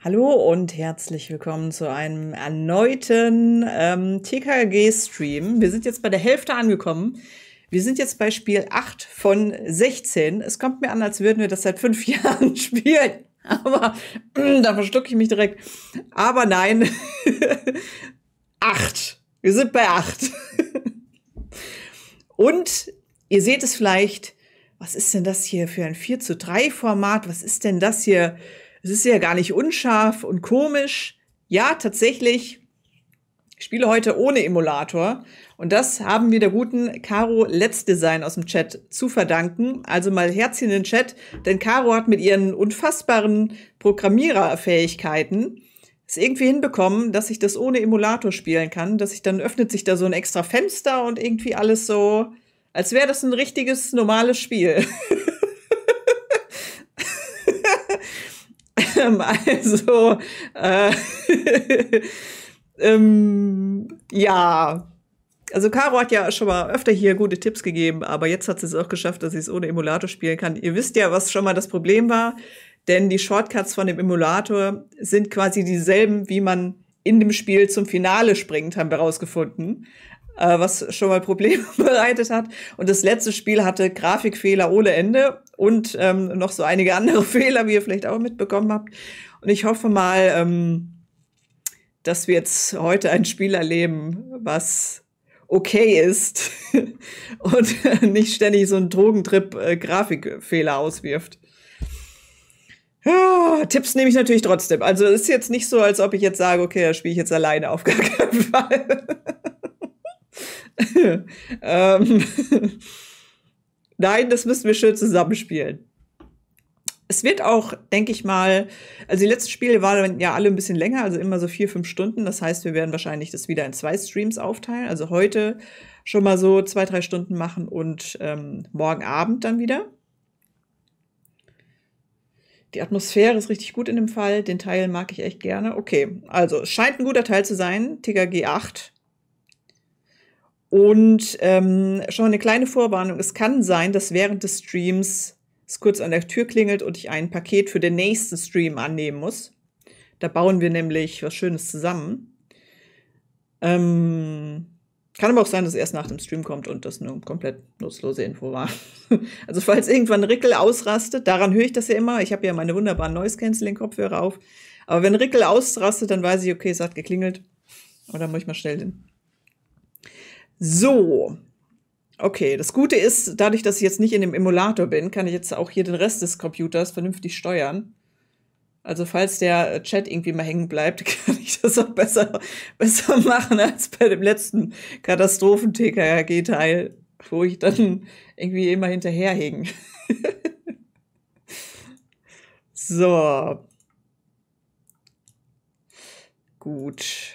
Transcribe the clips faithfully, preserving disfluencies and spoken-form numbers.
Hallo und herzlich willkommen zu einem erneuten ähm, T K G-Stream. Wir sind jetzt bei der Hälfte angekommen. Wir sind jetzt bei Spiel acht von sechzehn. Es kommt mir an, als würden wir das seit fünf Jahren spielen. Aber da verschlucke ich mich direkt. Aber nein, acht. Wir sind bei acht. Und ihr seht es vielleicht, was ist denn das hier für ein vier zu drei Format? Was ist denn das hier? Es ist ja gar nicht unscharf und komisch. Ja, tatsächlich, ich spiele heute ohne Emulator. Und das haben wir der guten Caro Let's Design aus dem Chat zu verdanken. Also mal Herzchen in den Chat, denn Caro hat mit ihren unfassbaren Programmiererfähigkeiten es irgendwie hinbekommen, dass ich das ohne Emulator spielen kann. Dass ich dann öffnet sich da so ein extra Fenster und irgendwie alles so, als wäre das ein richtiges, normales Spiel. Also, äh, ähm, ja, also Caro hat ja schon mal öfter hier gute Tipps gegeben, aber jetzt hat sie es auch geschafft, dass ich es ohne Emulator spielen kann. Ihr wisst ja, was schon mal das Problem war, denn die Shortcuts von dem Emulator sind quasi dieselben, wie man in dem Spiel zum Finale springt, haben wir rausgefunden, äh, was schon mal Probleme bereitet hat. Und das letzte Spiel hatte Grafikfehler ohne Ende und ähm, noch so einige andere Fehler, wie ihr vielleicht auch mitbekommen habt. Und ich hoffe mal, ähm, dass wir jetzt heute ein Spiel erleben, was okay ist und nicht ständig so einen Drogentrip äh, Grafikfehler auswirft. Ja, Tipps nehme ich natürlich trotzdem. Also es ist jetzt nicht so, als ob ich jetzt sage, okay, da spiele ich jetzt alleine, auf gar keinen Fall. ähm, Nein, das müssen wir schön zusammenspielen. Es wird auch, denke ich mal, also die letzten Spiele waren ja alle ein bisschen länger, also immer so vier, fünf Stunden. Das heißt, wir werden wahrscheinlich das wieder in zwei Streams aufteilen. Also heute schon mal so zwei, drei Stunden machen und ähm, morgen Abend dann wieder. Die Atmosphäre ist richtig gut in dem Fall. Den Teil mag ich echt gerne. Okay, also es scheint ein guter Teil zu sein. T K G acht. Und ähm, schon eine kleine Vorwarnung. Es kann sein, dass während des Streams es kurz an der Tür klingelt und ich ein Paket für den nächsten Stream annehmen muss. Da bauen wir nämlich was Schönes zusammen. Ähm, kann aber auch sein, dass es erst nach dem Stream kommt und das eine komplett nutzlose Info war. Also falls irgendwann Rickel ausrastet, daran höre ich das ja immer. Ich habe ja meine wunderbaren Noise-Canceling-Kopfhörer auf. Aber wenn Rickel ausrastet, dann weiß ich, okay, es hat geklingelt. Und dann muss ich mal schnell hin. So. Okay, das Gute ist, dadurch, dass ich jetzt nicht in dem Emulator bin, kann ich jetzt auch hier den Rest des Computers vernünftig steuern. Also falls der Chat irgendwie mal hängen bleibt, kann ich das auch besser, besser machen als bei dem letzten Katastrophen-T K G-Teil, wo ich dann irgendwie immer hinterherhing. So. Gut.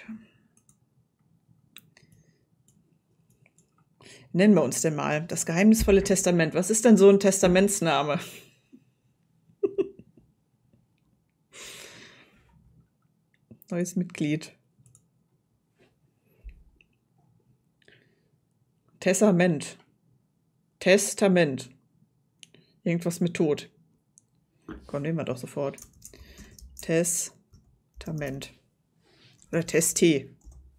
Nennen wir uns denn mal das geheimnisvolle Testament. Was ist denn so ein Testamentsname? Neues Mitglied. Testament. Testament. Irgendwas mit Tod. Komm, nehmen wir doch sofort. Testament. Oder Test-T.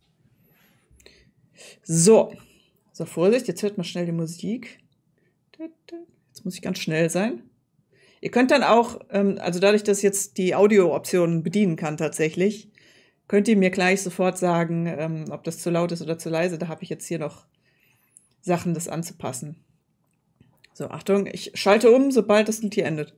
So. So, Vorsicht, jetzt hört mal schnell die Musik. Jetzt muss ich ganz schnell sein. Ihr könnt dann auch, ähm, also dadurch, dass ich jetzt die Audio-Optionen bedienen kann tatsächlich, könnt ihr mir gleich sofort sagen, ähm, ob das zu laut ist oder zu leise. Da habe ich jetzt hier noch Sachen, das anzupassen. So, Achtung, ich schalte um, sobald das Lied hier endet.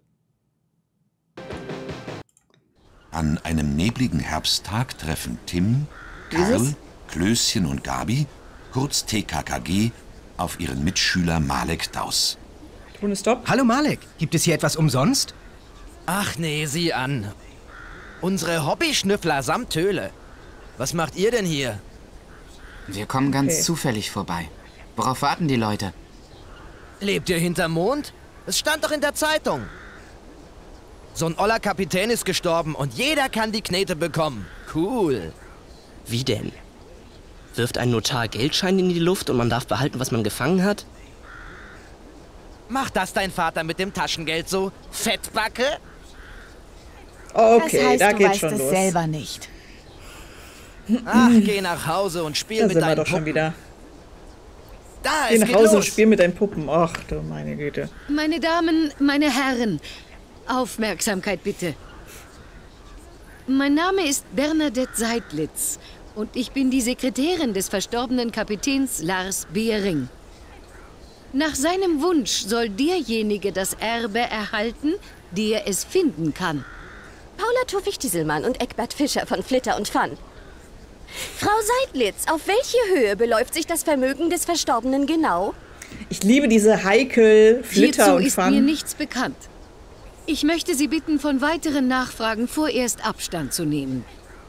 An einem nebligen Herbsttag treffen Tim, Karl, Dieses? Klößchen und Gabi, kurz T K K G, auf ihren Mitschüler Malek Daus. Ohne Stopp. Hallo Malek, gibt es hier etwas umsonst? Ach nee, sieh an. Unsere Hobbyschnüffler samt Höhle. Was macht ihr denn hier? Wir kommen ganz Okay. zufällig vorbei. Worauf warten die Leute? Lebt ihr hinterm Mond? Es stand doch in der Zeitung. So ein oller Kapitän ist gestorben und jeder kann die Knete bekommen. Cool. Wie denn? Wirft ein Notar Geldschein in die Luft und man darf behalten, was man gefangen hat? Macht das dein Vater mit dem Taschengeld so? Fettbacke? Okay, das heißt, da du geht's weißt schon es los. selber nicht. Ach, geh nach Hause und spiel Da mit sind wir deinen doch schon Puppen. wieder. Da, Geh es nach geht Hause los. und spiel mit deinen Puppen. Ach du meine Güte. Meine Damen, meine Herren, Aufmerksamkeit bitte. Mein Name ist Bernadette Seidlitz und ich bin die Sekretärin des verstorbenen Kapitäns Lars Behring. Nach seinem Wunsch soll derjenige das Erbe erhalten, der es finden kann. Paula Tuffig-Dieselmann und Eckbert Fischer von Flitter und Fun. Frau Seidlitz, auf welche Höhe beläuft sich das Vermögen des Verstorbenen genau? Ich liebe diese Heikel, Flitter Hierzu und ist Fun. mir nichts bekannt. Ich möchte Sie bitten, von weiteren Nachfragen vorerst Abstand zu nehmen.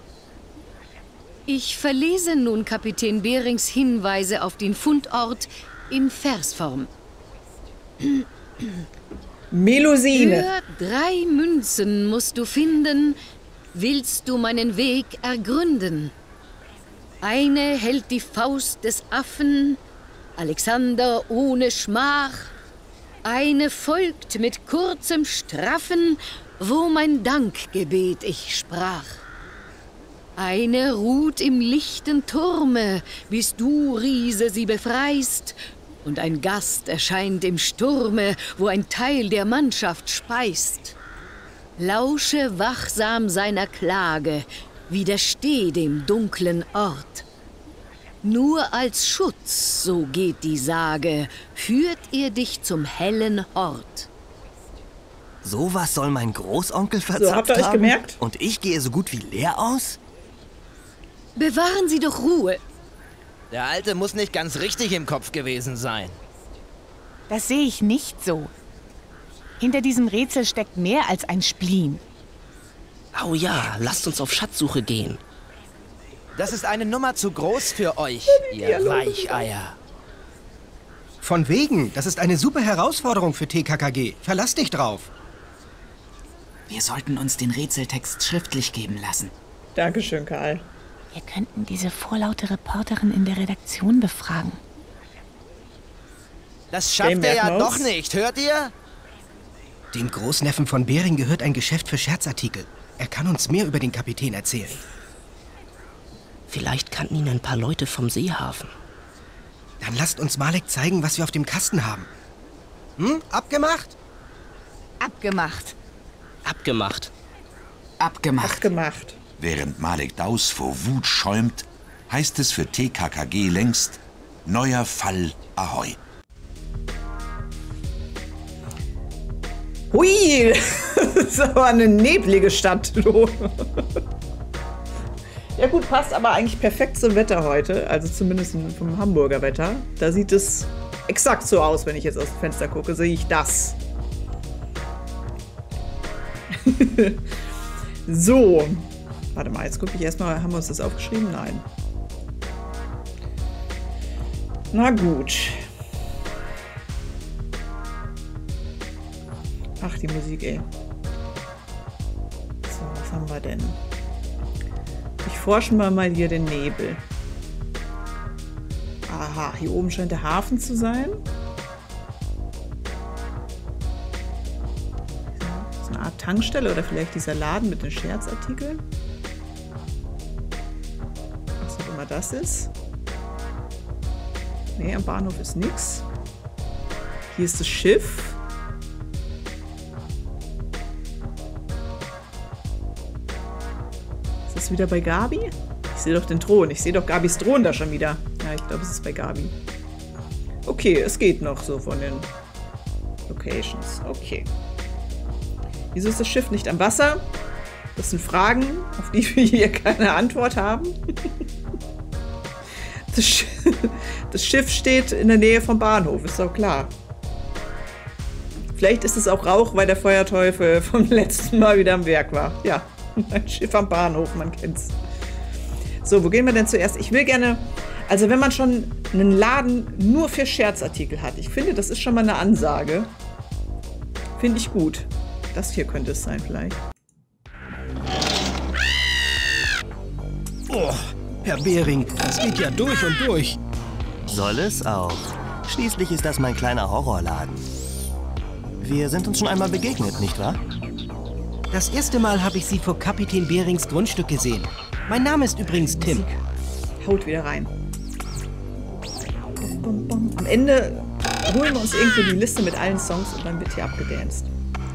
Ich verlese nun Kapitän Behrings Hinweise auf den Fundort in Versform. Melusine. Für drei Münzen musst du finden, willst du meinen Weg ergründen. Eine hält die Faust des Affen, Alexander ohne Schmach. Eine folgt mit kurzem Straffen, wo mein Dankgebet ich sprach. Eine ruht im lichten Turme, bis du, Riese, sie befreist. Und ein Gast erscheint im Sturme, wo ein Teil der Mannschaft speist. Lausche wachsam seiner Klage, widersteh dem dunklen Ort. Nur als Schutz, so geht die Sage, führt er dich zum hellen Hort. Sowas soll mein Großonkel verzapft So, habt ihr euch haben? gemerkt? Und ich gehe so gut wie leer aus? Bewahren Sie doch Ruhe. Der Alte muss nicht ganz richtig im Kopf gewesen sein. Das sehe ich nicht so. Hinter diesem Rätsel steckt mehr als ein Spleen. Oh ja, lasst uns auf Schatzsuche gehen. Das ist eine Nummer zu groß für euch, ihr Weicheier. Von wegen, das ist eine super Herausforderung für T K K G. Verlass dich drauf. Wir sollten uns den Rätseltext schriftlich geben lassen. Dankeschön, Karl. Wir könnten diese vorlaute Reporterin in der Redaktion befragen. Das schafft er ja doch nicht, hört ihr? Dem Großneffen von Behring gehört ein Geschäft für Scherzartikel. Er kann uns mehr über den Kapitän erzählen. Vielleicht kannten ihn ein paar Leute vom Seehafen. Dann lasst uns Malek zeigen, was wir auf dem Kasten haben. Hm? Abgemacht? Abgemacht. Abgemacht. Abgemacht. Abgemacht. Während Malek Daus vor Wut schäumt, heißt es für T K K G längst: neuer Fall Ahoi. Hui, das ist aber eine neblige Stadt, du. Ja gut, passt aber eigentlich perfekt zum Wetter heute, also zumindest vom Hamburger Wetter. Da sieht es exakt so aus, wenn ich jetzt aus dem Fenster gucke, sehe ich das. So, warte mal, jetzt gucke ich erstmal, haben wir uns das aufgeschrieben? Nein. Na gut. Ach, die Musik, ey. So, was haben wir denn? Durchforschen wir mal hier den Nebel. Aha, hier oben scheint der Hafen zu sein. So eine Art Tankstelle oder vielleicht dieser Laden mit den Scherzartikeln. Was auch immer das ist. Nee, am Bahnhof ist nichts. Hier ist das Schiff. Ist das wieder bei Gabi? Ich sehe doch den Thron. Ich sehe doch Gabis Thron da schon wieder. Ja, ich glaube, es ist bei Gabi. Okay, es geht noch so von den Locations. Okay. Wieso ist das Schiff nicht am Wasser? Das sind Fragen, auf die wir hier keine Antwort haben. Das, Sch das Schiff steht in der Nähe vom Bahnhof, ist doch klar. Vielleicht ist es auch Rauch, weil der Feuerteufel vom letzten Mal wieder am Werk war. Ja, ein Schiff am Bahnhof, man kennt's. So, wo gehen wir denn zuerst? Ich will gerne, also wenn man schon einen Laden nur für Scherzartikel hat, ich finde, das ist schon mal eine Ansage. Finde ich gut. Das hier könnte es sein vielleicht. Oh, Herr Behring, das geht ja durch und durch. Soll es auch. Schließlich ist das mein kleiner Horrorladen. Wir sind uns schon einmal begegnet, nicht wahr? Das erste Mal habe ich Sie vor Kapitän Behrings Grundstück gesehen. Mein Name ist übrigens Tim. Haut wieder rein. Am Ende holen wir uns irgendwo die Liste mit allen Songs und dann wird hier abgedanced.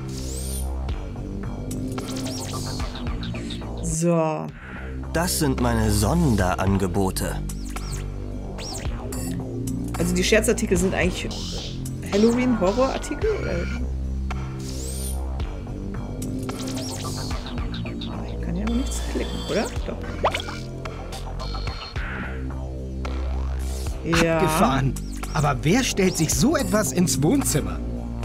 So. Das sind meine Sonderangebote. Also die Scherzartikel sind eigentlich Halloween-Horrorartikel? Ah, ich kann ja aber nichts klicken, oder? Doch. Ja. Abgefahren. Aber wer stellt sich so etwas ins Wohnzimmer?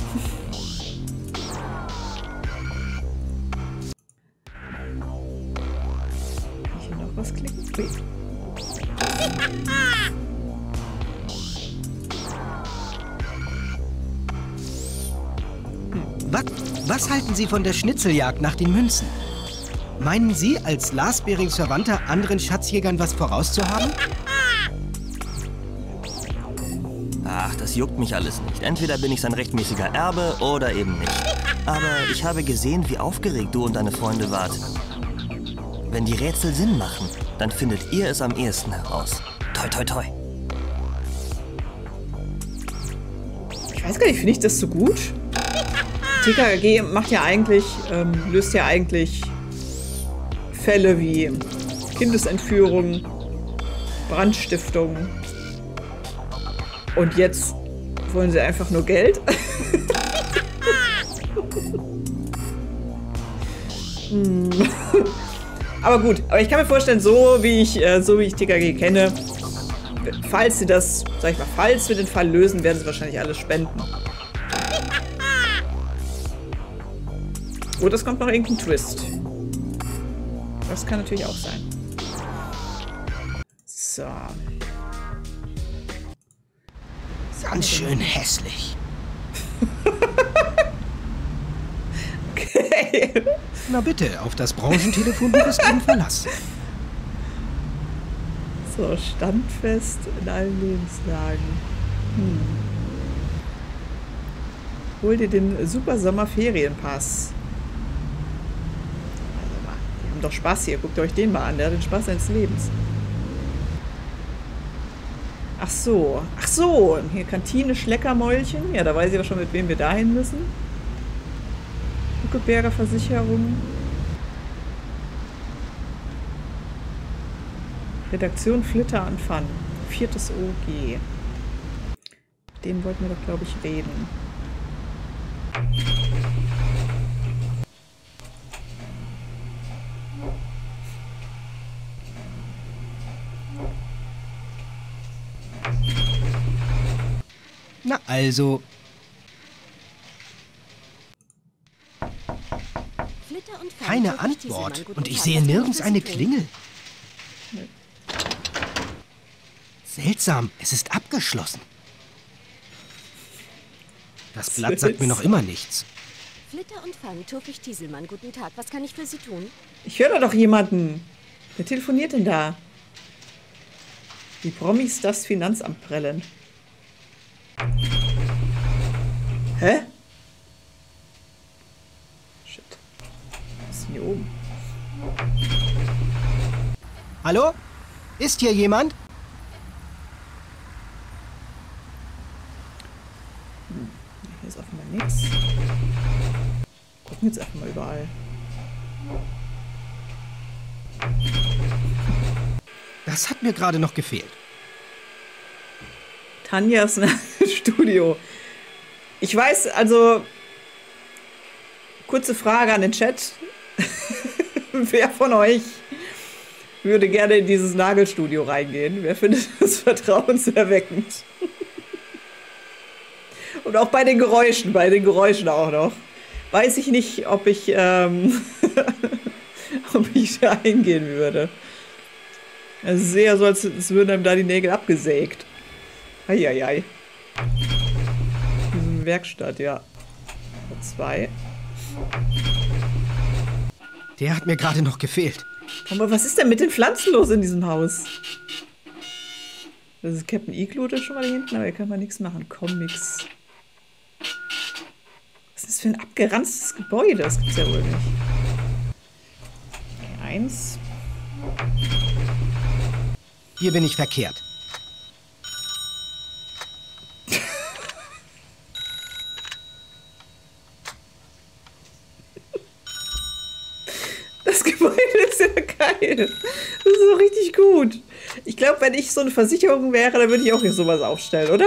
Kann ich hier noch was klicken? Ui. Was, was halten Sie von der Schnitzeljagd nach den Münzen? Meinen Sie, als Lars Behrings Verwandter anderen Schatzjägern was vorauszuhaben? Ach, das juckt mich alles nicht. Entweder bin ich sein rechtmäßiger Erbe oder eben nicht. Aber ich habe gesehen, wie aufgeregt du und deine Freunde wart. Wenn die Rätsel Sinn machen, dann findet ihr es am ehesten heraus. Toi, toi, toi. Ich weiß gar nicht, finde ich das so gut? T K K G macht ja eigentlich, ähm, löst ja eigentlich Fälle wie Kindesentführung, Brandstiftung. Und jetzt wollen sie einfach nur Geld. hm. Aber gut, aber ich kann mir vorstellen, so wie ich, äh, so wie ich T K G kenne, falls sie das, sag ich mal, falls wir den Fall lösen, werden sie wahrscheinlich alles spenden. Oder es kommt noch irgendein Twist. Das kann natürlich auch sein. So. Ganz schön hässlich. Okay. Na bitte, auf das Branchentelefonbuch ist eben Verlass. So, standfest in allen Lebenslagen. Hm. Hol dir den Super Sommerferienpass. Also mal, die haben doch Spaß hier. Guckt euch den mal an. Der hat den Spaß seines Lebens. Ach so. Ach so. Hier Kantine Schleckermäulchen. Ja, da weiß ich aber schon, mit wem wir dahin müssen. Huckeberger Versicherung. Redaktion Flitter und Fun. Viertes O G. Den wollten wir doch, glaube ich, reden. Na also. Keine Antwort. Und ich sehe nirgends eine Klingel. Seltsam, es ist abgeschlossen. Das Blatt sagt mir noch immer nichts. Flitter und Fun, Turfig Tieselmann, guten Tag. Was kann ich für Sie tun? Ich höre doch jemanden. Wer telefoniert denn da? Die Promis das Finanzamt prellen. Hä? Shit. Was ist denn hier oben? Hallo? Ist hier jemand? Hm. Hier ist offenbar nichts. Gucken jetzt einfach mal überall. Das hat mir gerade noch gefehlt. Tanjas Studio. Ich weiß, also kurze Frage an den Chat. Wer von euch würde gerne in dieses Nagelstudio reingehen? Wer findet das vertrauenserweckend? Und auch bei den Geräuschen, bei den Geräuschen auch noch. Weiß ich nicht, ob ich, ähm, ob ich da hingehen würde. Es ist eher so, als, als würden einem da die Nägel abgesägt. Eieiei. Diese Werkstatt, ja. Zwei. Der hat mir gerade noch gefehlt. Aber was ist denn mit den Pflanzen los in diesem Haus? Das ist Captain Igloo da schon mal hier hinten, aber hier kann man nichts machen. Comics. Was ist das für ein abgeranztes Gebäude? Das gibt's ja wohl nicht. eins. Hier bin ich verkehrt. Das Gebäude ist ja geil. Das ist so richtig gut. Ich glaube, wenn ich so eine Versicherung wäre, dann würde ich auch hier sowas aufstellen, oder?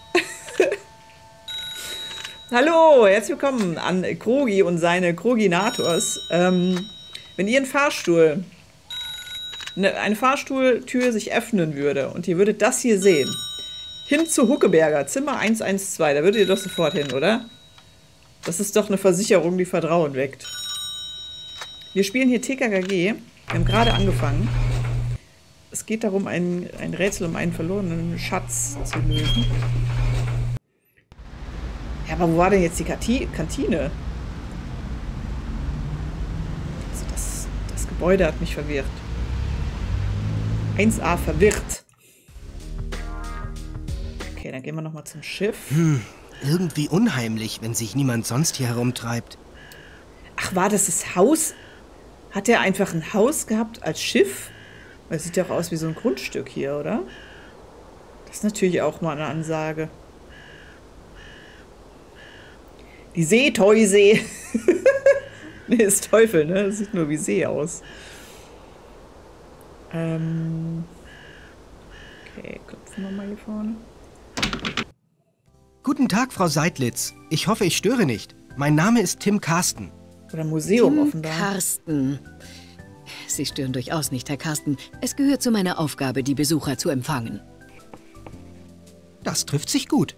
Hallo, herzlich willkommen an Krogi und seine Kroginators. Ähm, wenn ihr einen Fahrstuhl, eine, eine Fahrstuhltür sich öffnen würde und ihr würdet das hier sehen, hin zu Huckeberger, Zimmer eins eins zwei, da würdet ihr doch sofort hin, oder? Das ist doch eine Versicherung, die Vertrauen weckt. Wir spielen hier T K K G. Wir haben gerade angefangen. Es geht darum, ein, ein Rätsel um einen verlorenen Schatz zu lösen. Ja, aber wo war denn jetzt die Kati Kantine? Also das, das Gebäude hat mich verwirrt. eins a verwirrt. Okay, dann gehen wir nochmal zum Schiff. Hm, irgendwie unheimlich, wenn sich niemand sonst hier herumtreibt. Ach, war das das Haus? Hat er einfach ein Haus gehabt als Schiff? Das sieht ja auch aus wie so ein Grundstück hier, oder? Das ist natürlich auch mal eine Ansage. Die Seeteusee. Nee, ist Teufel, ne? Das sieht nur wie See aus. Ähm. Okay, klopfen wir mal hier vorne. Guten Tag, Frau Seidlitz. Ich hoffe, ich störe nicht. Mein Name ist Tim Karsten. Oder Museum Tim offenbar. Karsten. Sie stören durchaus nicht, Herr Karsten. Es gehört zu meiner Aufgabe, die Besucher zu empfangen. Das trifft sich gut.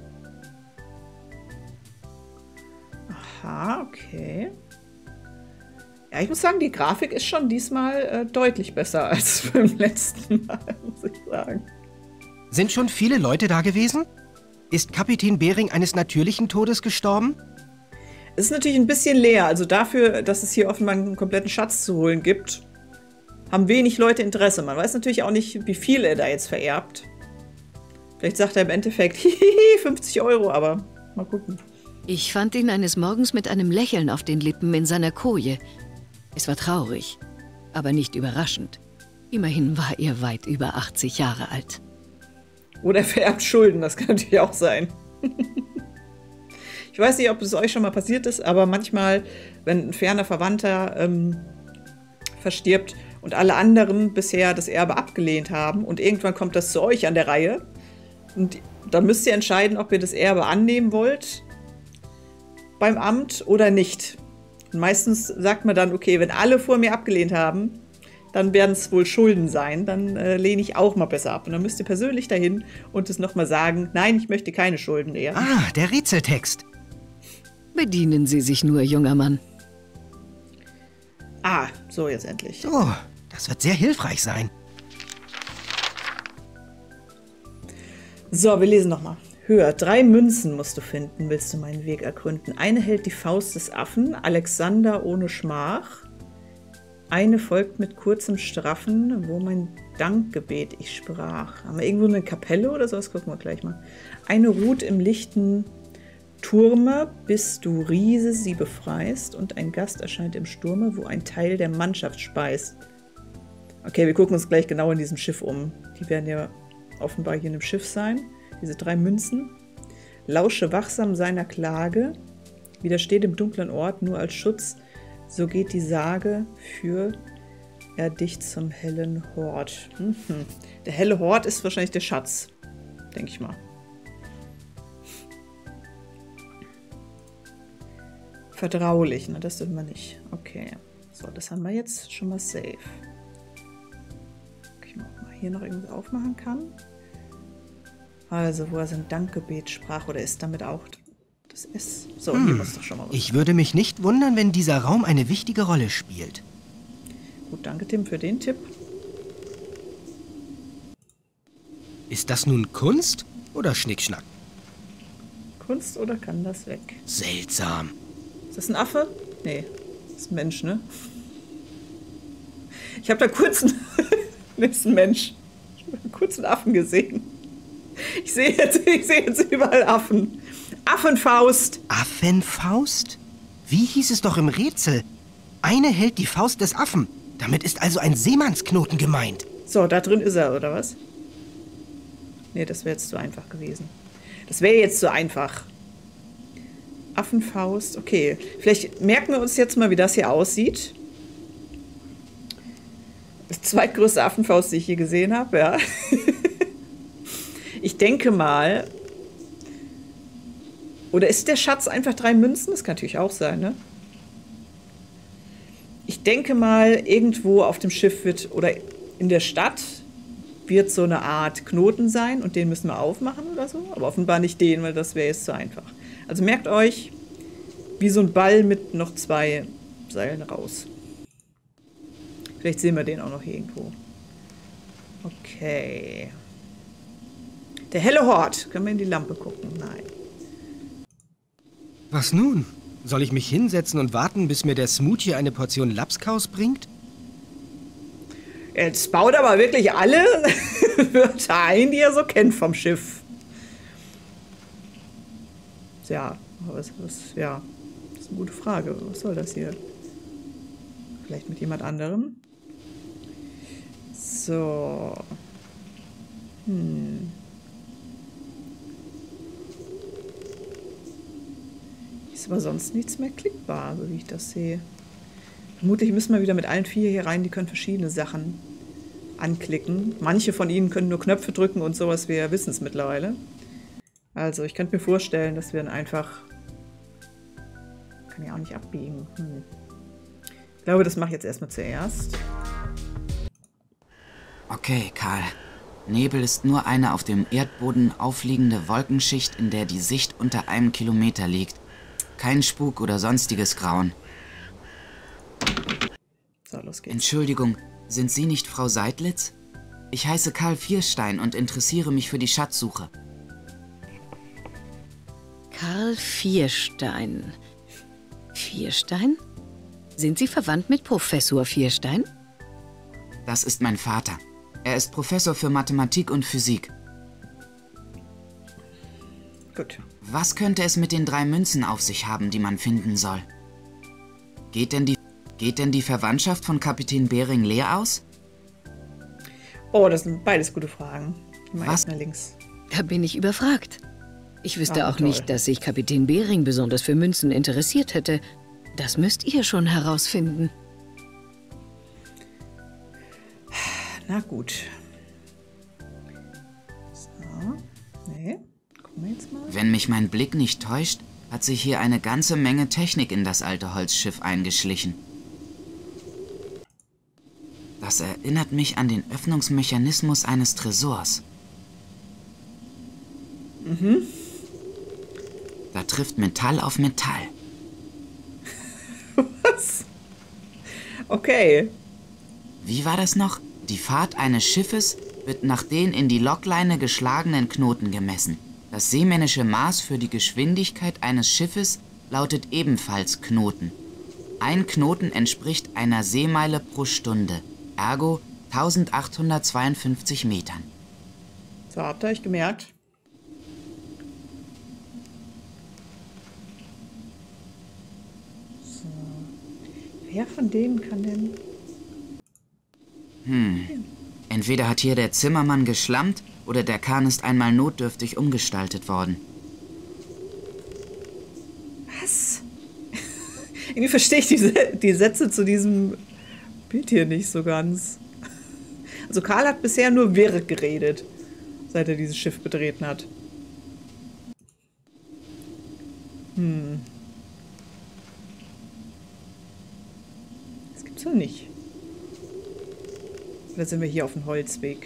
Aha, okay. Ja, ich muss sagen, die Grafik ist schon diesmal äh, deutlich besser als beim letzten Mal, muss ich sagen. Sind schon viele Leute da gewesen? Ist Kapitän Bering eines natürlichen Todes gestorben? Es ist natürlich ein bisschen leer. Also dafür, dass es hier offenbar einen kompletten Schatz zu holen gibt, haben wenig Leute Interesse. Man weiß natürlich auch nicht, wie viel er da jetzt vererbt. Vielleicht sagt er im Endeffekt, hihihi, fünfzig Euro, aber mal gucken. Ich fand ihn eines Morgens mit einem Lächeln auf den Lippen in seiner Koje. Es war traurig, aber nicht überraschend. Immerhin war er weit über achtzig Jahre alt. Oder er vererbt Schulden, das kann natürlich auch sein. Ich weiß nicht, ob es euch schon mal passiert ist, aber manchmal, wenn ein ferner Verwandter ähm, verstirbt und alle anderen bisher das Erbe abgelehnt haben und irgendwann kommt das zu euch an der Reihe und dann müsst ihr entscheiden, ob ihr das Erbe annehmen wollt beim Amt oder nicht. Und meistens sagt man dann, okay, wenn alle vor mir abgelehnt haben, dann werden es wohl Schulden sein, dann äh, lehne ich auch mal besser ab. Und dann müsst ihr persönlich dahin und es nochmal sagen, nein, ich möchte keine Schulden eher. Ah, der Rätseltext. Bedienen Sie sich nur, junger Mann. Ah, so jetzt endlich. Oh, das wird sehr hilfreich sein. So, wir lesen nochmal. Höher. Drei Münzen musst du finden, willst du meinen Weg ergründen. Eine hält die Faust des Affen, Alexander ohne Schmach. Eine folgt mit kurzem Straffen, wo mein Dankgebet ich sprach. Haben wir irgendwo eine Kapelle oder sowas? Gucken wir gleich mal. Eine ruht im lichten Turme, bis du Riese sie befreist und ein Gast erscheint im Sturme, wo ein Teil der Mannschaft speist. Okay, wir gucken uns gleich genau in diesem Schiff um. Die werden ja offenbar hier in dem Schiff sein. Diese drei Münzen. Lausche wachsam seiner Klage, widersteht im dunklen Ort nur als Schutz, so geht die Sage, für er dich zum hellen Hort. Mhm. Der helle Hort ist wahrscheinlich der Schatz, denke ich mal. Vertraulich, ne, das dürfen wir nicht. Okay, so, das haben wir jetzt schon mal safe. Ich mal, ob man hier noch irgendwas aufmachen kann. Also, wo er sein Dankgebet sprach, oder ist damit auch das S? So, hm. hier muss doch schon mal was. Ich würde mich nicht wundern, wenn dieser Raum eine wichtige Rolle spielt. Gut, danke Tim für den Tipp. Ist das nun Kunst oder Schnickschnack? Kunst oder kann das weg? Seltsam. Ist das ein Affe? Nee, das ist ein Mensch, ne? Ich habe da kurz einen... nee, das ist ein Mensch. Ich habe kurz einen Affen gesehen. Ich sehe jetzt, ich sehe jetzt überall Affen. Affenfaust. Affenfaust? Wie hieß es doch im Rätsel? Eine hält die Faust des Affen. Damit ist also ein Seemannsknoten gemeint. So, da drin ist er, oder was? Nee, das wäre jetzt zu einfach gewesen. Das wäre jetzt zu einfach. Affenfaust, okay. Vielleicht merken wir uns jetzt mal, wie das hier aussieht. Das zweitgrößte Affenfaust, die ich je gesehen habe, ja. Ich denke mal... Oder ist der Schatz einfach drei Münzen? Das kann natürlich auch sein, ne? Ich denke mal, irgendwo auf dem Schiff wird, oder in der Stadt, wird so eine Art Knoten sein und den müssen wir aufmachen oder so. Aber offenbar nicht den, weil das wäre jetzt zu einfach. Also merkt euch, wie so ein Ball mit noch zwei Seilen raus. Vielleicht sehen wir den auch noch irgendwo. Okay. Der helle Hort. Können wir in die Lampe gucken? Nein. Was nun? Soll ich mich hinsetzen und warten, bis mir der Smoothie eine Portion Lapskaus bringt? Jetzt baut aber wirklich alle Wörter ein, die er so kennt vom Schiff. Ja, was, was, ja, das ist eine gute Frage. Was soll das hier? Vielleicht mit jemand anderem? So. Hm. Ist aber sonst nichts mehr klickbar, so wie ich das sehe. Vermutlich müssen wir wieder mit allen vier hier rein, die können verschiedene Sachen anklicken. Manche von ihnen können nur Knöpfe drücken und sowas, wir wissen es mittlerweile. Also ich könnte mir vorstellen, dass wir dann einfach... Kann ja auch nicht abbiegen. Hm. Ich glaube, das mache ich jetzt erstmal zuerst. Okay, Karl. Nebel ist nur eine auf dem Erdboden aufliegende Wolkenschicht, in der die Sicht unter einem Kilometer liegt. Kein Spuk oder sonstiges Grauen. So, los geht's. Entschuldigung, sind Sie nicht Frau Seidlitz? Ich heiße Karl Vierstein und interessiere mich für die Schatzsuche. Karl Vierstein. Vierstein? Sind Sie verwandt mit Professor Vierstein? Das ist mein Vater. Er ist Professor für Mathematik und Physik. Gut. Was könnte es mit den drei Münzen auf sich haben, die man finden soll? Geht denn die, geht denn die Verwandtschaft von Kapitän Bering leer aus? Oh, das sind beides gute Fragen. Mal Was? erstmal links. Da bin ich überfragt. Ich wüsste Ah, auch toll. nicht, dass sich Kapitän Bering besonders für Münzen interessiert hätte. Das müsst ihr schon herausfinden. Na gut. So. Nee. Gucken wir jetzt mal. Wenn mich mein Blick nicht täuscht, hat sich hier eine ganze Menge Technik in das alte Holzschiff eingeschlichen. Das erinnert mich an den Öffnungsmechanismus eines Tresors. Mhm. Da trifft Metall auf Metall. Was? Okay. Wie war das noch? Die Fahrt eines Schiffes wird nach den in die Lokleine geschlagenen Knoten gemessen. Das seemännische Maß für die Geschwindigkeit eines Schiffes lautet ebenfalls Knoten. Ein Knoten entspricht einer Seemeile pro Stunde, ergo eintausendachthundertzweiundfünfzig Metern. So, habt ihr euch gemerkt? So. Wer von denen kann denn... Hm. Entweder hat hier der Zimmermann geschlammt oder der Kahn ist einmal notdürftig umgestaltet worden. Was? Irgendwie verstehe ich die, die Sätze zu diesem Bild hier nicht so ganz. Also Karl hat bisher nur wirr geredet, seit er dieses Schiff betreten hat. Hm. Das gibt's doch nicht. Oder sind wir hier auf dem Holzweg?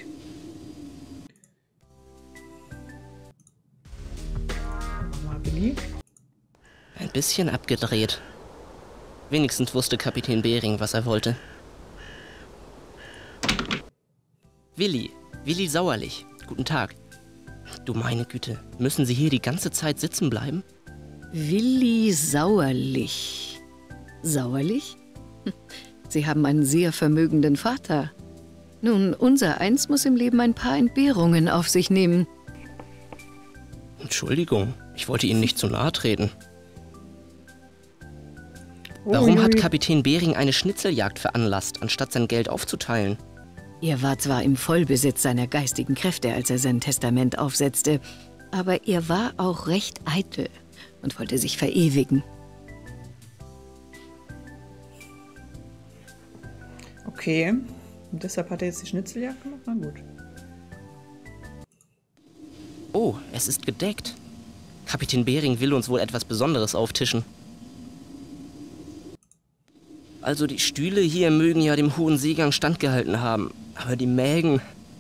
Nochmal Billy. Ein bisschen abgedreht. Wenigstens wusste Kapitän Bering, was er wollte. Willi, Willi Sauerlich. Guten Tag. Du meine Güte, müssen Sie hier die ganze Zeit sitzen bleiben? Willi Sauerlich. Sauerlich? Hm, Sie haben einen sehr vermögenden Vater. Nun, unser Eins muss im Leben ein paar Entbehrungen auf sich nehmen. Entschuldigung, ich wollte Ihnen nicht zu nahe treten. Warum hat Kapitän Bering eine Schnitzeljagd veranlasst, anstatt sein Geld aufzuteilen? Er war zwar im Vollbesitz seiner geistigen Kräfte, als er sein Testament aufsetzte, aber er war auch recht eitel und wollte sich verewigen. Okay. Und deshalb hat er jetzt die Schnitzeljagd gemacht? Na gut. Oh, es ist gedeckt. Kapitän Bering will uns wohl etwas Besonderes auftischen. Also die Stühle hier mögen ja dem hohen Seegang standgehalten haben. Aber die Mägen...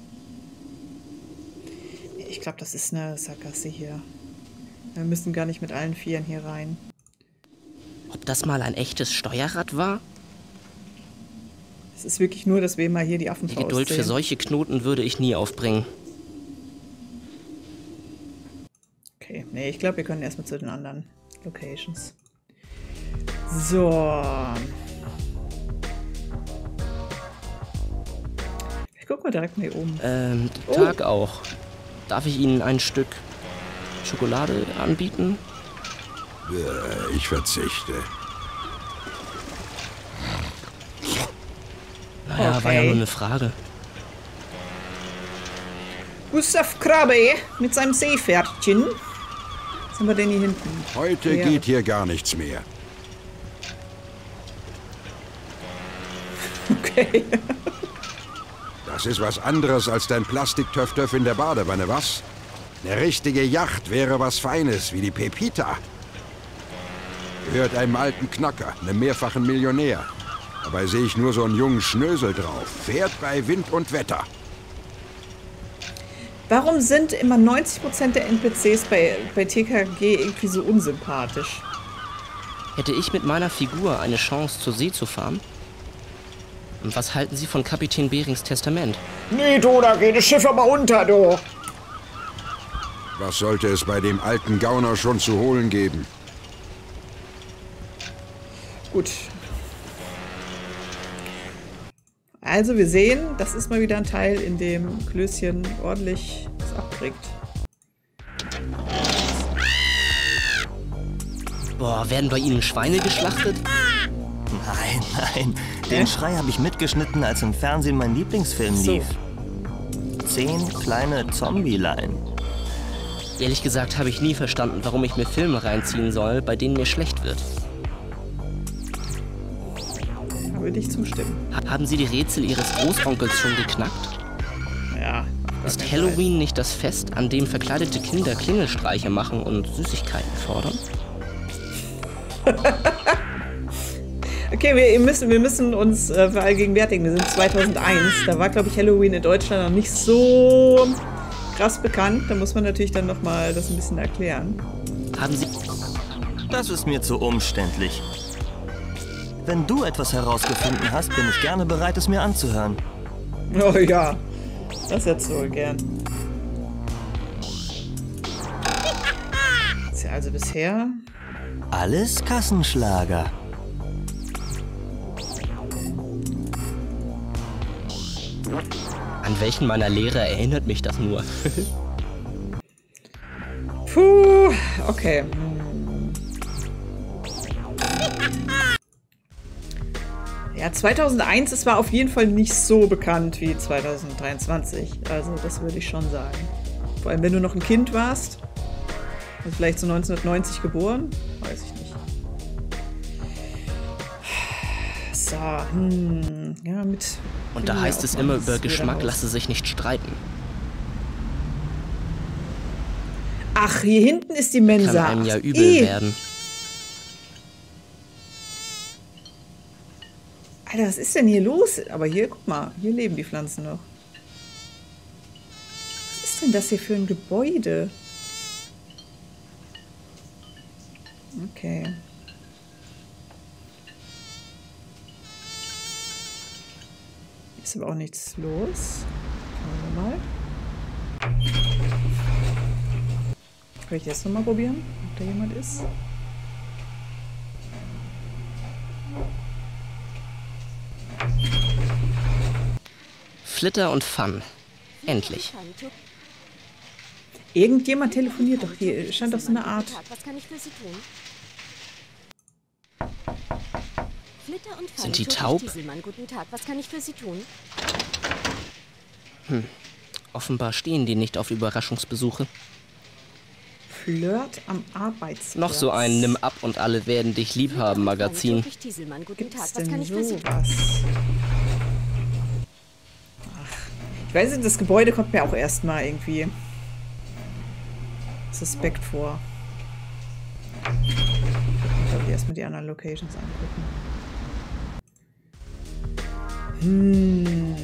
Ich glaube, das ist eine Sackgasse hier. Wir müssen gar nicht mit allen Vieren hier rein. Ob das mal ein echtes Steuerrad war? Es ist wirklich nur, dass wir mal hier die Affenfaust Die Geduld sehen. für solche Knoten würde ich nie aufbringen. Okay, nee, ich glaube, wir können erstmal zu den anderen Locations. So. Ich guck mal direkt mal hier oben. Ähm, Oh. Tag auch. Darf ich Ihnen ein Stück Schokolade anbieten? Äh, Ich verzichte. Naja, Okay. war ja nur eine Frage. Gustav Krabbe mit seinem Seepferdchen. Was haben wir denn hier hinten? Heute Ja. geht hier gar nichts mehr. Okay. Das ist was anderes als dein Plastiktöff-Töff in der Badewanne, was? Eine richtige Yacht wäre was Feines, wie die Pepita. Gehört einem alten Knacker, einem mehrfachen Millionär. Dabei sehe ich nur so einen jungen Schnösel drauf. Fährt bei Wind und Wetter. Warum sind immer neunzig Prozent der N P Cs bei, bei T K G irgendwie so unsympathisch? Hätte ich mit meiner Figur eine Chance, zur See zu fahren? Und was halten Sie von Kapitän Berings Testament? Nee, du, da geht das Schiff aber unter, du. Was sollte es bei dem alten Gauner schon zu holen geben? Gut. Also wir sehen, das ist mal wieder ein Teil, in dem Klößchen ordentlich was abkriegt. Boah, werden bei Ihnen Schweine geschlachtet? Nein, nein. Den Schrei habe ich mitgeschnitten, als im Fernsehen mein Lieblingsfilm So. lief. Zehn kleine Zombielein. Ehrlich gesagt habe ich nie verstanden, warum ich mir Filme reinziehen soll, bei denen mir schlecht wird. Da würde ich zustimmen. Ha- Haben Sie die Rätsel Ihres Großonkels schon geknackt? Ja. Ist Halloween nicht das Fest, an dem verkleidete Kinder Klingelstreiche machen und Süßigkeiten fordern? Okay, wir müssen, wir müssen uns äh, verallgegenwärtigen. Wir sind zweitausendeins. Da war, glaube ich, Halloween in Deutschland noch nicht so krass bekannt. Da muss man natürlich dann noch mal das ein bisschen erklären. Haben Sie... Das ist mir zu umständlich. Wenn du etwas herausgefunden hast, bin ich gerne bereit, es mir anzuhören. Oh ja, das hättest du wohl gern. Ist ja also bisher... Alles Kassenschlager. An welchen meiner Lehrer erinnert mich das nur? Puh, okay. Ja, zweitausendeins, es war auf jeden Fall nicht so bekannt wie zweitausenddreiundzwanzig. Also das würde ich schon sagen. Vor allem, wenn du noch ein Kind warst. Also vielleicht so neunzehnhundertneunzig geboren. Weiß ich nicht. So, hm, ja, mit... Und da heißt es immer, über Geschmack lasse sich nicht streiten. Ach, hier hinten ist die Mensa. Kann einem ja Ach, übel eh. werden. Alter, was ist denn hier los? Aber hier, guck mal, hier leben die Pflanzen noch. Was ist denn das hier für ein Gebäude? Okay. Ist aber auch nichts los. Schauen wir mal. Kann ich das nochmal probieren, ob da jemand ist? Flitter und Fun. Endlich. Irgendjemand telefoniert doch hier. Scheint doch so eine Art. Was kann ich für Sie tun? Flitter und Fun, Sind die Tutti taub? Stieselmann, guten Tag. Was kann ich für Sie tun? Hm. Offenbar stehen die nicht auf Überraschungsbesuche. Flirt am Arbeitsplatz. Noch so ein Nimm ab und alle werden dich lieb haben Magazin. Tutti Stieselmann, guten Gibt's Tag. Was denn kann ich für Sie tun? sowas? Ach, ich weiß nicht, das Gebäude kommt mir auch erstmal irgendwie suspekt vor. Ich glaube, erstmal die anderen Locations angucken. Hm.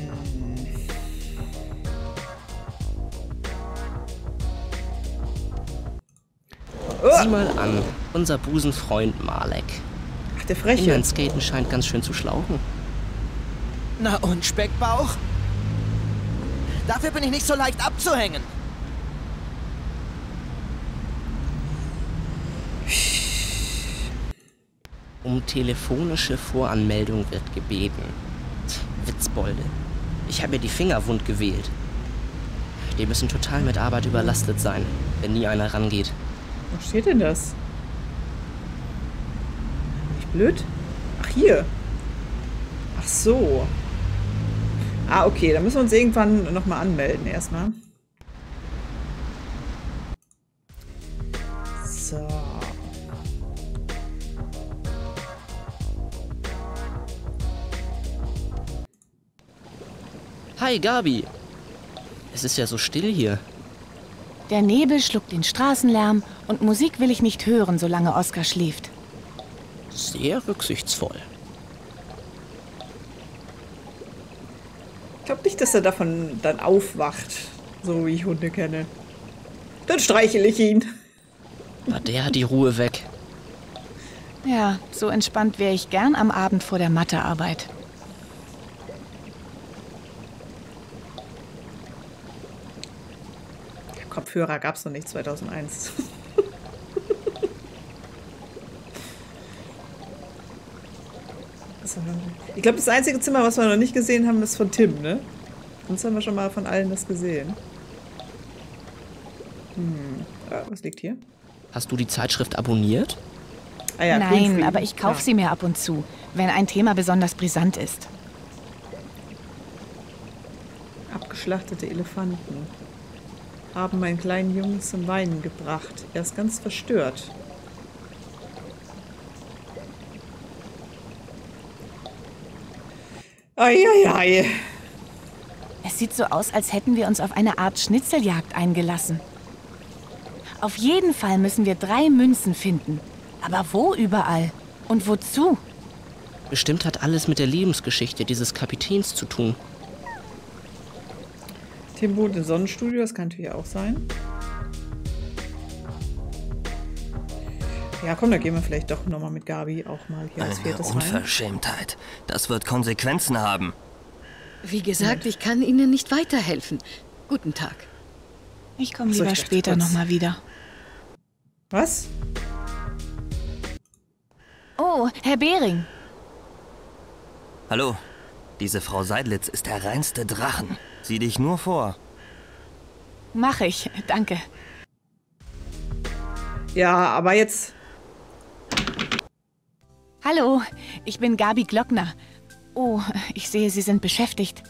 Sieh mal an, unser Busenfreund Malek. Ach, der Freche. Inlineskaten scheint ganz schön zu schlauchen. Na und Speckbauch? Dafür bin ich nicht so leicht abzuhängen. Um telefonische Voranmeldung wird gebeten. Witzbolde. Ich habe mir die Finger wund gewählt. Die müssen total mit Arbeit überlastet sein, wenn nie einer rangeht. Wo steht denn das? Nicht blöd? Ach, hier. Ach so. Ah, okay. Dann müssen wir uns irgendwann nochmal anmelden erstmal. So. Hi, Gabi. Es ist ja so still hier. Der Nebel schluckt den Straßenlärm und Musik will ich nicht hören, solange Oskar schläft. Sehr rücksichtsvoll. Ich glaube nicht, dass er davon dann aufwacht, so wie ich Hunde kenne. Dann streichel ich ihn. Na, der hat die Ruhe weg. Ja, so entspannt wäre ich gern am Abend vor der Mathearbeit. Kopfhörer gab es noch nicht zweitausendeins. Ich glaube, das einzige Zimmer, was wir noch nicht gesehen haben, ist von Tim, ne? Sonst haben wir schon mal von allen das gesehen. Hm. Ah, was liegt hier? Hast du die Zeitschrift abonniert? Ah ja, Nein, aber ich kaufe ja. sie mir ab und zu, wenn ein Thema besonders brisant ist. Abgeschlachtete Elefanten haben meinen kleinen Jungen zum Weinen gebracht. Er ist ganz verstört. Eieiei. Es sieht so aus, als hätten wir uns auf eine Art Schnitzeljagd eingelassen. Auf jeden Fall müssen wir drei Münzen finden. Aber wo überall? Und wozu? Bestimmt hat alles mit der Lebensgeschichte dieses Kapitäns zu tun. Tim wohnt im Sonnenstudio, das kann natürlich auch sein. Ja, komm, da gehen wir vielleicht doch nochmal mit Gabi auch mal hier als viertes rein. Unverschämtheit. Das wird Konsequenzen haben. Wie gesagt, ich kann Ihnen nicht weiterhelfen. Guten Tag. Ich komme lieber später nochmal wieder. Was? Oh, Herr Behring. Hallo. Diese Frau Seidlitz ist der reinste Drachen. Sieh dich nur vor. Mach ich, danke. Ja, aber jetzt... Hallo, ich bin Gabi Glockner. Oh, ich sehe, Sie sind beschäftigt.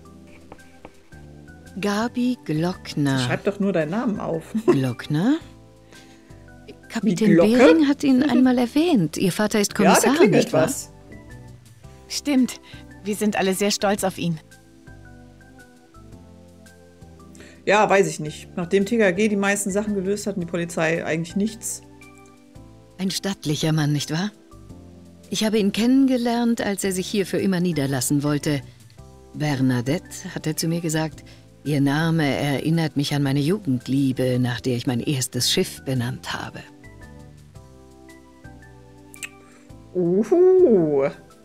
Gabi Glockner. Schreib doch nur deinen Namen auf. Glockner? Kapitän Behring hat ihn einmal erwähnt. Ihr Vater ist Kommissar, ja, da klingelt nicht wahr? was. Stimmt. Wir sind alle sehr stolz auf ihn. Ja, weiß ich nicht. Nachdem T K G die meisten Sachen gelöst hat und die Polizei eigentlich nichts. Ein stattlicher Mann, nicht wahr? Ich habe ihn kennengelernt, als er sich hier für immer niederlassen wollte. Bernadette hat er zu mir gesagt, Ihr Name erinnert mich an meine Jugendliebe, nach der ich mein erstes Schiff benannt habe. Uhu.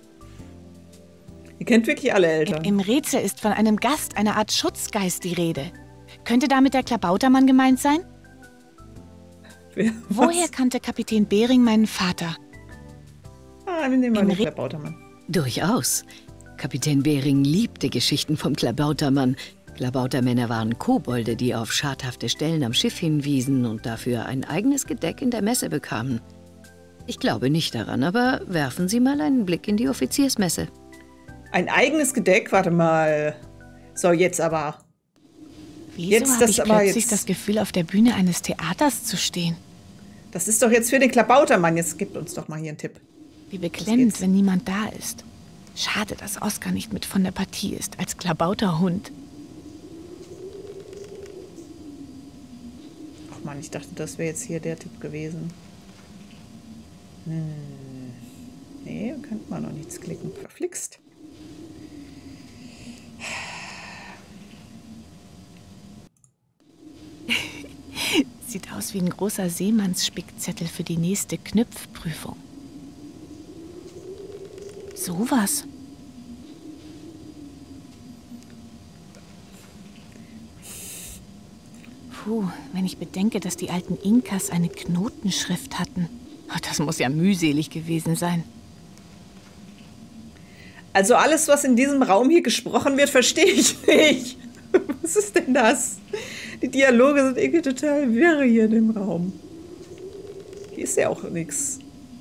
Ihr kennt wirklich alle Eltern. Im Rätsel ist von einem Gast, einer Art Schutzgeist, die Rede. Könnte damit der Klabautermann gemeint sein? Wer, Woher kannte Kapitän Behring meinen Vater? Ah, wir nehmen mal den Klabautermann. Durchaus. Kapitän Behring liebte Geschichten vom Klabautermann. Klabautermänner waren Kobolde, die auf schadhafte Stellen am Schiff hinwiesen und dafür ein eigenes Gedeck in der Messe bekamen. Ich glaube nicht daran, aber werfen Sie mal einen Blick in die Offiziersmesse. Ein eigenes Gedeck? Warte mal. So, jetzt aber. Wieso jetzt habe das ich aber plötzlich jetzt. das Gefühl, auf der Bühne eines Theaters zu stehen? Das ist doch jetzt für den Klabautermann. Jetzt gibt uns doch mal hier einen Tipp. Wie beklemmend, wenn niemand da ist. Schade, dass Oskar nicht mit von der Partie ist, als Klabauterhund. Ach Mann, ich dachte, das wäre jetzt hier der Tipp gewesen. Hm. Nee, könnte man noch nichts klicken. Verflixt. Sieht aus wie ein großer Seemannsspickzettel für die nächste Knüpfprüfung. Sowas. Puh, wenn ich bedenke, dass die alten Inkas eine Knotenschrift hatten. Oh, das muss ja mühselig gewesen sein. Also alles, was in diesem Raum hier gesprochen wird, verstehe ich nicht. Was ist denn das? Die Dialoge sind irgendwie total wirre hier in dem Raum. Hier ist ja auch nichts.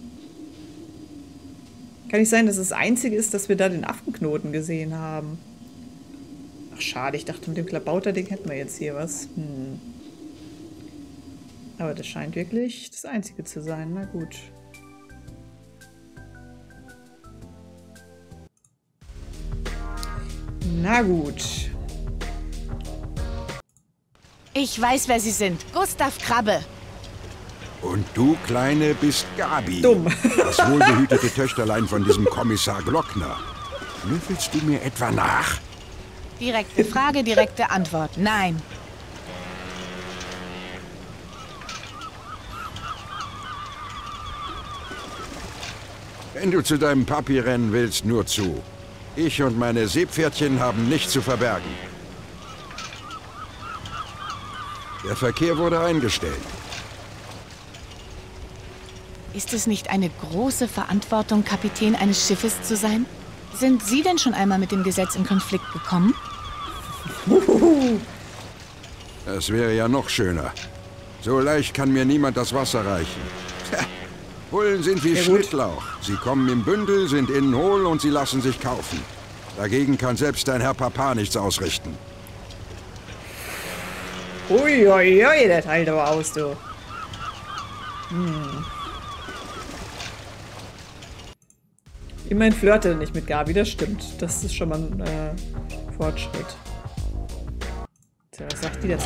Kann nicht sein, dass das Einzige ist, dass wir da den Affenknoten gesehen haben. Ach, schade. Ich dachte, mit dem Klabauterding hätten wir jetzt hier was. Hm. Aber das scheint wirklich das Einzige zu sein. Na gut. Na gut. Ich weiß, wer Sie sind. Gustav Krabbe. Und du, Kleine, bist Gabi. Dumm. Das wohlbehütete Töchterlein von diesem Kommissar Glockner. Schnüffelst du mir etwa nach? Direkte Frage, direkte Antwort. Nein. Wenn du zu deinem Papi rennen willst, nur zu. Ich und meine Seepferdchen haben nichts zu verbergen. Der Verkehr wurde eingestellt. Ist es nicht eine große Verantwortung, Kapitän eines Schiffes zu sein? Sind Sie denn schon einmal mit dem Gesetz in Konflikt gekommen? Das wäre ja noch schöner. So leicht kann mir niemand das Wasser reichen. Bullen sind wie Schnittlauch. Sie kommen im Bündel, sind innen hohl und sie lassen sich kaufen. Dagegen kann selbst dein Herr Papa nichts ausrichten. Uiuiui, ui, der teilt aber aus, du. Hm. Immerhin flirte nicht mit Gabi, das stimmt. Das ist schon mal ein äh, Fortschritt. Tja, was sagt die dazu?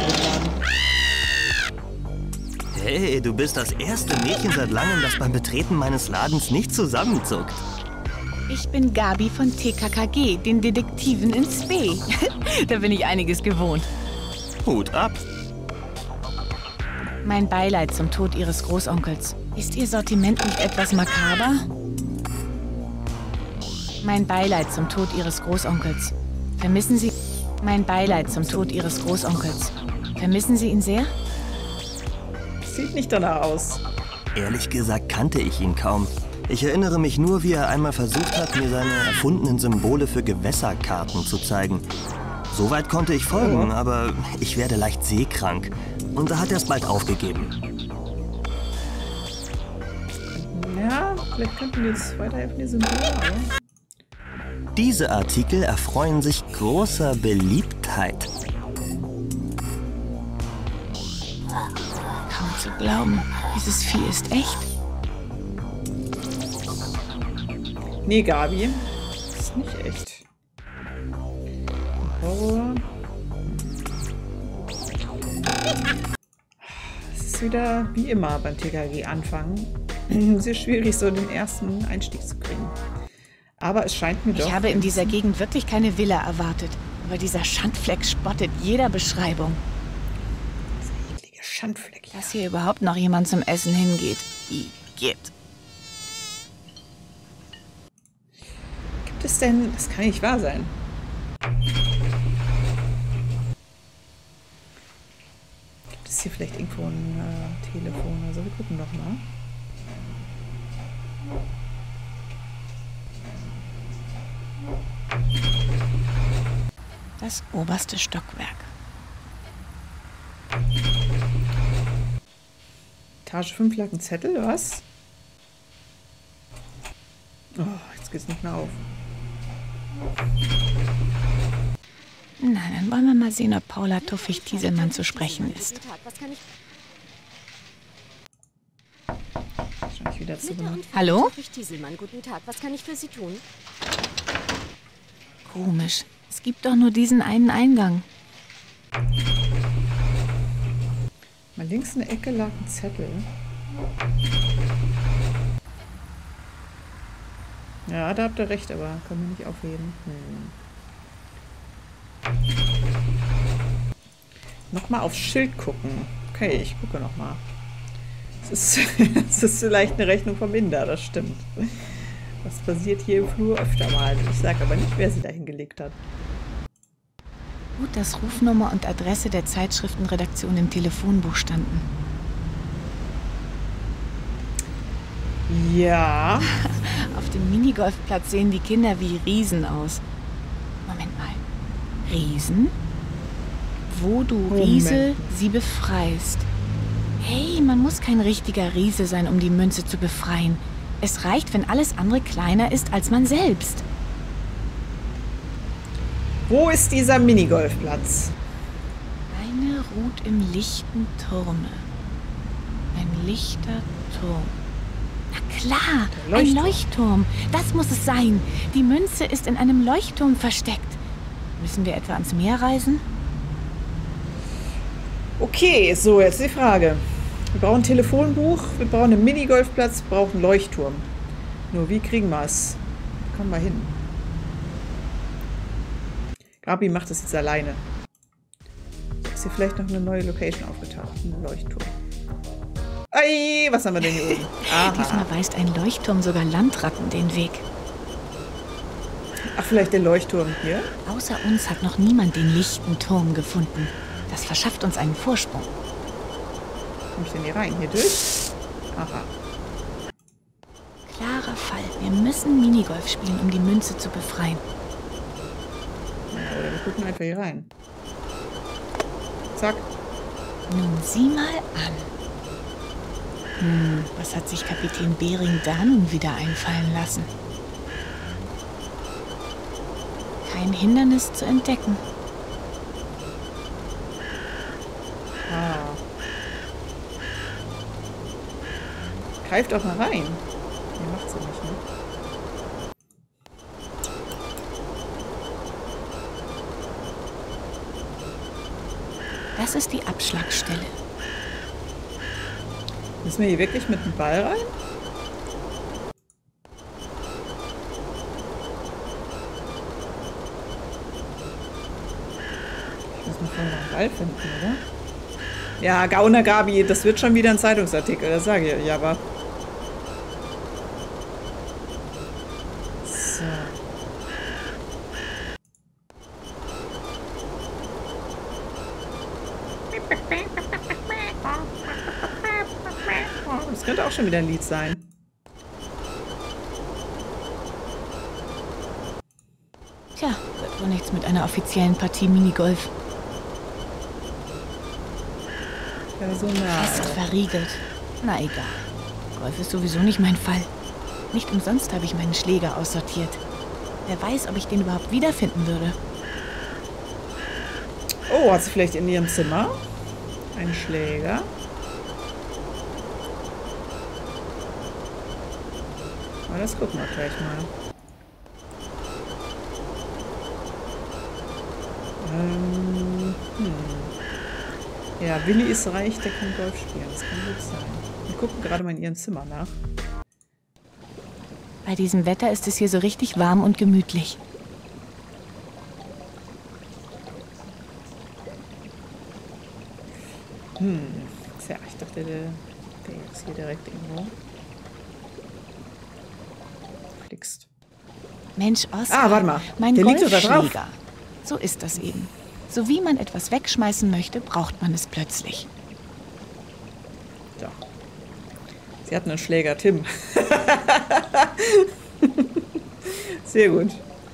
Hey, du bist das erste Mädchen seit langem, das beim Betreten meines Ladens nicht zusammenzuckt. Ich bin Gabi von T K K G, den Detektiven in Spee. Da bin ich einiges gewohnt. Hut ab. Mein Beileid zum Tod Ihres Großonkels. Ist Ihr Sortiment nicht etwas makaber? Mein Beileid zum Tod Ihres Großonkels. Vermissen Sie... Mein Beileid zum Tod Ihres Großonkels. Vermissen Sie ihn sehr? Sieht nicht danach aus. Ehrlich gesagt kannte ich ihn kaum. Ich erinnere mich nur, wie er einmal versucht hat, mir seine erfundenen Symbole für Gewässerkarten zu zeigen. Soweit konnte ich folgen, aber ich werde leicht seekrank. Und da hat er es bald aufgegeben. Ja, vielleicht könnten wir jetzt weiterhelfen, die Symbole, oder? Diese Artikel erfreuen sich großer Beliebtheit. Kaum zu glauben, dieses Vieh ist echt. Nee, Gabi. Das ist nicht echt. Horror. Es ist wieder wie immer beim T K G anfangen. Sehr schwierig, so den ersten Einstieg zu kriegen. Aber es scheint mir doch... Ich habe in dieser Gegend wirklich keine Villa erwartet. Aber dieser Schandfleck spottet jeder Beschreibung. Dieser eklige Schandfleck. Ja. Dass hier überhaupt noch jemand zum Essen hingeht. Igitt. Gibt es denn... Das kann nicht wahr sein. Gibt es hier vielleicht irgendwo ein äh, Telefon? Also wir gucken doch mal. Das oberste Stockwerk. Etage fünf lag ein Zettel, was? Jetzt geht's nicht mehr auf. Na, dann wollen wir mal sehen, ob Paula Tuffig-Tieselmann zu sprechen ist. Wahrscheinlich wieder zu Hallo? Tieselmann, guten Tag. Was kann ich für Sie tun? Komisch. Es gibt doch nur diesen einen Eingang. Mal links in der Ecke lag ein Zettel. Ja, da habt ihr recht, aber können wir nicht aufheben. Hm. Nochmal aufs Schild gucken. Okay, ich gucke nochmal. Es ist, es ist vielleicht eine Rechnung vom Inder, das stimmt. Das passiert hier im Flur öfter mal. Ich sage aber nicht, wer sie da hingelegt hat. Gut, dass Rufnummer und Adresse der Zeitschriftenredaktion im Telefonbuch standen. Ja. Auf dem Minigolfplatz sehen die Kinder wie Riesen aus. Moment mal. Riesen? Wo du Riese Moment. sie befreist. Hey, man muss kein richtiger Riese sein, um die Münze zu befreien. Es reicht, wenn alles andere kleiner ist als man selbst. Wo ist dieser Minigolfplatz? Eine ruht im lichten Turme. Ein lichter Turm. Na klar, Leuchtturm. ein Leuchtturm. Das muss es sein. Die Münze ist in einem Leuchtturm versteckt. Müssen wir etwa ans Meer reisen? Okay, so, jetzt die Frage. Wir brauchen ein Telefonbuch, wir brauchen einen Minigolfplatz, wir brauchen einen Leuchtturm. Nur wie kriegen wir es? Wie kommen wir hin? Gabi macht das jetzt alleine. Ist hier vielleicht noch eine neue Location aufgetaucht? Ein Leuchtturm. Ei, was haben wir denn hier oben? Aha. Diesmal weist ein Leuchtturm sogar Landratten den Weg. Ach, vielleicht der Leuchtturm hier? Außer uns hat noch niemand den lichten Turm gefunden. Das verschafft uns einen Vorsprung. Komm ich denn hier rein? Hier durch? Aha. Klarer Fall. Wir müssen Minigolf spielen, um die Münze zu befreien. Ja, oder wir gucken einfach hier rein. Zack. Nun sieh mal an. Hm, was hat sich Kapitän Bering da nun wieder einfallen lassen? Kein Hindernis zu entdecken. Ah. Greift auch mal rein. Nee, macht sie nicht, ne? Das ist die Abschlagstelle. Müssen wir hier wirklich mit dem Ball rein? Ich muss mal vorher noch einen Ball finden, oder? Ja, Gauner Gabi, das wird schon wieder ein Zeitungsartikel, das sage ich euch aber. So. Das könnte auch schon wieder ein Lied sein. Tja, wird wohl nichts mit einer offiziellen Partie Minigolf. Personal. Fest verriegelt. Na egal. Golf ist sowieso nicht mein Fall. Nicht umsonst habe ich meinen Schläger aussortiert. Wer weiß, ob ich den überhaupt wiederfinden würde. Oh, hat sie vielleicht in ihrem Zimmer einen Schläger? Aber das gucken wir gleich mal. Ähm, hm. Ja, Willi ist reich, der kann Golf spielen. Das kann gut sein. Wir gucken gerade mal in ihrem Zimmer nach. Bei diesem Wetter ist es hier so richtig warm und gemütlich. Hm. Tja, ich dachte, der, der ist hier direkt irgendwo. Flixt. Mensch, Oskar, Ah, warte mal. mein Der liegt sogar drauf. Golfschläger. So ist das eben. So wie man etwas wegschmeißen möchte, braucht man es plötzlich. Ja. Sie hatten einen Schläger, Tim. Sehr gut.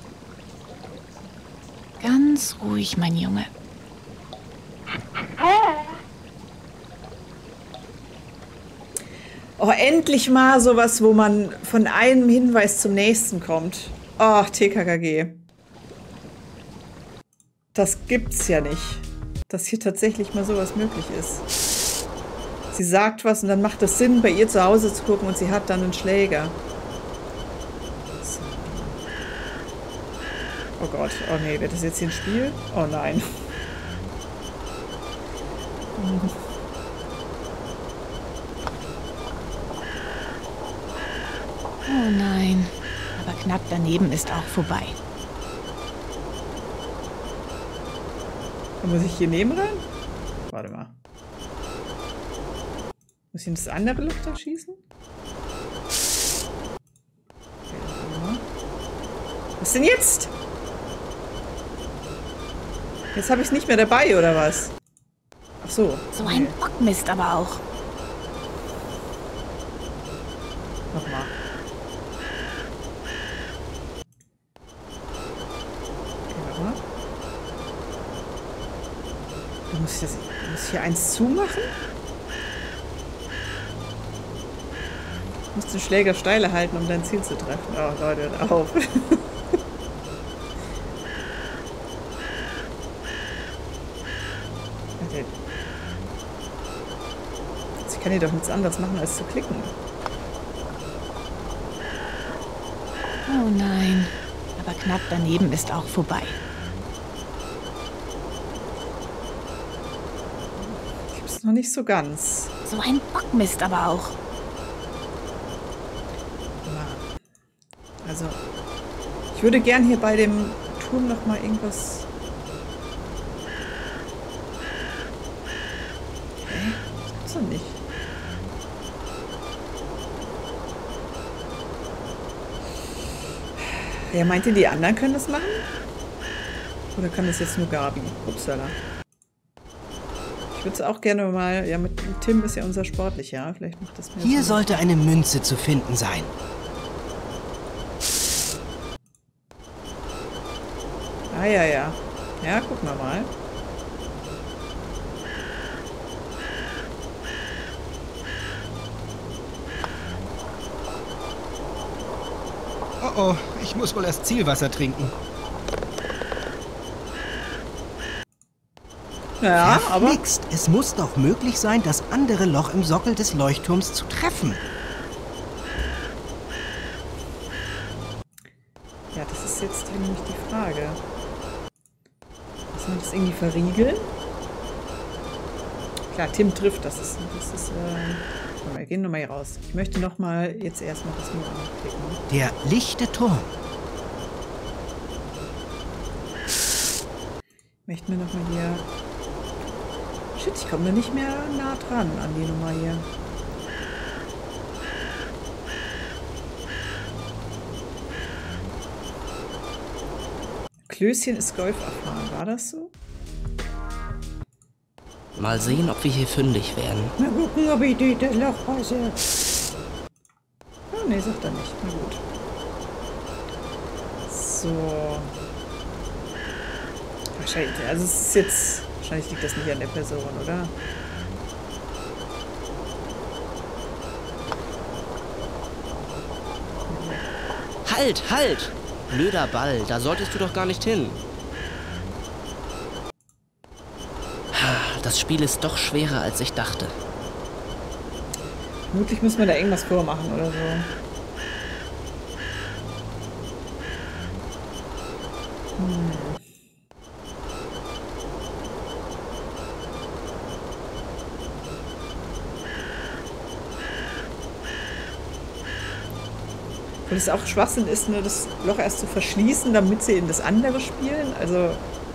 Ganz ruhig, mein Junge. Oh, endlich mal sowas, wo man von einem Hinweis zum nächsten kommt. Oh, T K K G. Das gibt's ja nicht. Dass hier tatsächlich mal sowas möglich ist. Sie sagt was und dann macht es Sinn, bei ihr zu Hause zu gucken und sie hat dann einen Schläger. So. Oh Gott, oh nee, wird das jetzt hier ein Spiel? Oh nein. Oh nein, aber knapp daneben ist auch vorbei. Muss ich hier neben rein? Warte mal. Muss ich in das andere Loch da schießen? Okay, warte mal. Was denn jetzt? Jetzt habe ich es nicht mehr dabei, oder was? Ach so. So ein Bockmist aber auch. Nochmal. Okay, warte mal. Du musst, das, du musst hier eins zumachen? Du musst den Schläger steiler halten, um dein Ziel zu treffen. Oh Leute, hört auf. Okay. Ich kann hier doch nichts anderes machen, als zu klicken. Oh nein, aber knapp daneben ist auch vorbei. Noch nicht so ganz. So ein Bockmist aber auch. Also, ich würde gern hier bei dem Turm noch mal irgendwas... Okay, das gibt's doch nicht. Ja, meint ihr, die anderen können das machen? Oder kann das jetzt nur Gabi? Upsala. Ich würde es auch gerne mal, ja, mit Tim ist ja unser Sportlicher, vielleicht macht das mehr Hier Sinn. sollte eine Münze zu finden sein. Ah, ja, ja. Ja, gucken wir mal. Oh oh, ich muss wohl erst Zielwasser trinken. Ja, aber... Verflixt. Es muss doch möglich sein, das andere Loch im Sockel des Leuchtturms zu treffen. Ja, das ist jetzt hier nämlich die Frage. Muss man das irgendwie verriegeln? Klar, Tim trifft, das ist... Das ist äh, wir gehen nochmal hier raus. Ich möchte nochmal jetzt erstmal das nur anklicken. Der lichte Turm. Ich möchte mir nochmal hier... Shit, ich komme da nicht mehr nah dran an die Nummer hier. Klößchen ist Golf erfahren, war das so? Mal sehen, ob wir hier fündig werden. Mal gucken, ob ich die das Loch passe. Oh, nee, sagt er nicht. Na gut. So. Wahrscheinlich, also es ist jetzt... Wahrscheinlich liegt das nicht an der Person, oder? Halt, halt! Blöder Ball, da solltest du doch gar nicht hin. Das Spiel ist doch schwerer, als ich dachte. Vermutlich müssen wir da irgendwas vormachen oder so. Hm. Und es auch Schwachsinn ist, nur das Loch erst zu verschließen, damit sie in das andere spielen. Also,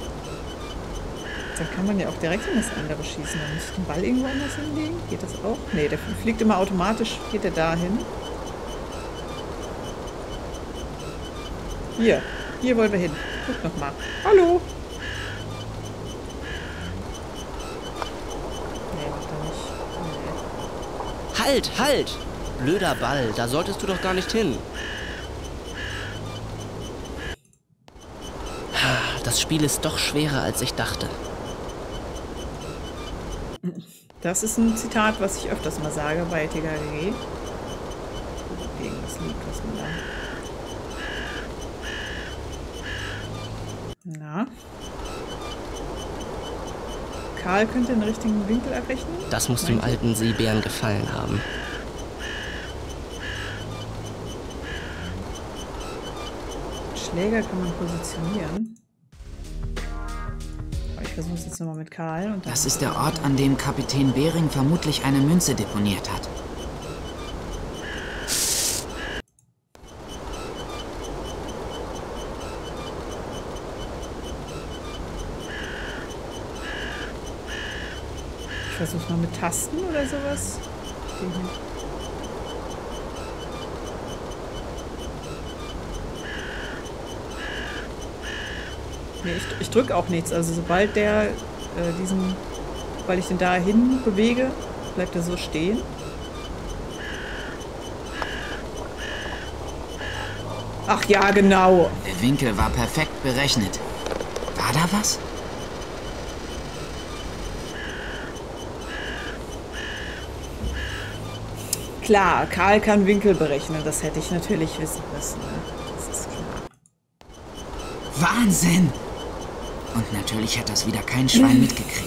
da kann man ja auch direkt in das andere schießen. Dann muss ich den Ball irgendwo anders hinlegen. Geht das auch? Nee, der fliegt immer automatisch. Geht der da hin? Hier. Hier wollen wir hin. Guck nochmal. Hallo. Nee, macht er nicht. Nee. Halt, halt! Blöder Ball, da solltest du doch gar nicht hin. Das Spiel ist doch schwerer, als ich dachte. Das ist ein Zitat, was ich öfters mal sage bei T K K G. Gegen das Lied, was man da... Na? Karl könnte den richtigen Winkel errechnen? Das muss dem alten Seebären gefallen haben. Schläger kann man positionieren. Ich versuche es jetzt nochmal mit Karl. Und das ist der Ort, an dem Kapitän Bering vermutlich eine Münze deponiert hat. Ich versuche mal mit Tasten oder sowas. Nee, ich, ich drücke auch nichts. Also sobald der äh, diesen, weil ich den dahin bewege, bleibt er so stehen. Ach ja, genau. Der Winkel war perfekt berechnet. War da was? Klar, Karl kann Winkel berechnen. Das hätte ich natürlich wissen müssen. Ne? Das ist klar. Wahnsinn! Und natürlich hat das wieder kein Schwein mitgekriegt.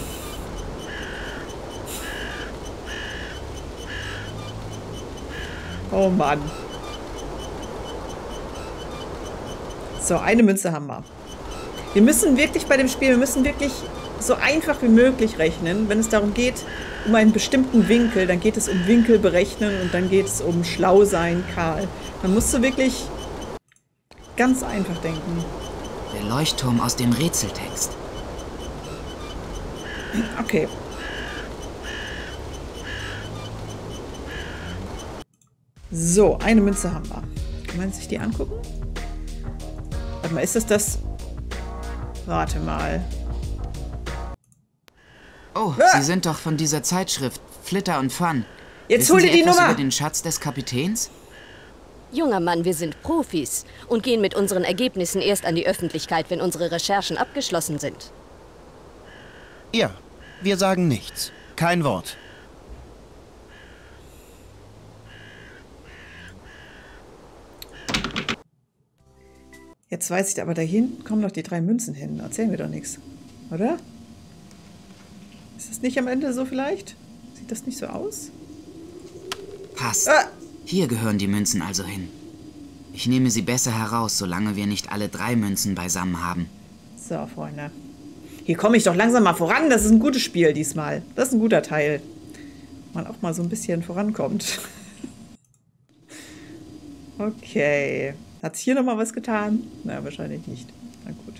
Oh Mann. So, eine Münze haben wir. Wir müssen wirklich bei dem Spiel, wir müssen wirklich so einfach wie möglich rechnen. Wenn es darum geht, um einen bestimmten Winkel, dann geht es um Winkel berechnen und dann geht es um schlau sein, Karl. Man muss so wirklich ganz einfach denken. Der Leuchtturm aus dem Rätseltext. Okay. So, eine Münze haben wir. Kann man sich die angucken? Warte mal, ist das das? Warte mal. Oh, ah! Sie sind doch von dieser Zeitschrift Flitter und Fun. Jetzt hol dir die Nummer! Über den Schatz des Kapitäns? Junger Mann, wir sind Profis und gehen mit unseren Ergebnissen erst an die Öffentlichkeit, wenn unsere Recherchen abgeschlossen sind. Ja, wir sagen nichts. Kein Wort. Jetzt weiß ich, aber da hinten kommen doch die drei Münzen hin. Erzählen wir doch nichts. Oder? Ist das nicht am Ende so vielleicht? Sieht das nicht so aus? Passt. Ah! Hier gehören die Münzen also hin. Ich nehme sie besser heraus, solange wir nicht alle drei Münzen beisammen haben. So, Freunde. Hier komme ich doch langsam mal voran. Das ist ein gutes Spiel diesmal. Das ist ein guter Teil. Man auch mal so ein bisschen vorankommt. Okay. Hat sich hier noch mal was getan? Na, wahrscheinlich nicht. Na gut.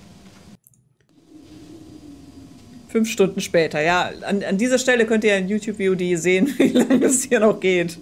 Fünf Stunden später. Ja, an, an dieser Stelle könnt ihr ein YouTube-V O D sehen, wie lange es hier noch geht.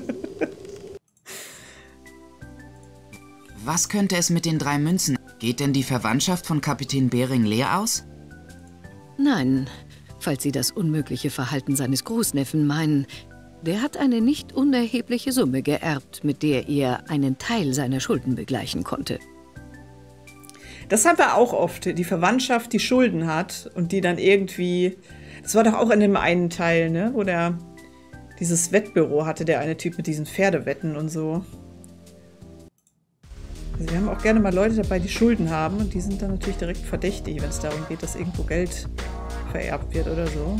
Was könnte es mit den drei Münzen? Geht denn die Verwandtschaft von Kapitän Bering leer aus? Nein, falls Sie das unmögliche Verhalten seines Großneffen meinen. Der hat eine nicht unerhebliche Summe geerbt, mit der er einen Teil seiner Schulden begleichen konnte. Das haben wir auch oft. Die Verwandtschaft, die Schulden hat und die dann irgendwie... Das war doch auch in dem einen Teil, ne? Wo der dieses Wettbüro hatte, der eine Typ mit diesen Pferdewetten und so. Also wir haben auch gerne mal Leute dabei, die Schulden haben und die sind dann natürlich direkt verdächtig, wenn es darum geht, dass irgendwo Geld vererbt wird oder so.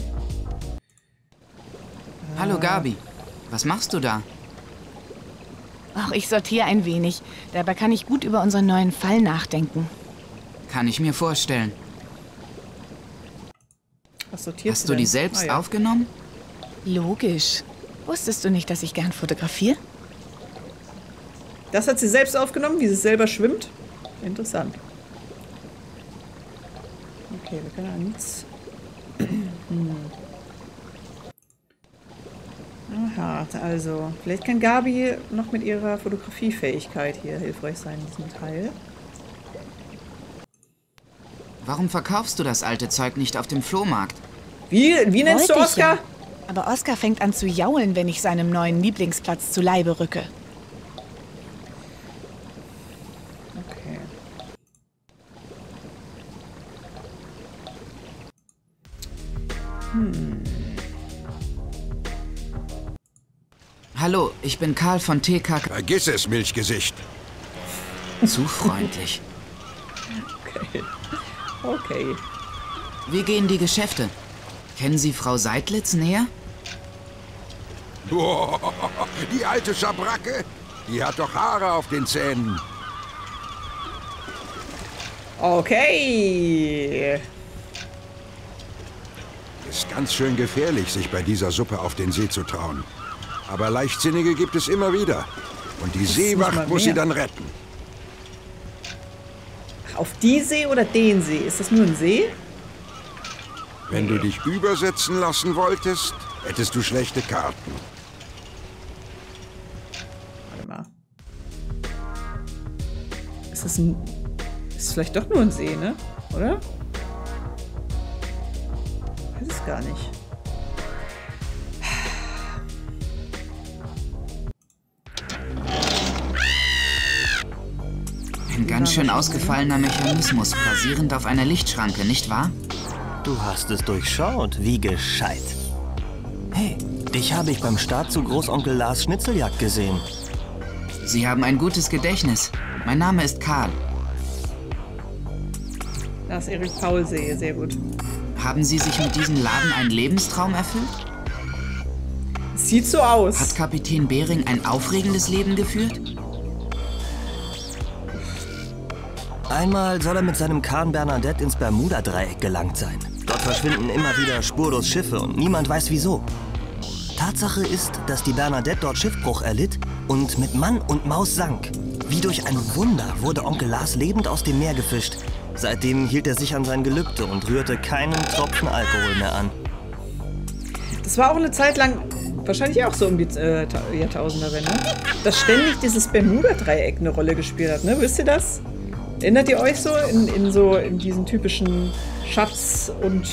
Hallo Gabi, was machst du da? Ach, ich sortiere ein wenig. Dabei kann ich gut über unseren neuen Fall nachdenken. Kann ich mir vorstellen. Was sortierst Hast du die selbst ah, ja. aufgenommen? Logisch. Wusstest du nicht, dass ich gern fotografiere? Das hat sie selbst aufgenommen, wie sie selber schwimmt? Interessant. Okay, wir können ja nichts... hm. Aha, also, vielleicht kann Gabi noch mit ihrer Fotografiefähigkeit hier hilfreich sein in diesem Teil. Warum verkaufst du das alte Zeug nicht auf dem Flohmarkt? Wie, wie nennst Wollte du Oskar? Ja. Aber Oskar fängt an zu jaulen, wenn ich seinem neuen Lieblingsplatz zu Leibe rücke. Okay. Hm. Hallo, ich bin Karl von T K K... Vergiss es, Milchgesicht. Zu freundlich. Okay. Okay. Wie gehen die Geschäfte? Kennen Sie Frau Seidlitz näher? Boah, die alte Schabracke, die hat doch Haare auf den Zähnen. Okay. Ist ganz schön gefährlich, sich bei dieser Suppe auf den See zu trauen. Aber Leichtsinnige gibt es immer wieder. Und die Seewacht muss sie dann retten. Auf die See oder den See? Ist das nur ein See? Wenn du dich übersetzen lassen wolltest, hättest du schlechte Karten. Warte mal. Ist das ein... Ist vielleicht doch nur ein See, ne? Oder? Ich weiß es gar nicht. Ein ganz schön ausgefallener Mechanismus, basierend auf einer Lichtschranke, nicht wahr? Du hast es durchschaut, wie gescheit. Hey, dich habe ich beim Start zu Großonkel Lars Schnitzeljagd gesehen. Sie haben ein gutes Gedächtnis. Mein Name ist Karl. Das ist Erik Paulsee, sehr gut. Haben Sie sich mit diesem Laden einen Lebenstraum erfüllt? Sieht so aus. Hat Kapitän Bering ein aufregendes Leben geführt? Einmal soll er mit seinem Kahn Bernadette ins Bermuda-Dreieck gelangt sein. Dort verschwinden immer wieder spurlos Schiffe und niemand weiß wieso. Tatsache ist, dass die Bernadette dort Schiffbruch erlitt und mit Mann und Maus sank. Wie durch ein Wunder wurde Onkel Lars lebend aus dem Meer gefischt. Seitdem hielt er sich an sein Gelübde und rührte keinen Tropfen Alkohol mehr an. Das war auch eine Zeit lang, wahrscheinlich auch so um die äh, Jahrtausenderwende, dass ständig dieses Bermuda-Dreieck eine Rolle gespielt hat, ne? Wisst ihr das? Erinnert ihr euch so in, in so in diesen typischen Schatz- und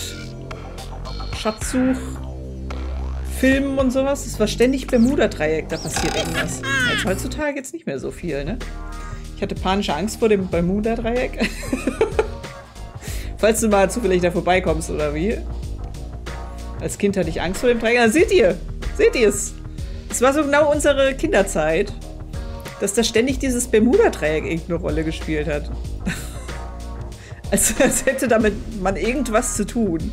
Schatzsuch-Filmen und sowas? Es war ständig Bermuda-Dreieck, da passiert irgendwas. Jetzt heutzutage jetzt nicht mehr so viel, ne? Ich hatte panische Angst vor dem Bermuda-Dreieck. Falls du mal zufällig da vorbeikommst, oder wie? Als Kind hatte ich Angst vor dem Dreieck. Da seht ihr! Seht ihr es? Es war so genau unsere Kinderzeit, dass da ständig dieses Bermuda-Dreieck irgendeine Rolle gespielt hat. als, als hätte damit man irgendwas zu tun.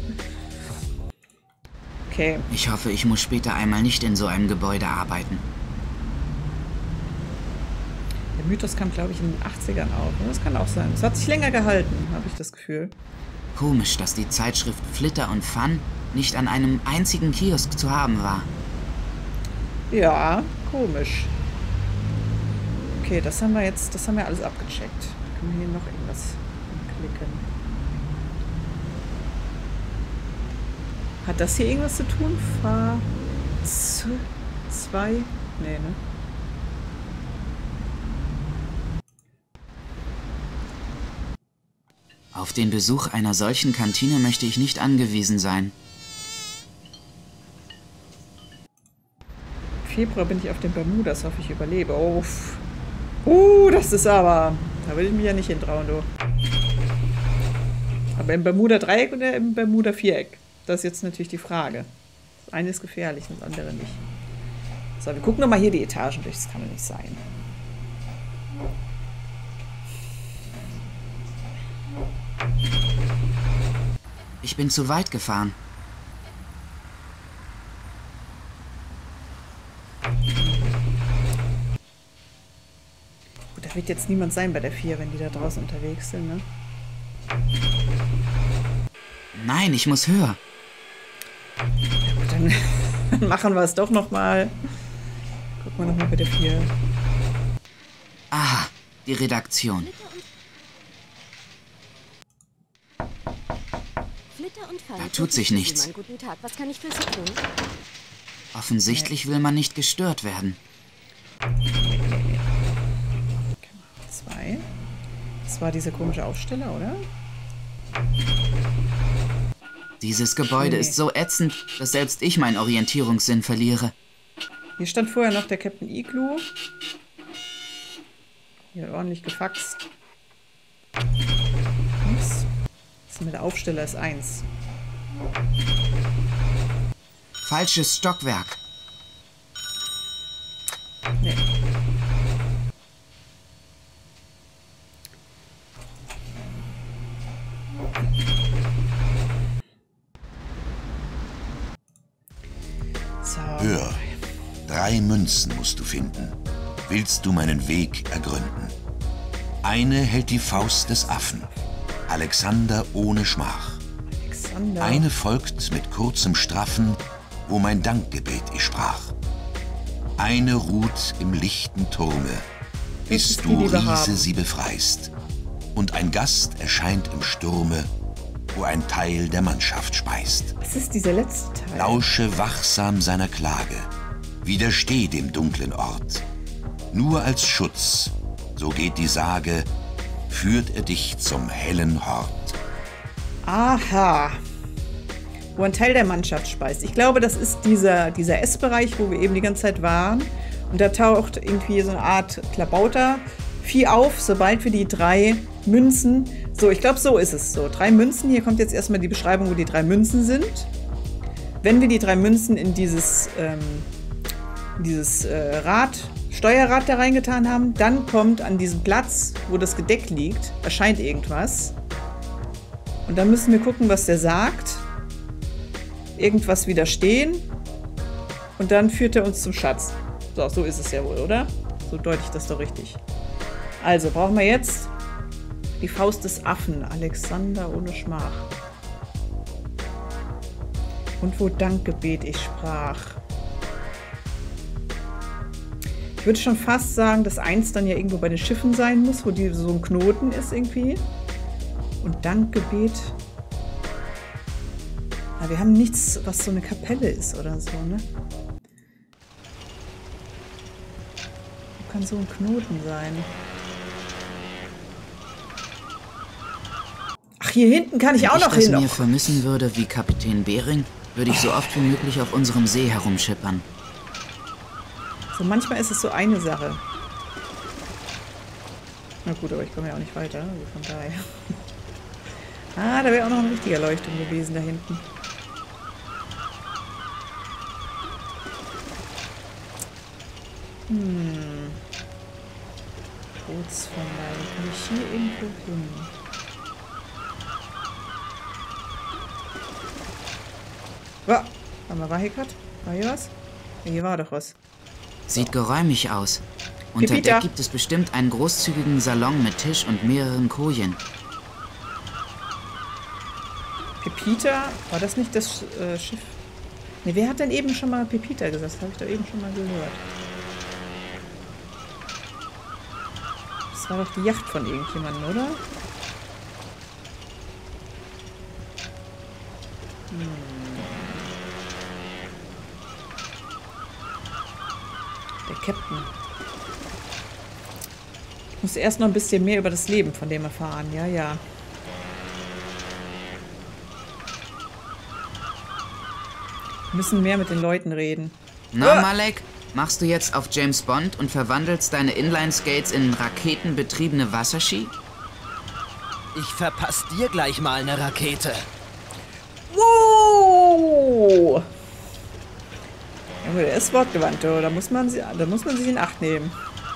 Okay. Ich hoffe, ich muss später einmal nicht in so einem Gebäude arbeiten. Der Mythos kam, glaube ich, in den achtzigern auf. Das kann auch sein. Es hat sich länger gehalten, habe ich das Gefühl. Komisch, dass die Zeitschrift Flitter und Fun nicht an einem einzigen Kiosk zu haben war. Ja, komisch. Okay, das haben wir jetzt, das haben wir alles abgecheckt. Können wir hier noch irgendwas klicken? Hat das hier irgendwas zu tun? Fahr zwei? Nee, ne? Auf den Besuch einer solchen Kantine möchte ich nicht angewiesen sein. Im Februar bin ich auf den Bermudas, hoffe ich überlebe. Oh, uh, das ist aber... Da will ich mich ja nicht hintrauen, du. Aber im Bermuda-Dreieck oder im Bermuda-Viereck? Das ist jetzt natürlich die Frage. Das eine ist gefährlich, das andere nicht. So, wir gucken nochmal hier die Etagen durch. Das kann doch nicht sein. Ich bin zu weit gefahren. Gut, da wird jetzt niemand sein bei der vier, wenn die da draußen unterwegs sind, ne? Nein, ich muss höher. Ja, gut, dann machen wir es doch nochmal. Gucken wir nochmal bei der vier. Aha, die Redaktion. Da tut sich nichts. Guten Tag, was kann ich für Sie tun? Offensichtlich will man nicht gestört werden. Zwei. Das war dieser komische Aufsteller, oder? Dieses Gebäude Nee. ist so ätzend, dass selbst ich meinen Orientierungssinn verliere. Hier stand vorher noch der Captain Igloo. Hier ordentlich gefaxt. Was? Das mit der Aufsteller ist eins. Falsches Stockwerk. Hör, drei Münzen musst du finden, willst du meinen Weg ergründen. Eine hält die Faust des Affen, Alexander ohne Schmach. Alexander. Eine folgt mit kurzem Straffen, wo mein Dankgebet ich sprach. Eine ruht im lichten Turme, bis du, Riese, sie befreist. Und ein Gast erscheint im Sturme, wo ein Teil der Mannschaft speist. Was ist dieser letzte Teil? Lausche wachsam seiner Klage, widersteh dem dunklen Ort. Nur als Schutz, so geht die Sage, führt er dich zum hellen Hort. Aha. Wo ein Teil der Mannschaft speist. Ich glaube, das ist dieser, dieser Essbereich, wo wir eben die ganze Zeit waren. Und da taucht irgendwie so eine Art Klabauter-Vieh auf, sobald wir die drei Münzen... So, ich glaube, so ist es so. Drei Münzen. Hier kommt jetzt erstmal die Beschreibung, wo die drei Münzen sind. Wenn wir die drei Münzen in dieses, ähm, dieses äh, Rad, Steuerrad da reingetan haben, dann kommt an diesem Platz, wo das gedeckt liegt, erscheint irgendwas. Und dann müssen wir gucken, was der sagt. Irgendwas widerstehen. Und dann führt er uns zum Schatz. So, so ist es ja wohl, oder? So deute ich das doch richtig. Also, brauchen wir jetzt die Faust des Affen. Alexander ohne Schmach. Und wo Dankgebet ich sprach. Ich würde schon fast sagen, dass eins dann ja irgendwo bei den Schiffen sein muss, wo die, so ein Knoten ist irgendwie. Und Dankgebet. Ja, wir haben nichts, was so eine Kapelle ist oder so, ne? Wo kann so ein Knoten sein? Ach, hier hinten kann ich Wenn auch noch ich hin. Wenn ich das mir vermissen würde wie Kapitän Bering, würde ich so oft wie möglich auf unserem See herumschippern. So, manchmal ist es so eine Sache. Na gut, aber ich komme ja auch nicht weiter, also von daher. Ah, da wäre auch noch ein richtiger Leuchtturm gewesen da hinten. Hm. Bootsverleih. Kann ich hier irgendwo hin? Wa? Warte mal, war hier gerade? War hier was? Ja, hier war doch was. Sieht geräumig aus. Unter Pepita. Deck gibt es bestimmt einen großzügigen Salon mit Tisch und mehreren Kojen. Pepita? War das nicht das äh, Schiff? Ne, wer hat denn eben schon mal Pepita gesagt? Das habe ich doch eben schon mal gehört. Das war doch die Yacht von irgendjemandem, oder? Hm. Der Captain. Ich muss erst noch ein bisschen mehr über das Leben von dem erfahren. Ja, ja. Wir müssen mehr mit den Leuten reden. Na, Malek, machst du jetzt auf James Bond und verwandelst deine Inline-Skates in raketenbetriebene Wasserski? Ich verpass dir gleich mal eine Rakete. Wow! Ja, der ist wortgewandt, da muss man, da muss man sich in Acht nehmen.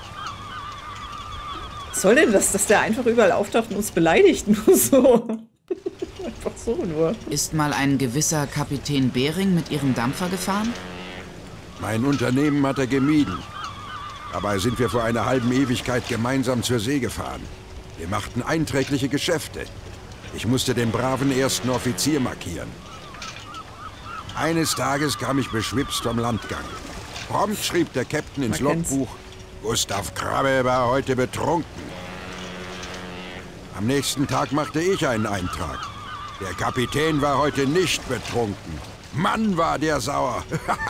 Was soll denn das, dass der einfach überall auftaucht und uns beleidigt? Nur so. Einfach so nur. Ist mal ein gewisser Kapitän Bering mit ihrem Dampfer gefahren? Mein Unternehmen hat er gemieden. Dabei sind wir vor einer halben Ewigkeit gemeinsam zur See gefahren. Wir machten einträgliche Geschäfte. Ich musste den braven ersten Offizier markieren. Eines Tages kam ich beschwipst vom Landgang. Prompt schrieb der Captain ins Logbuch, Gustav Krabbe war heute betrunken. Am nächsten Tag machte ich einen Eintrag. Der Kapitän war heute nicht betrunken. Mann, war der sauer.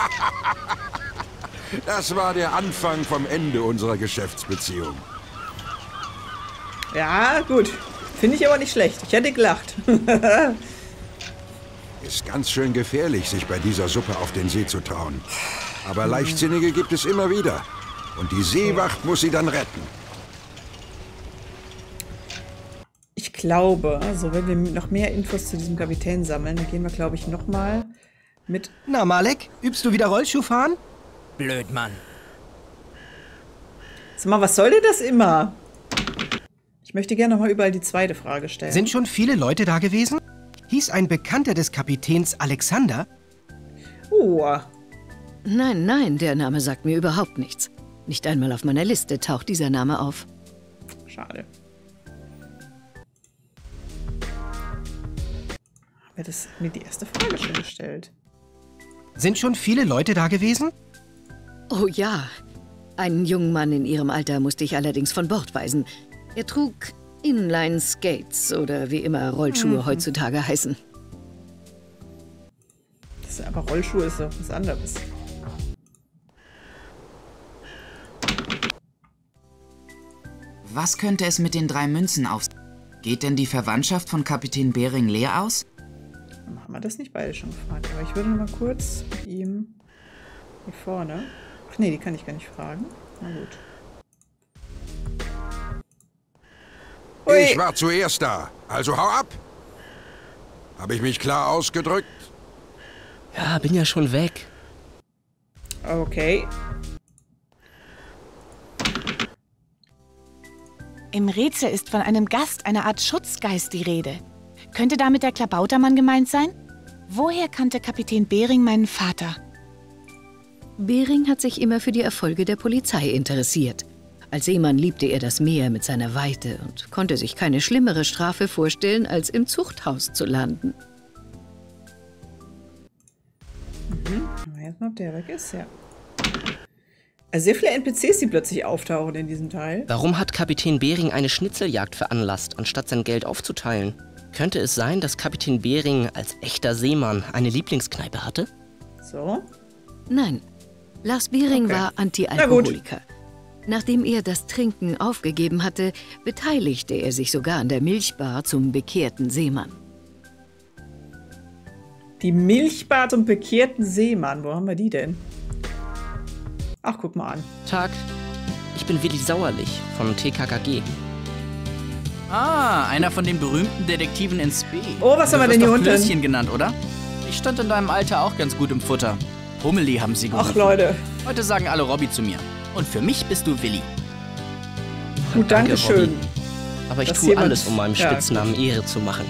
Das war der Anfang vom Ende unserer Geschäftsbeziehung. Ja, gut. Finde ich aber nicht schlecht. Ich hätte gelacht. Ist ganz schön gefährlich, sich bei dieser Suppe auf den See zu trauen. Aber Leichtsinnige gibt es immer wieder. Und die Seewacht muss sie dann retten. Ich glaube, also wenn wir noch mehr Infos zu diesem Kapitän sammeln, dann gehen wir, glaube ich, nochmal mit... Na, Malek, übst du wieder Rollschuhfahren? Blöd, Mann. Sag mal, was soll denn das immer? Ich möchte gerne nochmal überall die zweite Frage stellen. Sind schon viele Leute da gewesen? Hieß ein Bekannter des Kapitäns Alexander? Oh. Nein, nein, der Name sagt mir überhaupt nichts. Nicht einmal auf meiner Liste taucht dieser Name auf. Schade. Wer das mir die erste Frage schon gestellt? Sind schon viele Leute da gewesen? Oh ja. Einen jungen Mann in ihrem Alter musste ich allerdings von Bord weisen. Er trug Inline-Skates oder wie immer Rollschuhe mhm. heutzutage heißen. Das ist aber Rollschuhe ist doch was anderes. Was könnte es mit den drei Münzen auf? Geht denn die Verwandtschaft von Kapitän Bering leer aus? Haben wir das nicht beide schon gefragt? Aber ich würde noch mal kurz mit ihm hier vorne. Ach nee, die kann ich gar nicht fragen. Na gut. Ui. Ich war zuerst da, also hau ab! Habe ich mich klar ausgedrückt? Ja, bin ja schon weg. Okay. Im Rätsel ist von einem Gast, einer Art Schutzgeist, die Rede. Könnte damit der Klabautermann gemeint sein? Woher kannte Kapitän Bering meinen Vater? Bering hat sich immer für die Erfolge der Polizei interessiert. Als Seemann liebte er das Meer mit seiner Weite und konnte sich keine schlimmere Strafe vorstellen, als im Zuchthaus zu landen. Mhm. Jetzt mal, ob der weg ist, ja. Also sehr viele N P Cs, die plötzlich auftauchen in diesem Teil. Warum hat Kapitän Bering eine Schnitzeljagd veranlasst, anstatt sein Geld aufzuteilen? Könnte es sein, dass Kapitän Bering als echter Seemann eine Lieblingskneipe hatte? So? Nein. Lars Bering okay. war Anti-Alkoholiker. Nachdem er das Trinken aufgegeben hatte, beteiligte er sich sogar an der Milchbar zum bekehrten Seemann. Die Milchbar zum bekehrten Seemann, wo haben wir die denn? Ach, guck mal an. Tag, ich bin Willi Sauerlich von T K K G. Ah, einer von den berühmten Detektiven in Spee. Oh, was haben wir denn hier unten? Klößchen genannt, oder? Ich stand in deinem Alter auch ganz gut im Futter. Hummeli haben sie gerufen. Ach, Leute. Heute sagen alle Robby zu mir. Und für mich bist du Willi. Gut, danke schön. Aber ich tue alles, um meinem Spitznamen ja, Ehre zu machen.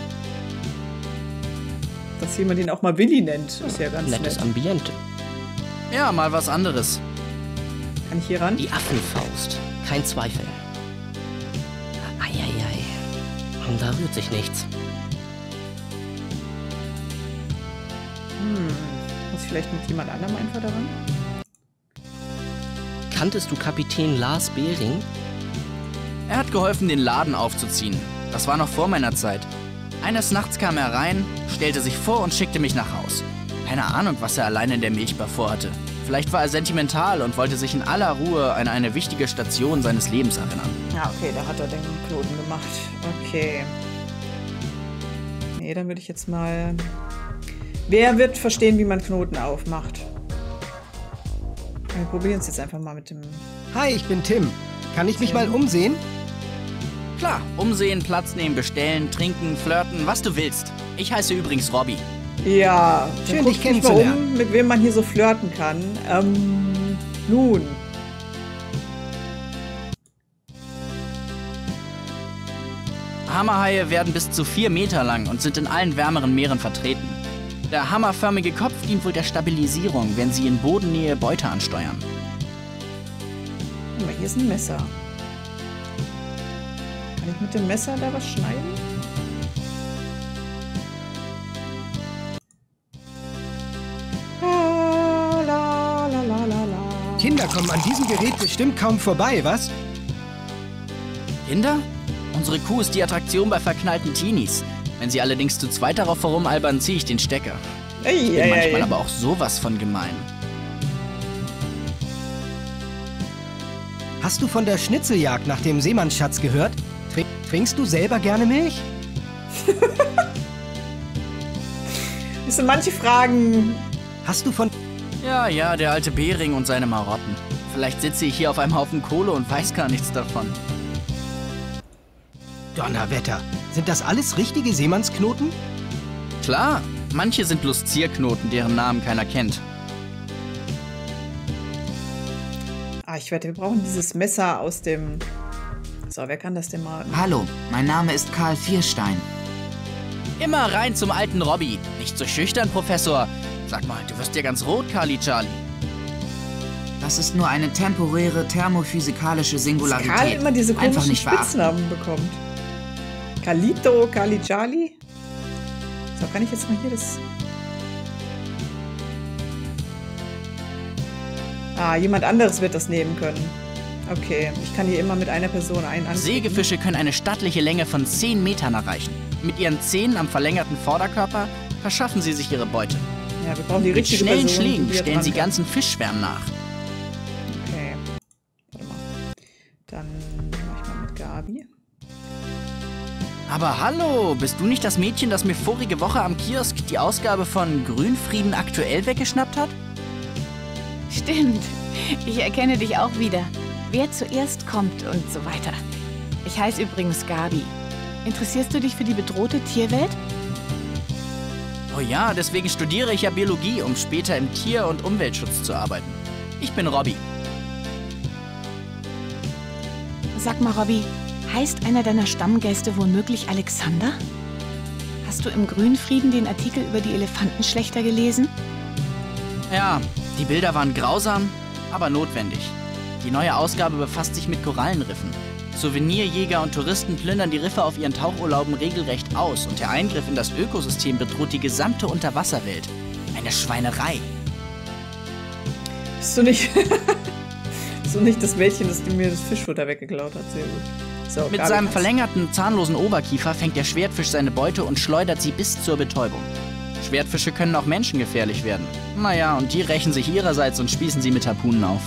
Dass jemand ihn auch mal Willi nennt, ist ja ganz Nettes nett. Ambiente. Ja, mal was anderes. Kann ich hier ran? Die Affenfaust. Kein Zweifel. Eieiei. Und da rührt sich nichts. Hm. Muss ich vielleicht mit jemand anderem einfach daran? Kanntest du Kapitän Lars Bering? Er hat geholfen, den Laden aufzuziehen. Das war noch vor meiner Zeit. Eines Nachts kam er rein, stellte sich vor und schickte mich nach Haus. Keine Ahnung, was er allein in der Milchbar vorhatte. Vielleicht war er sentimental und wollte sich in aller Ruhe an eine wichtige Station seines Lebens erinnern. Ja, okay, da hat er den Knoten gemacht. Okay. Nee, dann würde ich jetzt mal... Wer wird verstehen, wie man Knoten aufmacht? Wir probieren es jetzt einfach mal mit dem... Hi, ich bin Tim. Kann ich mich mal umsehen? Klar, umsehen, Platz nehmen, bestellen, trinken, flirten, was du willst. Ich heiße übrigens Robby. Ja, schön, dich kennenzulernen. Um, mit wem man hier so flirten kann. Ähm, nun. Hammerhaie werden bis zu vier Meter lang und sind in allen wärmeren Meeren vertreten. Der hammerförmige Kopf dient wohl der Stabilisierung, wenn sie in Bodennähe Beute ansteuern. Guck mal, hier ist ein Messer. Kann ich mit dem Messer da was schneiden? La, la, la, la, la. Kinder kommen an diesem Gerät bestimmt kaum vorbei, was? Kinder? Unsere Kuh ist die Attraktion bei verknallten Teenies. Wenn sie allerdings zu zweit darauf herumalbern, ziehe ich den Stecker. Ei, ich bin ei, manchmal ei. aber auch sowas von gemein. Hast du von der Schnitzeljagd nach dem Seemannsschatz gehört? Trink, trinkst du selber gerne Milch? Das sind manche Fragen... Hast du von... Ja, ja, der alte Bering und seine Marotten. Vielleicht sitze ich hier auf einem Haufen Kohle und weiß gar nichts davon. Donnerwetter. Sind das alles richtige Seemannsknoten? Klar, manche sind bloß Zierknoten, deren Namen keiner kennt. Ah, ich wette, wir brauchen dieses Messer aus dem... So, wer kann das denn mal... Hallo, mein Name ist Karl Vierstein. Immer rein zum alten Robby. Nicht so schüchtern, Professor. Sag mal, du wirst ja ganz rot, Carly Charlie. Das ist nur eine temporäre thermophysikalische Singularität. Karl immer diese Einfach komischen nicht beachten. Spitznamen bekommt. Kalito, Kalijali. So, kann ich jetzt mal hier das... Ah, jemand anderes wird das nehmen können. Okay, ich kann hier immer mit einer Person einen anklicken. Sägefische können eine stattliche Länge von zehn Metern erreichen. Mit ihren Zähnen am verlängerten Vorderkörper verschaffen sie sich ihre Beute. Ja, wir brauchen die Mit richtige schnellen Person, Schlägen die hier stellen dran sie kann. ganzen Fischschwärmen nach. Okay. Warte mal. Dann mach ich mal mit Gabi. Aber hallo, bist du nicht das Mädchen, das mir vorige Woche am Kiosk die Ausgabe von Grünfrieden aktuell weggeschnappt hat? Stimmt. Ich erkenne dich auch wieder. Wer zuerst kommt und so weiter. Ich heiße übrigens Gabi. Interessierst du dich für die bedrohte Tierwelt? Oh ja, deswegen studiere ich ja Biologie, um später im Tier- und Umweltschutz zu arbeiten. Ich bin Robby. Sag mal, Robby, heißt einer deiner Stammgäste womöglich Alexander? Hast du im Grünfrieden den Artikel über die Elefantenschlechter gelesen? Ja, die Bilder waren grausam, aber notwendig. Die neue Ausgabe befasst sich mit Korallenriffen. Souvenirjäger und Touristen plündern die Riffe auf ihren Tauchurlauben regelrecht aus und der Eingriff in das Ökosystem bedroht die gesamte Unterwasserwelt. Eine Schweinerei. Bist du nicht... Bist du nicht das Mädchen, das mir das Fischfutter weggeklaut hat? Sehr gut. So, Mit Gabi, seinem kannst- verlängerten, zahnlosen Oberkiefer fängt der Schwertfisch seine Beute und schleudert sie bis zur Betäubung. Schwertfische können auch menschengefährlich werden. Naja, und die rächen sich ihrerseits und spießen sie mit Harpunen auf.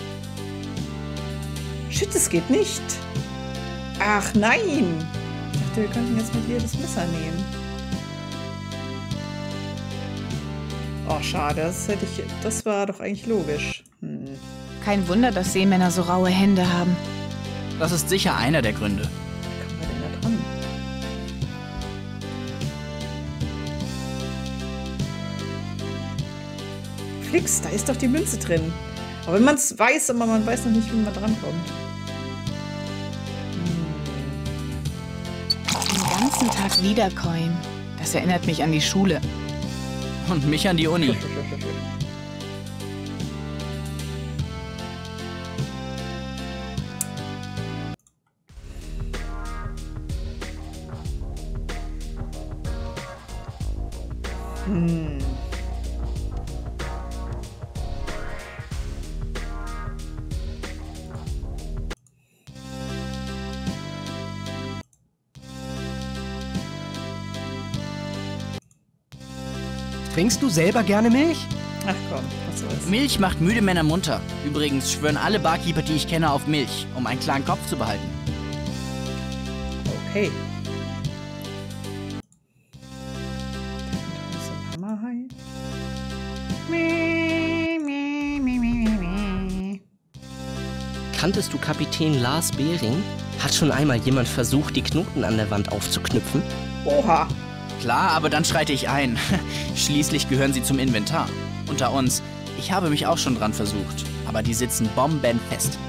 Shit, das geht nicht. Ach nein. Ich dachte, wir könnten jetzt mit ihr das Messer nehmen. Oh, schade. Das hätte ich. Das war doch eigentlich logisch. Hm. Kein Wunder, dass Seemänner so raue Hände haben. Das ist sicher einer der Gründe. Wie kommen wir denn da dran? Flix, da ist doch die Münze drin. Aber wenn man es weiß, aber man weiß noch nicht, wie man drankommt. Den ganzen Tag wiedercoin. Das erinnert mich an die Schule. Und mich an die Uni. Hm. Trinkst du selber gerne Milch? Ach komm, was soll's. Milch macht müde Männer munter. Übrigens schwören alle Barkeeper, die ich kenne, auf Milch, um einen klaren Kopf zu behalten. Okay. Hammerhai. Kanntest du Kapitän Lars Behring? Hat schon einmal jemand versucht, die Knoten an der Wand aufzuknüpfen? Oha. Klar, aber dann schreite ich ein. Schließlich gehören sie zum Inventar. Unter uns, ich habe mich auch schon dran versucht, aber die sitzen bombenfest.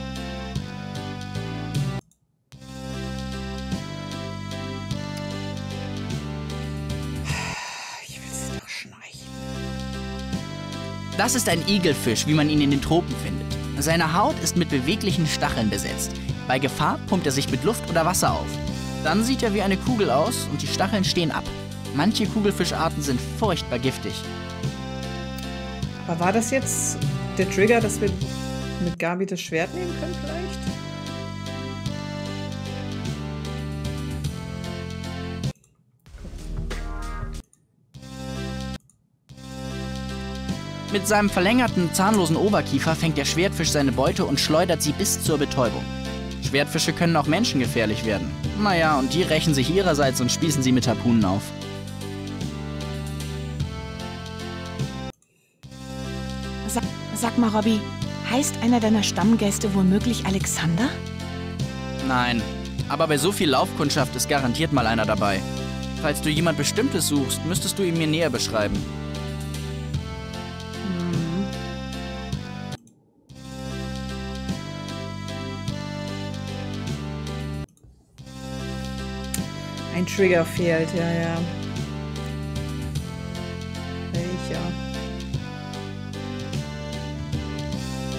Ich will sie doch schnarchen. Das ist ein Igelfisch, wie man ihn in den Tropen findet. Seine Haut ist mit beweglichen Stacheln besetzt. Bei Gefahr pumpt er sich mit Luft oder Wasser auf. Dann sieht er wie eine Kugel aus und die Stacheln stehen ab. Manche Kugelfischarten sind furchtbar giftig. Aber war das jetzt der Trigger, dass wir mit Gabi das Schwert nehmen können vielleicht? Mit seinem verlängerten, zahnlosen Oberkiefer fängt der Schwertfisch seine Beute und schleudert sie bis zur Betäubung. Schwertfische können auch menschengefährlich werden. Naja, und die rächen sich ihrerseits und spießen sie mit Harpunen auf. Sag, sag mal, Robby, heißt einer deiner Stammgäste womöglich Alexander? Nein, aber bei so viel Laufkundschaft ist garantiert mal einer dabei. Falls du jemand Bestimmtes suchst, müsstest du ihn mir näher beschreiben. Ein Trigger fehlt, ja, ja. Welcher?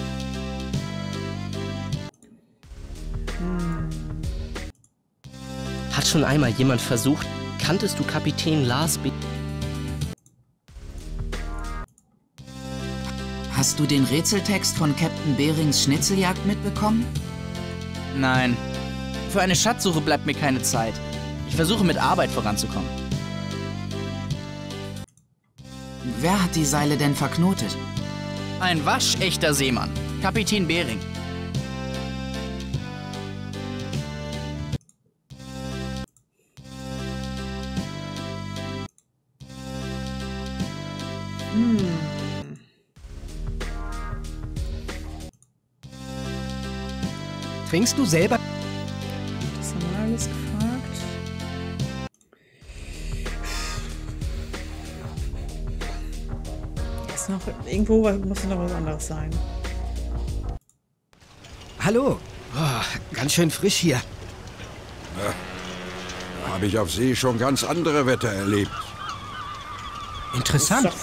schon einmal jemand versucht? Kanntest du Kapitän Lars B... Hast du den Rätseltext von Captain Behrings Schnitzeljagd mitbekommen? Nein. Für eine Schatzsuche bleibt mir keine Zeit. Ich versuche mit Arbeit voranzukommen. Wer hat die Seile denn verknotet? Ein waschechter Seemann. Kapitän Bering. Hm. Trinkst du selber? Das haben wir alles gefragt. Ist noch irgendwo muss noch was anderes sein. Hallo. Oh, ganz schön frisch hier. Na, da habe ich auf See schon ganz andere Wetter erlebt. Interessant.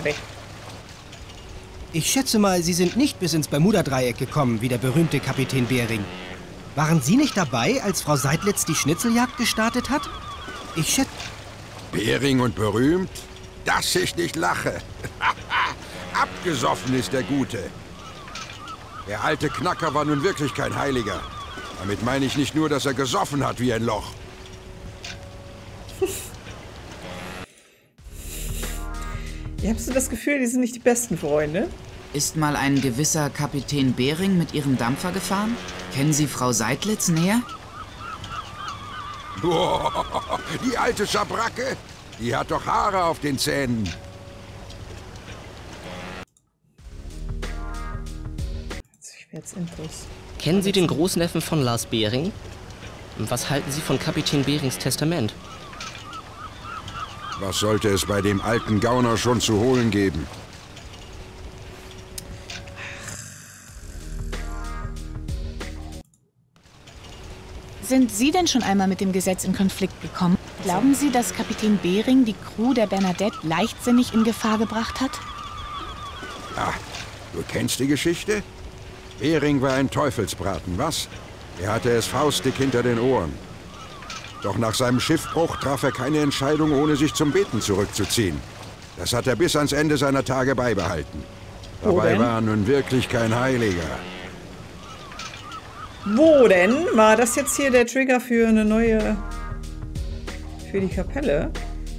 Ich schätze mal, Sie sind nicht bis ins Bermuda-Dreieck gekommen, wie der berühmte Kapitän Bering. Waren Sie nicht dabei, als Frau Seidlitz die Schnitzeljagd gestartet hat? Ich schätze... Bering und berühmt? Dass ich nicht lache. Abgesoffen ist der Gute. Der alte Knacker war nun wirklich kein Heiliger. Damit meine ich nicht nur, dass er gesoffen hat wie ein Loch. Ihr habt so das Gefühl, die sind nicht die besten Freunde? Ist mal ein gewisser Kapitän Bering mit ihrem Dampfer gefahren? Kennen Sie Frau Seidlitz näher? Boah, die alte Schabracke, die hat doch Haare auf den Zähnen. Ich will jetzt Infos. Kennen Sie den Großneffen von Lars Bering? Und was halten Sie von Kapitän Berings Testament? Was sollte es bei dem alten Gauner schon zu holen geben? Sind Sie denn schon einmal mit dem Gesetz in Konflikt gekommen? Glauben Sie, dass Kapitän Bering die Crew der Bernadette leichtsinnig in Gefahr gebracht hat? Ah, du kennst die Geschichte? Bering war ein Teufelsbraten, was? Er hatte es faustdick hinter den Ohren. Doch nach seinem Schiffbruch traf er keine Entscheidung, ohne sich zum Beten zurückzuziehen. Das hat er bis ans Ende seiner Tage beibehalten. Dabei war er nun wirklich kein Heiliger. Wo denn? War das jetzt hier der Trigger für eine neue... für die Kapelle?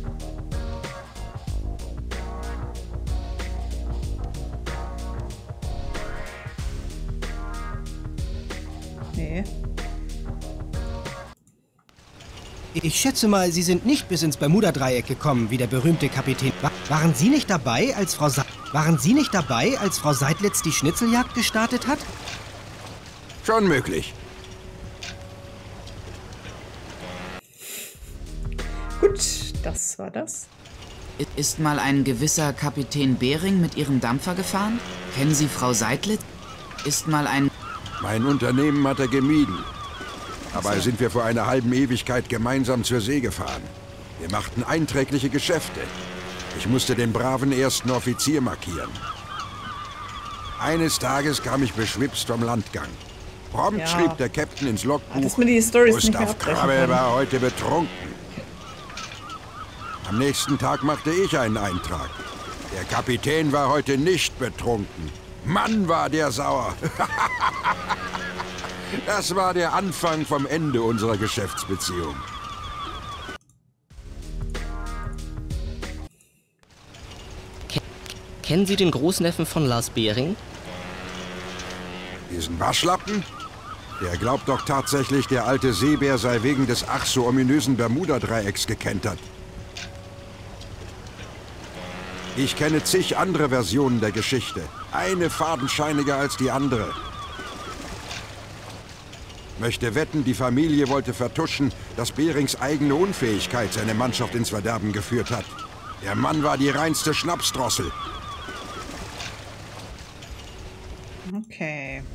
Nee. Ich schätze mal, Sie sind nicht bis ins Bermuda-Dreieck gekommen, wie der berühmte Kapitän... Wa- Waren Sie nicht dabei, als Frau Sa- Waren Sie nicht dabei, als Frau Seidlitz die Schnitzeljagd gestartet hat? Schon möglich. Gut, das war das. Ist mal ein gewisser Kapitän Bering mit ihrem Dampfer gefahren? Kennen Sie Frau Seidlitz? Ist mal ein... Mein Unternehmen hat er gemieden. Dabei sind wir vor einer halben Ewigkeit gemeinsam zur See gefahren. Wir machten einträgliche Geschäfte. Ich musste den braven ersten Offizier markieren. Eines Tages kam ich beschwipst vom Landgang. Prompt Ja. schrieb der Captain ins Logbuch, Dass man die Storys nicht mehr Gustav abbrechen Krabbel kann. war heute betrunken. Am nächsten Tag machte ich einen Eintrag. Der Kapitän war heute nicht betrunken. Mann, war der sauer. Das war der Anfang vom Ende unserer Geschäftsbeziehung. Ken Kennen Sie den Großneffen von Lars Bering? Diesen Waschlappen? Der glaubt doch tatsächlich, der alte Seebär sei wegen des ach so ominösen Bermuda-Dreiecks gekentert. Ich kenne zig andere Versionen der Geschichte. Eine fadenscheiniger als die andere. Möchte wetten, die Familie wollte vertuschen, dass Berings eigene Unfähigkeit seine Mannschaft ins Verderben geführt hat. Der Mann war die reinste Schnapsdrossel. Okay.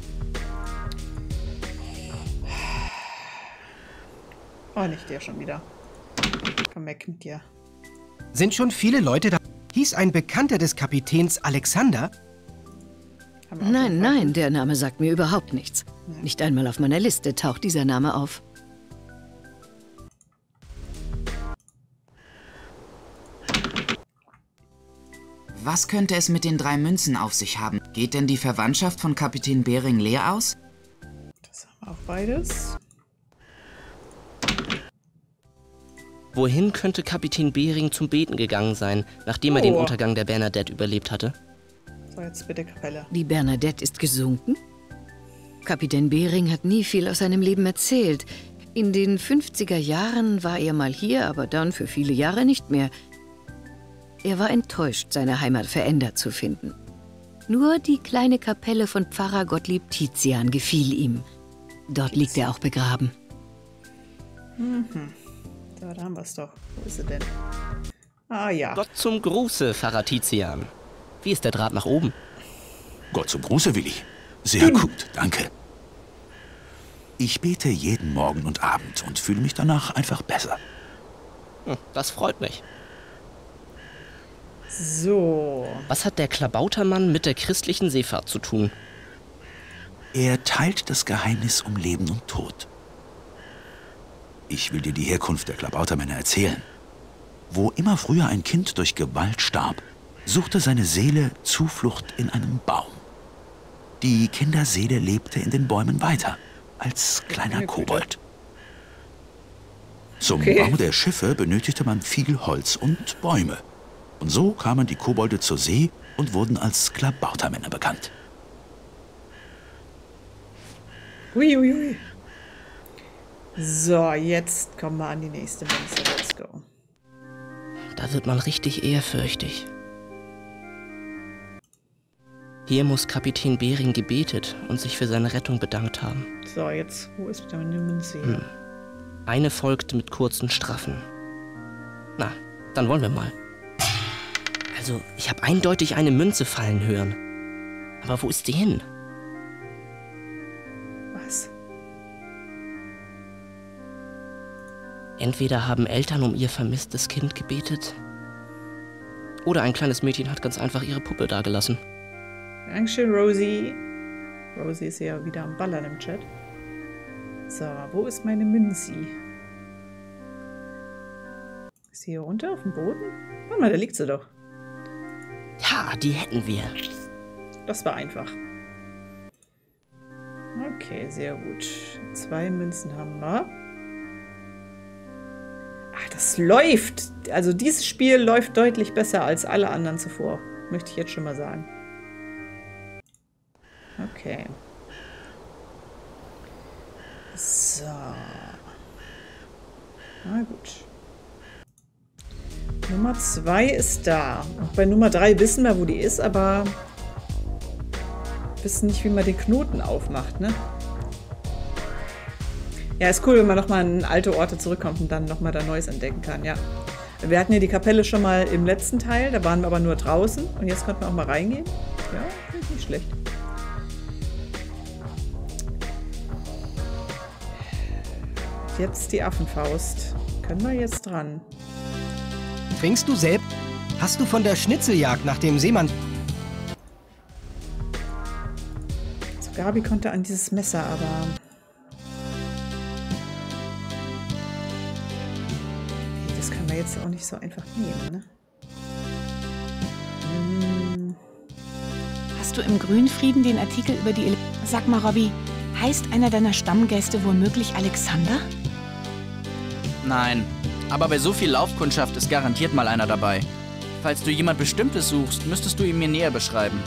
Oh, nicht der schon wieder. Komm weg mit dir. Sind schon viele Leute da? Hieß ein Bekannter des Kapitäns Alexander? Nein, nein, der Name sagt mir überhaupt nichts. Nicht einmal auf meiner Liste taucht dieser Name auf. Was könnte es mit den drei Münzen auf sich haben? Geht denn die Verwandtschaft von Kapitän Bering leer aus? Das haben wir auch beides. Wohin könnte Kapitän Bering zum Beten gegangen sein, nachdem oh. er den Untergang der Bernadette überlebt hatte? So, jetzt bitte Kapelle. Die Bernadette ist gesunken? Kapitän Bering hat nie viel aus seinem Leben erzählt. In den fünfziger Jahren war er mal hier, aber dann für viele Jahre nicht mehr. Er war enttäuscht, seine Heimat verändert zu finden. Nur die kleine Kapelle von Pfarrer Gottlieb Tizian gefiel ihm. Dort liegt er auch begraben. Mhm. So, da haben wir es doch. Wo ist er denn? Ah ja. Gott zum Gruße, Pfarrer Tizian. Wie ist der Draht nach oben? Gott zum Gruße, Willi. Sehr hm. gut, danke. Ich bete jeden Morgen und Abend und fühle mich danach einfach besser. Hm, das freut mich. So. Was hat der Klabautermann mit der christlichen Seefahrt zu tun? Er teilt das Geheimnis um Leben und Tod. Ich will dir die Herkunft der Klabautermänner erzählen. Wo immer früher ein Kind durch Gewalt starb, suchte seine Seele Zuflucht in einem Baum. Die Kinderseele lebte in den Bäumen weiter, als kleiner Kobold. Zum okay. Bau der Schiffe benötigte man viel Holz und Bäume. Und so kamen die Kobolde zur See und wurden als Klabautermänner bekannt. Uiuiui. Ui, ui. So, jetzt kommen wir an die nächste Münze. Let's go. Da wird man richtig ehrfürchtig. Hier muss Kapitän Bering gebetet und sich für seine Rettung bedankt haben. So, jetzt, wo ist denn die Münze? Hm. Eine folgt mit kurzen Straffen. Na, dann wollen wir mal. Also, ich habe eindeutig eine Münze fallen hören. Aber wo ist die hin? Was? Entweder haben Eltern um ihr vermisstes Kind gebetet, oder ein kleines Mädchen hat ganz einfach ihre Puppe dagelassen. Dankeschön, Rosie. Rosie ist ja wieder am Ballern im Chat. So, wo ist meine Münzi? Ist sie hier runter auf dem Boden? Warte mal, da liegt sie doch. Ja, die hätten wir. Das war einfach. Okay, sehr gut. Zwei Münzen haben wir. Ach, das läuft. Also dieses Spiel läuft deutlich besser als alle anderen zuvor. Möchte ich jetzt schon mal sagen. Okay. So. Na gut. Nummer zwei ist da. Auch bei Nummer drei wissen wir, wo die ist, aber wissen nicht, wie man den Knoten aufmacht, ne? Ja, ist cool, wenn man nochmal an alte Orte zurückkommt und dann nochmal da Neues entdecken kann, ja. Wir hatten ja die Kapelle schon mal im letzten Teil, da waren wir aber nur draußen und jetzt konnten wir auch mal reingehen. Ja, finde ich nicht schlecht. Jetzt die Affenfaust. Können wir jetzt dran? Trinkst du selbst? Hast du von der Schnitzeljagd nach dem Seemann... So, Gabi konnte an dieses Messer, aber... Okay, das können wir jetzt auch nicht so einfach nehmen, ne? Hm. Hast du im Grünfrieden den Artikel über die... Ele Sag mal, Robby, heißt einer deiner Stammgäste womöglich Alexander? Nein, aber bei so viel Laufkundschaft ist garantiert mal einer dabei. Falls du jemand Bestimmtes suchst, müsstest du ihn mir näher beschreiben.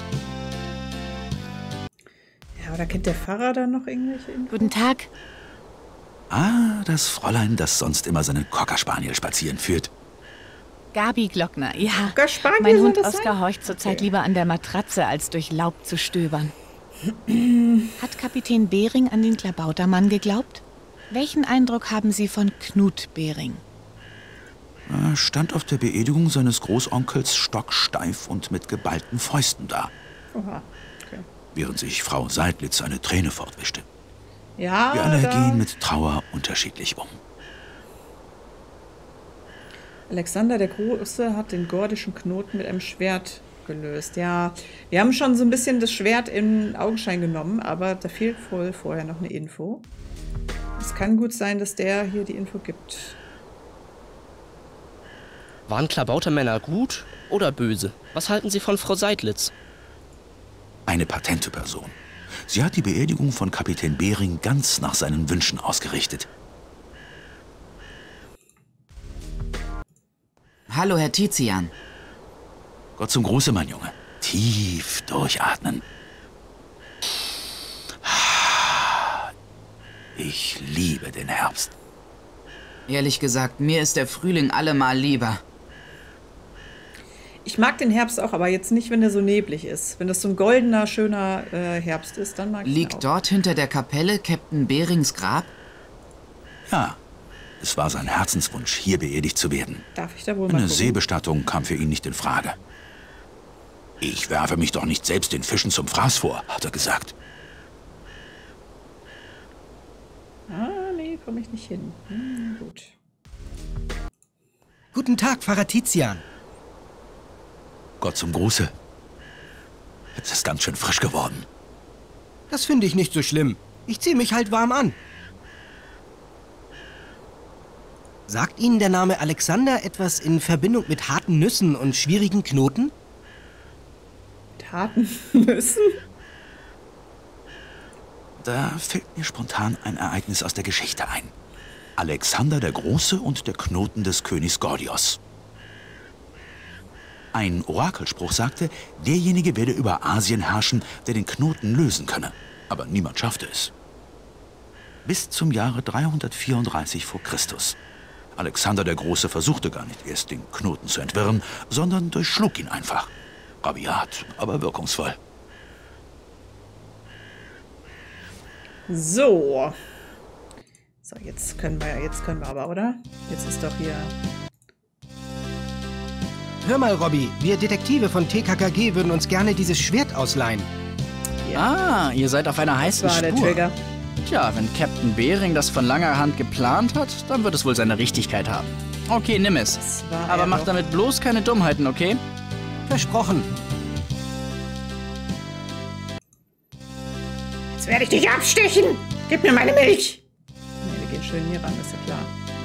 Ja, oder kennt der Pfarrer da noch irgendwelche Infos? Guten Tag. Ah, das Fräulein, das sonst immer seinen Cocker-Spaniel spazieren führt. Gabi Glockner, ja. Cocker-Spaniel, mein Hund Oskar sein? horcht zurzeit okay. lieber an der Matratze, als durch Laub zu stöbern. Hat Kapitän Bering an den Klabautermann geglaubt? Welchen Eindruck haben Sie von Knut Bering? Er stand auf der Beerdigung seines Großonkels stocksteif und mit geballten Fäusten da. Oha, okay. Während sich Frau Seidlitz eine Träne fortwischte. Ja, Wir alle da... gehen mit Trauer unterschiedlich um. Alexander der Große hat den gordischen Knoten mit einem Schwert gelöst. Ja, wir haben schon so ein bisschen das Schwert in Augenschein genommen, aber da fehlt wohl vorher noch eine Info. Es kann gut sein, dass der hier die Info gibt. Waren Klabautermänner gut Oder böse? Was halten Sie von Frau Seydlitz? Eine patente Person. Sie hat die Beerdigung von Kapitän Bering ganz nach seinen Wünschen ausgerichtet. Hallo, Herr Tizian. Gott zum Gruße, mein Junge. Tief durchatmen. Ich liebe den Herbst. Ehrlich gesagt, mir ist der Frühling allemal lieber. Ich mag den Herbst auch, aber jetzt nicht, wenn er so neblig ist. Wenn das so ein goldener, schöner äh, Herbst ist, dann mag ich ihn auch. Liegt dort hinter der Kapelle Captain Berings Grab? Ja, es war sein Herzenswunsch, hier beerdigt zu werden. Darf ich da wohl mal Eine gucken? Seebestattung kam für ihn nicht in Frage. Ich werfe mich doch nicht selbst den Fischen zum Fraß vor, hat er gesagt. Ah, nee, komme ich nicht hin. Hm, gut. Guten Tag, Pfarrer Tizian. Gott zum Gruße. Es ist ganz schön frisch geworden. Das finde ich nicht so schlimm. Ich ziehe mich halt warm an. Sagt Ihnen der Name Alexander etwas in Verbindung mit harten Nüssen und schwierigen Knoten? Mit harten Nüssen? Da fällt mir spontan ein Ereignis aus der Geschichte ein. Alexander der Große und der Knoten des Königs Gordios. Ein Orakelspruch sagte, derjenige werde über Asien herrschen, der den Knoten lösen könne. Aber niemand schaffte es. Bis zum Jahre dreihundertvierunddreißig vor Christus. Alexander der Große versuchte gar nicht erst, den Knoten zu entwirren, sondern durchschlug ihn einfach. Rabiat, aber wirkungsvoll. So. So, jetzt können wir, jetzt können wir aber, oder? Jetzt ist doch hier... Hör mal, Robby, wir Detektive von T K K G würden uns gerne dieses Schwert ausleihen. Ja. Ah, ihr seid auf einer heißen Das war der Spur. Trigger. Tja, wenn Captain Bering das von langer Hand geplant hat, dann wird es wohl seine Richtigkeit haben. Okay, nimm es. Aber mach damit bloß keine Dummheiten, okay? Versprochen. Jetzt werde ich dich abstechen! Gib mir meine Milch! Nee, wir gehen schön hier ran, ist ja klar.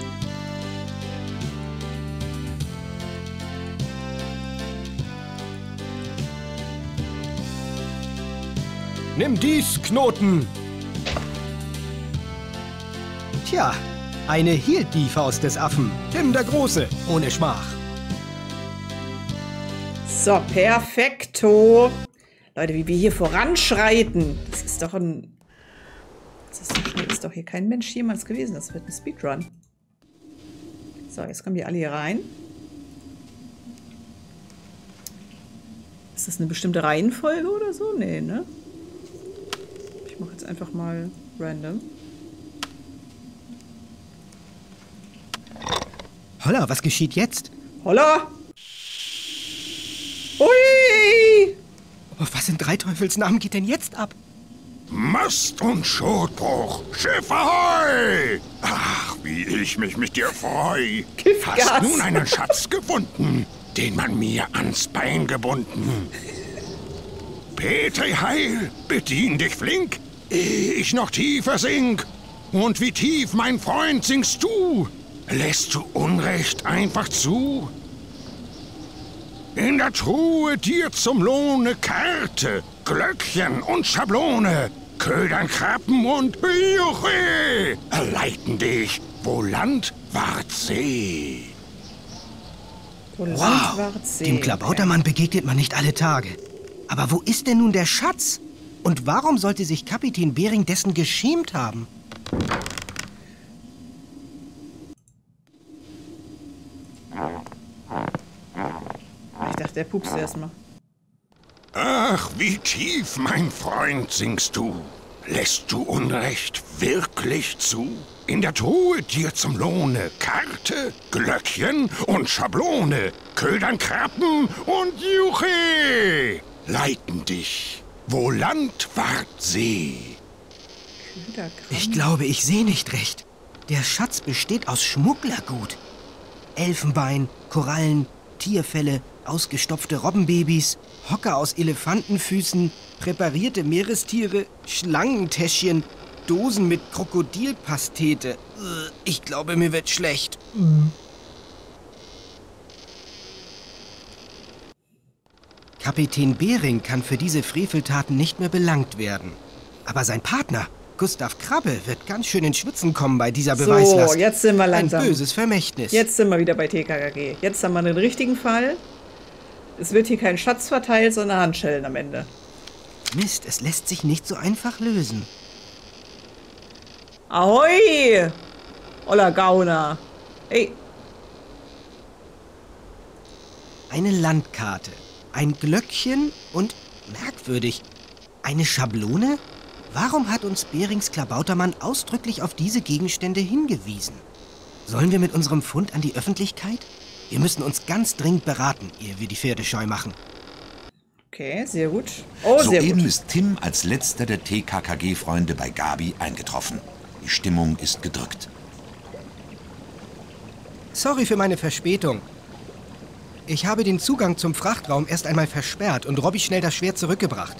Nimm dies, Knoten! Tja, eine hielt die Faust des Affen. Tim der Große, ohne Schmach. So, perfekto. Leute, wie wir hier voranschreiten. Das ist doch ein... Das ist, so schnell ist doch hier kein Mensch jemals gewesen. Das wird ein Speedrun. So, jetzt kommen die alle hier rein. Ist das eine bestimmte Reihenfolge oder so? Nee, ne? Ich mache jetzt einfach mal random. Holla, was geschieht jetzt? Holla! Ui! Oh, was in drei Teufels Namen geht denn jetzt ab? Mast und Schotbruch, Schiff ahoi! Ach, wie ich mich mit dir freu. Giftgas. Hast nun einen Schatz gefunden, den man mir ans Bein gebunden. Petri Heil, bedien dich flink, ehe ich noch tiefer sink. Und wie tief, mein Freund, sinkst du? Lässt du Unrecht einfach zu? In der Truhe dir zum Lohne Karte, Glöckchen und Schablone, Ködern, Krabben und Juche leiten dich, wo Land ward See. Wo Land Wow, ward See. dem Klabautermann begegnet man nicht alle Tage. Aber wo ist denn nun der Schatz? Und warum sollte sich Kapitän Bering dessen geschämt haben? Ich dachte, der pupst erstmal. Ach, wie tief, mein Freund, sinkst du. Lässt du Unrecht wirklich zu? In der Truhe dir zum Lohne Karte, Glöckchen und Schablone, Ködern, Krabben und Juche leiten dich, wo Land ward See. Ich glaube, ich sehe nicht recht. Der Schatz besteht aus Schmugglergut. Elfenbein, Korallen, Tierfelle, ausgestopfte Robbenbabys, Hocker aus Elefantenfüßen, präparierte Meerestiere, Schlangentäschchen, Dosen mit Krokodilpastete. Ich glaube, mir wird schlecht. Kapitän Bering kann für diese Freveltaten nicht mehr belangt werden. Aber sein Partner, Gustav Krabbe, wird ganz schön ins Schwitzen kommen bei dieser Beweislast. So, jetzt sind wir langsam. Ein böses Vermächtnis. Jetzt sind wir wieder bei T K K G. Jetzt haben wir den richtigen Fall. Es wird hier kein Schatz verteilt, sondern Handschellen am Ende. Mist, es lässt sich nicht so einfach lösen. Ahoi! Oller Gauner. Hey. Eine Landkarte, ein Glöckchen und, merkwürdig, eine Schablone? Warum hat uns Berings Klabautermann ausdrücklich auf diese Gegenstände hingewiesen? Sollen wir mit unserem Fund an die Öffentlichkeit? Wir müssen uns ganz dringend beraten, ehe wir die Pferde scheu machen. Okay, sehr gut. Oh, sehr Soeben gut. ist Tim als letzter der T K K G-Freunde bei Gabi eingetroffen. Die Stimmung ist gedrückt. Sorry für meine Verspätung. Ich habe den Zugang zum Frachtraum erst einmal versperrt und Robby schnell das Schwert zurückgebracht.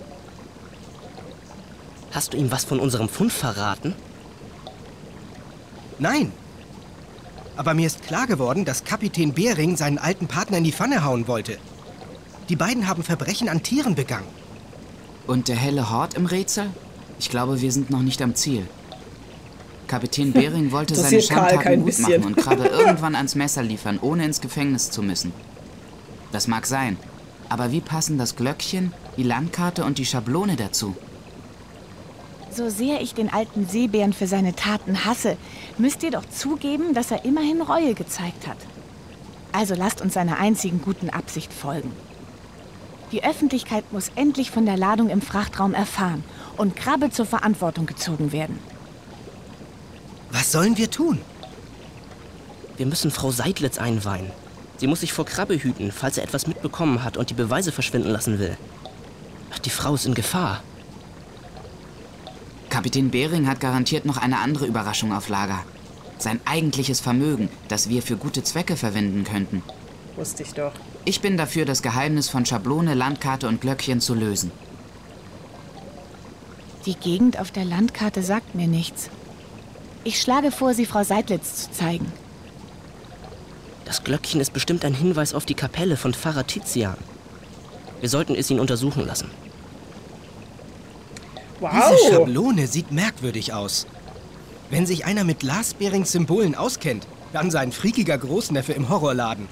Hast du ihm was von unserem Fund verraten? Nein. Aber mir ist klar geworden, dass Kapitän Bering seinen alten Partner in die Pfanne hauen wollte. Die beiden haben Verbrechen an Tieren begangen. Und der helle Hort im Rätsel? Ich glaube, wir sind noch nicht am Ziel. Kapitän Bering wollte seine Schandtaten gut machen und Krabbe irgendwann ans Messer liefern, ohne ins Gefängnis zu müssen. Das mag sein, aber wie passen das Glöckchen, die Landkarte und die Schablone dazu? So sehr ich den alten Seebären für seine Taten hasse, müsst ihr doch zugeben, dass er immerhin Reue gezeigt hat. Also lasst uns seiner einzigen guten Absicht folgen. Die Öffentlichkeit muss endlich von der Ladung im Frachtraum erfahren und Krabbe zur Verantwortung gezogen werden. Was sollen wir tun? Wir müssen Frau Seidlitz einweihen. Sie muss sich vor Krabbe hüten, falls er etwas mitbekommen hat und die Beweise verschwinden lassen will. Die Frau ist in Gefahr. Kapitän Bering hat garantiert noch eine andere Überraschung auf Lager. Sein eigentliches Vermögen, das wir für gute Zwecke verwenden könnten. Wusste ich doch. Ich bin dafür, das Geheimnis von Schablone, Landkarte und Glöckchen zu lösen. Die Gegend auf der Landkarte sagt mir nichts. Ich schlage vor, sie Frau Seidlitz zu zeigen. Das Glöckchen ist bestimmt ein Hinweis auf die Kapelle von Pfarrer Tizian. Wir sollten es ihn untersuchen lassen. Wow. Diese Schablone sieht merkwürdig aus. Wenn sich einer mit Lars Berings Symbolen auskennt, dann sein freakiger Großneffe im Horrorladen.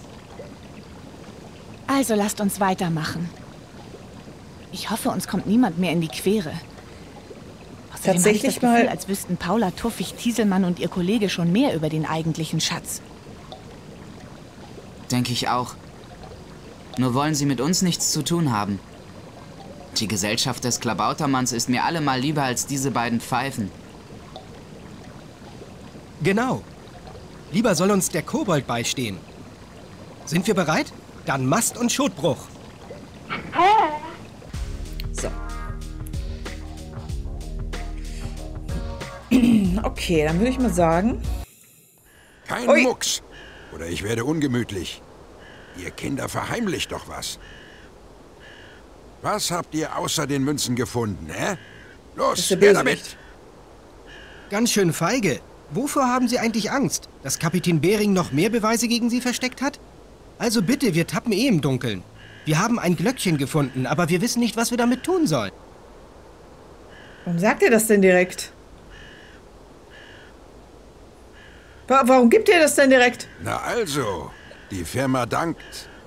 Also lasst uns weitermachen. Ich hoffe, uns kommt niemand mehr in die Quere. Außerdem Tatsächlich habe ich das Gefühl, mal, als wüssten Paula Tuffig-Tieselmann und ihr Kollege schon mehr über den eigentlichen Schatz. Denke ich auch. Nur wollen sie mit uns nichts zu tun haben. Die Gesellschaft des Klabautermanns ist mir allemal lieber als diese beiden Pfeifen. Genau. Lieber soll uns der Kobold beistehen. Sind wir bereit? Dann Mast und Schotbruch. So. Okay, dann würde ich mal sagen... Kein Ui. Mucks. Oder ich werde ungemütlich. Ihr Kinder verheimlicht doch was. Was habt ihr außer den Münzen gefunden, hä? Los, her damit! Ganz schön feige. Wovor haben Sie eigentlich Angst? Dass Kapitän Bering noch mehr Beweise gegen Sie versteckt hat? Also bitte, wir tappen eh im Dunkeln. Wir haben ein Glöckchen gefunden, aber wir wissen nicht, was wir damit tun sollen. Warum sagt ihr das denn direkt? Wa- Warum gibt ihr das denn direkt? Na also, die Firma dankt.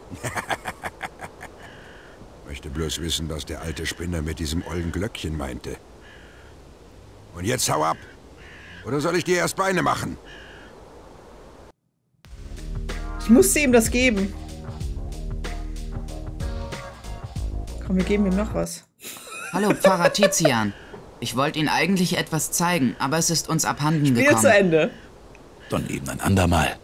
Möchte bloß wissen, was der alte Spinner mit diesem ollen Glöckchen meinte. Und jetzt hau ab. Oder soll ich dir erst Beine machen? Ich musste ihm das geben. Komm, wir geben ihm noch was. Hallo, Pfarrer Tizian. Ich wollte Ihnen eigentlich etwas zeigen, aber es ist uns abhanden Spiel gekommen. zu Ende. Dann eben ein andermal.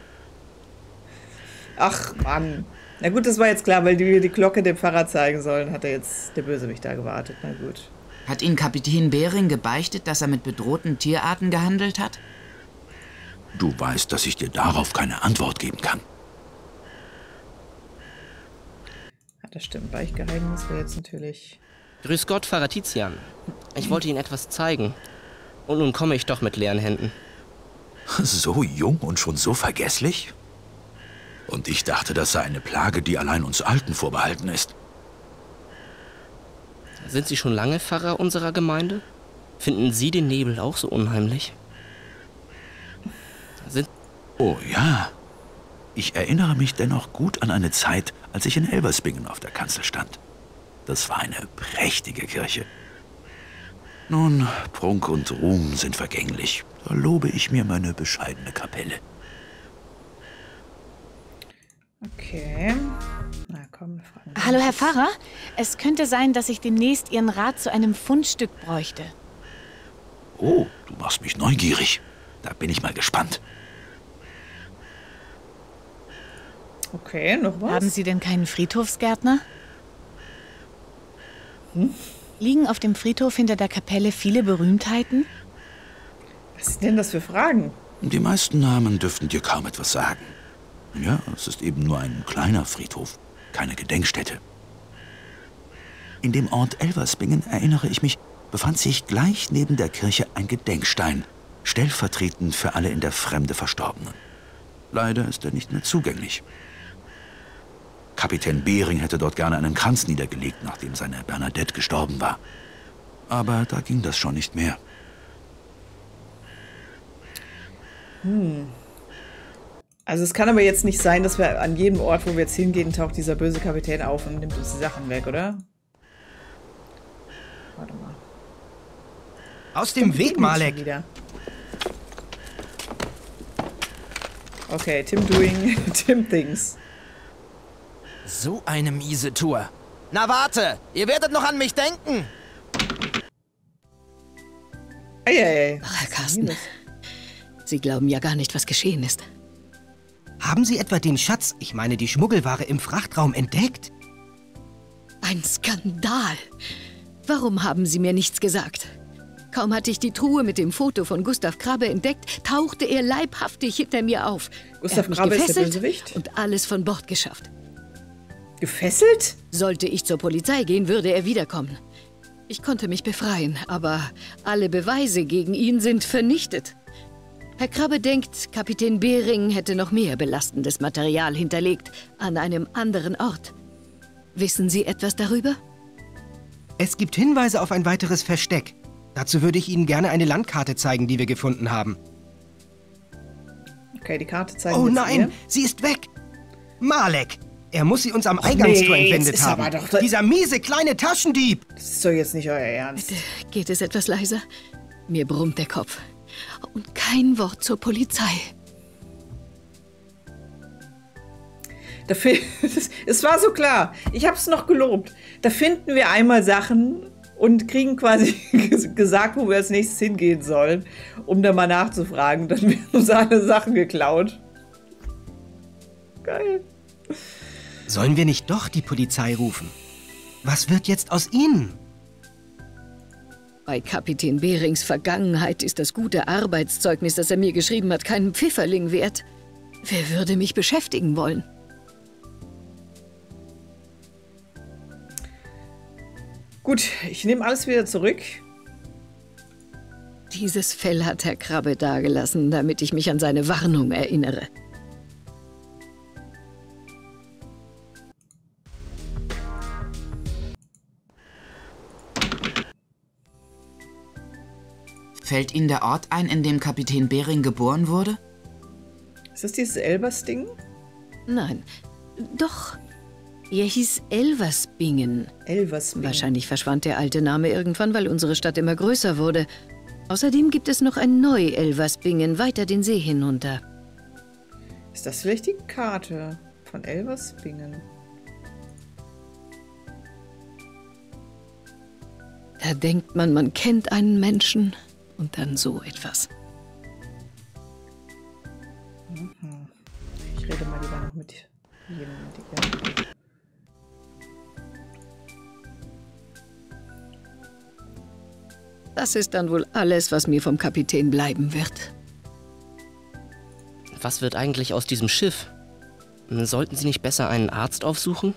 Ach, Mann. Na gut, das war jetzt klar, weil die die Glocke dem Pfarrer zeigen sollen, hat er jetzt der Bösewicht da gewartet. Na gut. Hat Ihnen Kapitän Bering gebeichtet, dass er mit bedrohten Tierarten gehandelt hat? Du weißt, dass ich dir darauf keine Antwort geben kann. Ja, das stimmt. Beichtgeheimnis wäre jetzt natürlich... Grüß Gott, Pfarrer Tizian. Ich wollte Ihnen etwas zeigen. Und nun komme ich doch mit leeren Händen. So jung und schon so vergesslich? Und ich dachte, das sei eine Plage, die allein uns Alten vorbehalten ist. Sind Sie schon lange Pfarrer unserer Gemeinde? Finden Sie den Nebel auch so unheimlich? Sind oh ja. Ich erinnere mich dennoch gut an eine Zeit, als ich in Elversbingen auf der Kanzel stand. Das war eine prächtige Kirche. Nun, Prunk und Ruhm sind vergänglich. Da lobe ich mir meine bescheidene Kapelle. Okay. Na komm, fragen wir. Hallo, Herr Pfarrer. Es könnte sein, dass ich demnächst Ihren Rat zu einem Fundstück bräuchte. Oh, du machst mich neugierig. Da bin ich mal gespannt. Okay, noch was? Haben Sie denn keinen Friedhofsgärtner? Hm? Liegen auf dem Friedhof hinter der Kapelle viele Berühmtheiten? Was sind denn das für Fragen? Die meisten Namen dürften dir kaum etwas sagen. Ja, es ist eben nur ein kleiner Friedhof, keine Gedenkstätte. In dem Ort Elversbingen, erinnere ich mich, befand sich gleich neben der Kirche ein Gedenkstein, stellvertretend für alle in der Fremde Verstorbenen. Leider ist er nicht mehr zugänglich. Kapitän Bering hätte dort gerne einen Kranz niedergelegt, nachdem seine Bernadette gestorben war. Aber da ging das schon nicht mehr. Hm. Also es kann aber jetzt nicht sein, dass wir an jedem Ort, wo wir jetzt hingehen, taucht dieser böse Kapitän auf und nimmt uns die Sachen weg, oder? Warte mal. Aus dem Weg, Malek! Wieder. Okay, Tim doing Tim things. So eine miese Tour. Na warte, ihr werdet noch an mich denken. Eieiei. Ach, Herr Carsten, Sie glauben ja gar nicht, was geschehen ist. Haben Sie etwa den Schatz, ich meine die Schmuggelware, im Frachtraum entdeckt? Ein Skandal. Warum haben Sie mir nichts gesagt? Kaum hatte ich die Truhe mit dem Foto von Gustav Krabbe entdeckt, tauchte er leibhaftig hinter mir auf. Gustav Krabbe ist der Bösewicht? Und alles von Bord geschafft. Gefesselt? Sollte ich zur Polizei gehen, würde er wiederkommen. Ich konnte mich befreien, aber alle Beweise gegen ihn sind vernichtet. Herr Krabbe denkt, Kapitän Bering hätte noch mehr belastendes Material hinterlegt an einem anderen Ort. Wissen Sie etwas darüber? Es gibt Hinweise auf ein weiteres Versteck. Dazu würde ich Ihnen gerne eine Landkarte zeigen, die wir gefunden haben. Okay, die Karte zeigen Oh jetzt nein, mir. sie ist weg! Malek! Er muss sie uns am Eingangstor nee, entwendet ist haben. aber doch- Dieser miese kleine Taschendieb! Das ist doch jetzt nicht euer Ernst. Bitte, geht es etwas leiser? Mir brummt der Kopf. Und kein Wort zur Polizei. Da es war so klar. Ich habe es noch gelobt. Da finden wir einmal Sachen und kriegen quasi gesagt, wo wir als nächstes hingehen sollen, um da mal nachzufragen. Dann werden uns alle Sachen geklaut. Geil. Sollen wir nicht doch die Polizei rufen? Was wird jetzt aus ihnen? Bei Kapitän Berings Vergangenheit ist das gute Arbeitszeugnis, das er mir geschrieben hat, keinen Pfifferling wert. Wer würde mich beschäftigen wollen? Gut, ich nehme alles wieder zurück. Dieses Fell hat Herr Krabbe dagelassen, damit ich mich an seine Warnung erinnere. Fällt Ihnen der Ort ein, in dem Kapitän Bering geboren wurde? Ist das dieses Elversding? Nein, doch. Er hieß Elversbingen. Elversbingen. Wahrscheinlich verschwand der alte Name irgendwann, weil unsere Stadt immer größer wurde. Außerdem gibt es noch ein Neu-Elversbingen weiter den See hinunter. Ist das vielleicht die Karte von Elversbingen? Da denkt man, man kennt einen Menschen und dann so etwas. Mhm. Ich rede mal lieber noch mit jemandem. Das ist dann wohl alles, was mir vom Kapitän bleiben wird. Was wird eigentlich aus diesem Schiff? Sollten Sie nicht besser einen Arzt aufsuchen?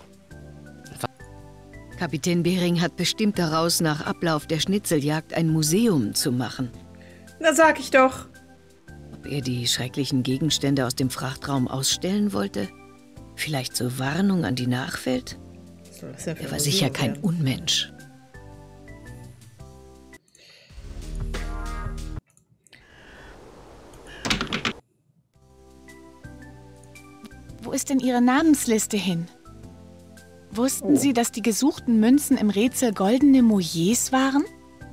Kapitän Bering hat bestimmt daraus, nach Ablauf der Schnitzeljagd ein Museum zu machen. Na, sag ich doch. Ob er die schrecklichen Gegenstände aus dem Frachtraum ausstellen wollte? Vielleicht zur Warnung an die Nachwelt? Was soll das denn für Er war ein sicher Museum kein werden? Unmensch. Wo ist denn Ihre Namensliste hin? Wussten oh. Sie, dass die gesuchten Münzen im Rätsel goldene Moyers waren?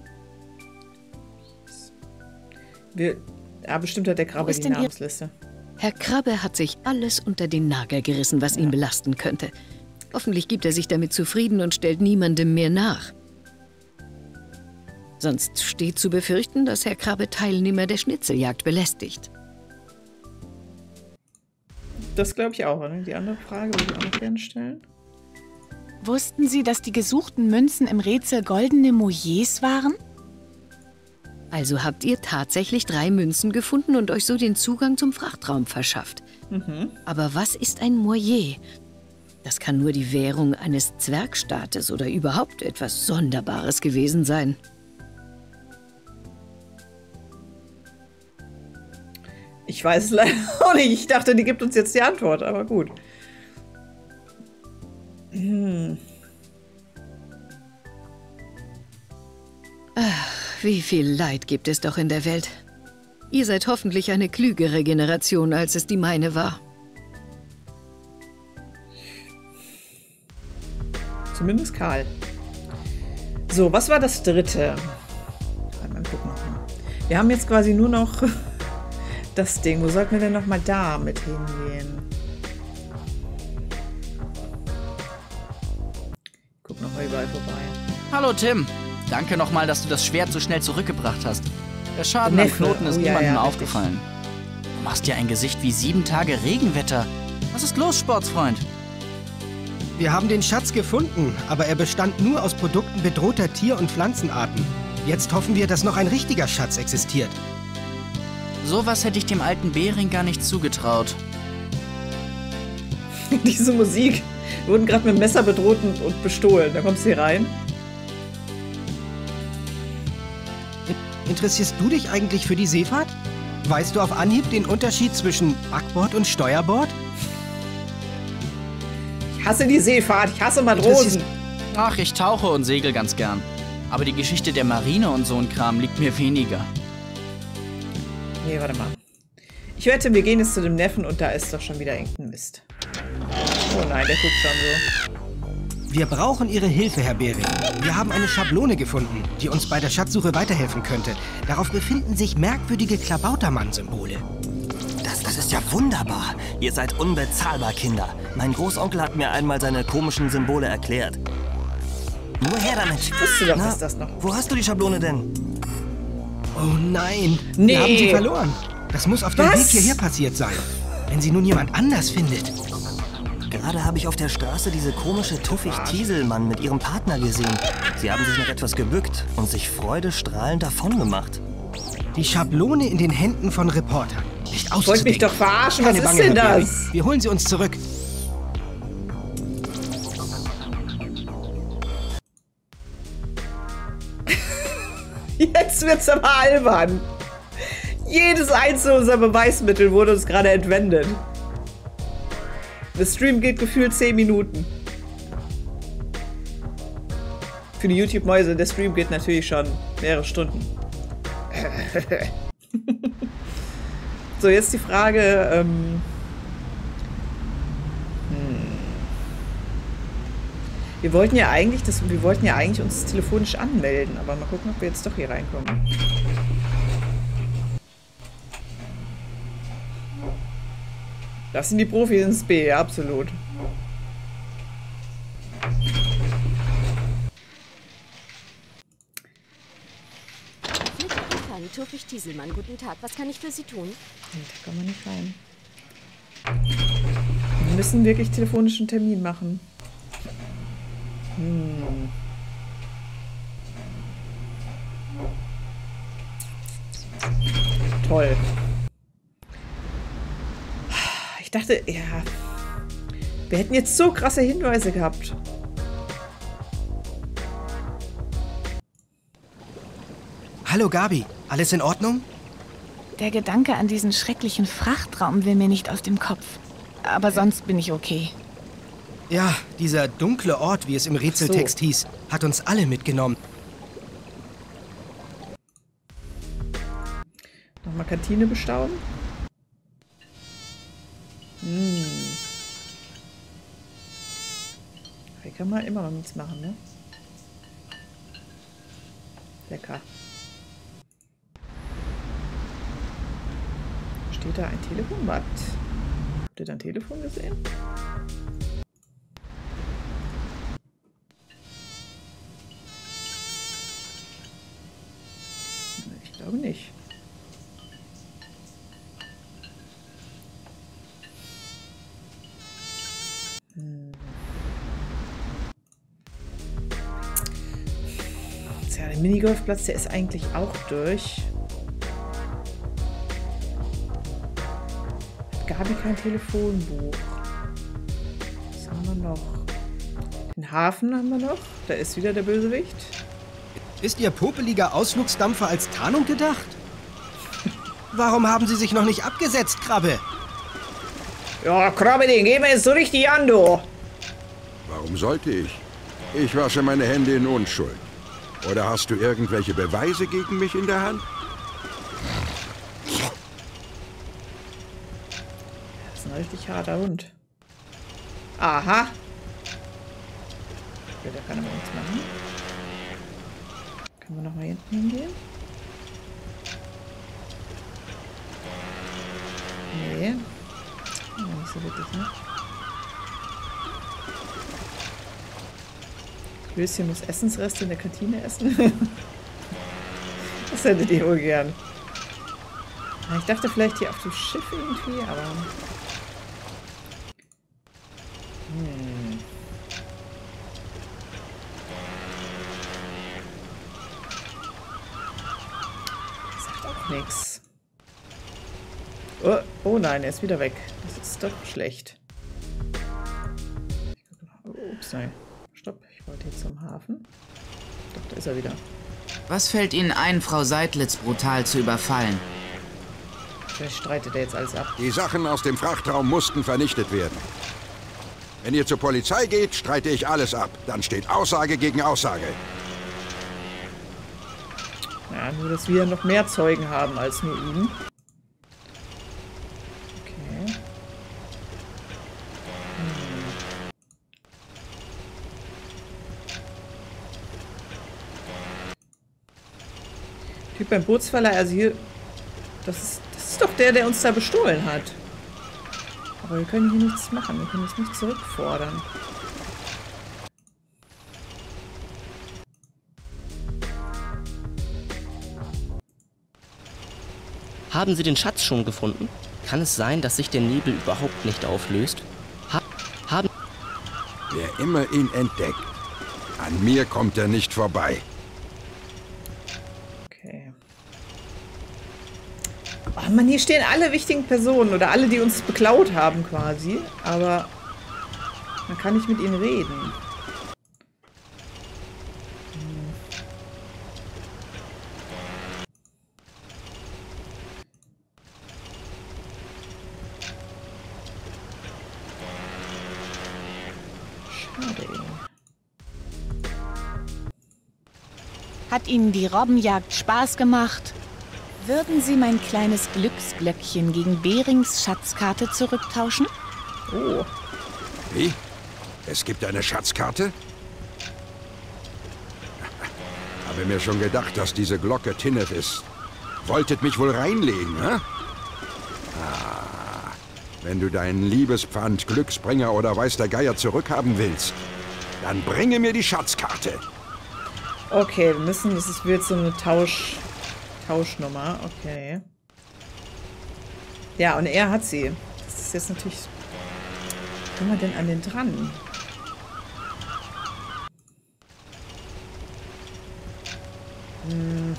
Wir, ja, bestimmt hat der Krabbe die Namensliste. Herr Krabbe hat sich alles unter den Nagel gerissen, was ja. ihn belasten könnte. Hoffentlich gibt er sich damit zufrieden und stellt niemandem mehr nach. Sonst steht zu befürchten, dass Herr Krabbe Teilnehmer der Schnitzeljagd belästigt. Das glaube ich auch. Ne? Die andere Frage würde ich auch noch gerne stellen. Wussten Sie, dass die gesuchten Münzen im Rätsel goldene Moyers waren? Also habt ihr tatsächlich drei Münzen gefunden und euch so den Zugang zum Frachtraum verschafft. Mhm. Aber was ist ein Moyer? Das kann nur die Währung eines Zwergstaates oder überhaupt etwas Sonderbares gewesen sein. Ich weiß es leider auch nicht. Ich dachte, die gibt uns jetzt die Antwort, aber gut. Hm. Ach, wie viel Leid gibt es doch in der Welt. Ihr seid hoffentlich eine klügere Generation, als es die meine war. Zumindest Karl. So, was war das dritte? Mal gucken. Wir haben jetzt quasi nur noch das Ding. Wo sollten wir denn noch mal da mit hingehen? Guck noch mal überall vorbei. Hallo Tim. Danke nochmal, dass du das Schwert so schnell zurückgebracht hast. Der Schaden Der am Knoten ist oh, niemandem ja, ja, aufgefallen. Du machst dir ein Gesicht wie sieben Tage Regenwetter. Was ist los, Sportsfreund? Wir haben den Schatz gefunden, aber er bestand nur aus Produkten bedrohter Tier- und Pflanzenarten. Jetzt hoffen wir, dass noch ein richtiger Schatz existiert. Sowas hätte ich dem alten Bering gar nicht zugetraut. Diese Musik. Wir wurden gerade mit dem Messer bedroht und, und bestohlen. Da kommst du hier rein. Interessierst du dich eigentlich für die Seefahrt? Weißt du auf Anhieb den Unterschied zwischen Backbord und Steuerbord? Ich hasse die Seefahrt. Ich hasse Matrosen. Ach, ich tauche und segel ganz gern. Aber die Geschichte der Marine und so ein Kram liegt mir weniger. Nee, warte mal. Ich wette, wir gehen jetzt zu dem Neffen und da ist doch schon wieder irgendein Mist. Oh nein, der guckt schon so. Wir brauchen Ihre Hilfe, Herr Bering. Wir haben eine Schablone gefunden, die uns bei der Schatzsuche weiterhelfen könnte. Darauf befinden sich merkwürdige Klabautermann-Symbole. Das, das ist ja wunderbar. Ihr seid unbezahlbar, Kinder. Mein Großonkel hat mir einmal seine komischen Symbole erklärt. Nur her damit. Wusstest du doch, was das noch? Wo hast du die Schablone denn? Oh nein, nee. Wir haben sie verloren. Das muss auf dem Was? Weg hierher passiert sein. Wenn sie nun jemand anders findet. Gerade habe ich auf der Straße diese komische Tuffig-Tieselmann mit ihrem Partner gesehen. Sie haben sich nach etwas gebückt und sich freudestrahlend davongemacht. Die Schablone in den Händen von Reportern. Nicht auszudenken. Wollt mich doch verarschen, Keine was ist Bange, denn Herr das? Bering. Wir holen sie uns zurück. Jetzt wird's aber albern. Jedes einzelne unserer Beweismittel wurde uns gerade entwendet. Der Stream geht gefühlt zehn Minuten. Für die YouTube-Mäuse, der Stream geht natürlich schon mehrere Stunden. So, jetzt die Frage, ähm hm. Wir wollten ja eigentlich, das, wir wollten ja eigentlich uns telefonisch anmelden, aber mal gucken, ob wir jetzt doch hier reinkommen. Das sind die Profis ins B, ja, absolut. Tuffig Tieselmann, guten Tag. Was kann ich für Sie tun? Da kann man nicht rein. Wir müssen wirklich telefonischen Termin machen. Hm. Toll. Ich dachte, ja, wir hätten jetzt so krasse Hinweise gehabt. Hallo Gabi, alles in Ordnung? Der Gedanke an diesen schrecklichen Frachtraum will mir nicht aus dem Kopf. Aber sonst bin ich okay. Ja, dieser dunkle Ort, wie es im Rätseltext so hieß, hat uns alle mitgenommen. Nochmal Kantine bestaunen. Hm. kann man immer noch nichts machen, ne? Lecker. Steht da ein Telefon? Was? Habt ihr da ein Telefon gesehen? Ich glaube nicht. Hm. Tja, der Minigolfplatz, der ist eigentlich auch durch. Gabi kein Telefonbuch. Was haben wir noch? Den Hafen haben wir noch. Da ist wieder der Bösewicht. Ist Ihr popeliger Ausflugsdampfer als Tarnung gedacht? Warum haben Sie sich noch nicht abgesetzt, Krabbe? Ja, Krabbe, den gehen wir jetzt so richtig an, du. Warum sollte ich? Ich wasche meine Hände in Unschuld. Oder hast du irgendwelche Beweise gegen mich in der Hand? Das ist ein richtig harter Hund. Aha. Okay, da kann aber nichts machen. Können wir noch mal hinten hingehen? Nee. Oh, nicht so wirklich, ne? Klößchen muss Essensreste in der Kantine essen. Das hättet ihr wohl gern. Ich dachte vielleicht hier auf dem Schiff irgendwie, aber... Hm. Sagt auch nichts. Oh, oh nein, er ist wieder weg. Das ist doch schlecht. Oh, ups, nein. Stopp, ich wollte jetzt zum Hafen. Doch, da ist er wieder. Was fällt Ihnen ein, Frau Seidlitz brutal zu überfallen? Vielleicht streitet er jetzt alles ab. Die Sachen aus dem Frachtraum mussten vernichtet werden. Wenn ihr zur Polizei geht, streite ich alles ab. Dann steht Aussage gegen Aussage. Ja, nur, dass wir noch mehr Zeugen haben als nur ihn. Okay. Hm. Typ beim Bootsverleih, also hier... Das ist, das ist doch der, der uns da bestohlen hat. Aber wir können hier nichts machen. Wir können es nicht zurückfordern. Haben Sie den Schatz schon gefunden? Kann es sein, dass sich der Nebel überhaupt nicht auflöst? Ha haben... Wer immer ihn entdeckt, an mir kommt er nicht vorbei. Okay. Oh Mann, hier stehen alle wichtigen Personen oder alle, die uns beklaut haben quasi. Aber man kann nicht mit ihnen reden. Hm. Schade. Hat Ihnen die Robbenjagd Spaß gemacht? Würden Sie mein kleines Glücksglöckchen gegen Berings Schatzkarte zurücktauschen? Oh. Wie? Es gibt eine Schatzkarte? Habe mir schon gedacht, dass diese Glocke Tinnef ist. Wolltet mich wohl reinlegen, hä? Ah, wenn du deinen Liebespfand, Glücksbringer oder weiß der Geier zurückhaben willst, dann bringe mir die Schatzkarte. Okay, wir müssen, das ist wird so eine Tausch, Tauschnummer, okay. Ja, und er hat sie. Das ist jetzt natürlich... Wie kommen wir denn an den dran? Hm.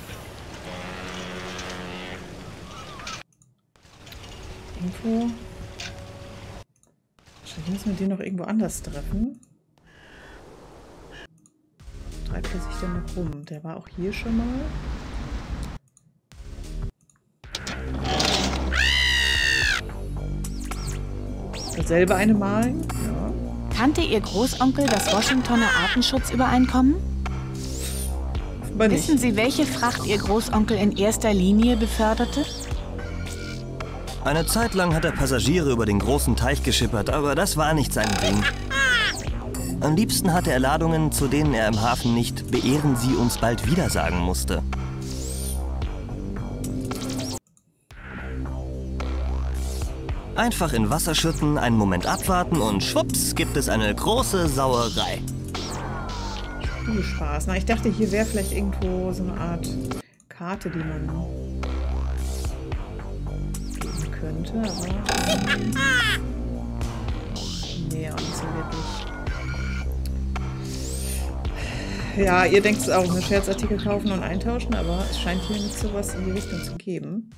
Irgendwo... Wahrscheinlich müssen wir den noch irgendwo anders treffen. Treibt er sich denn noch rum? Der war auch hier schon mal. Selber eine malen? Ja. Kannte Ihr Großonkel das Washingtoner Artenschutzübereinkommen? Wissen Sie, welche Fracht Ihr Großonkel in erster Linie beförderte? Eine Zeit lang hat er Passagiere über den großen Teich geschippert, aber das war nicht sein Ding. Am liebsten hatte er Ladungen, zu denen er im Hafen nicht "beehren Sie uns bald wieder" sagen musste. Einfach in Wasser schütten, einen Moment abwarten und schwupps gibt es eine große Sauerei. Viel Spaß. Na, ich dachte, hier wäre vielleicht irgendwo so eine Art Karte, die man geben könnte, aber ähm, nee, auch nicht so wirklich. Ja, ihr denkt es auch, eine Scherzartikel kaufen und eintauschen, aber es scheint hier nicht so was in die Richtung zu geben.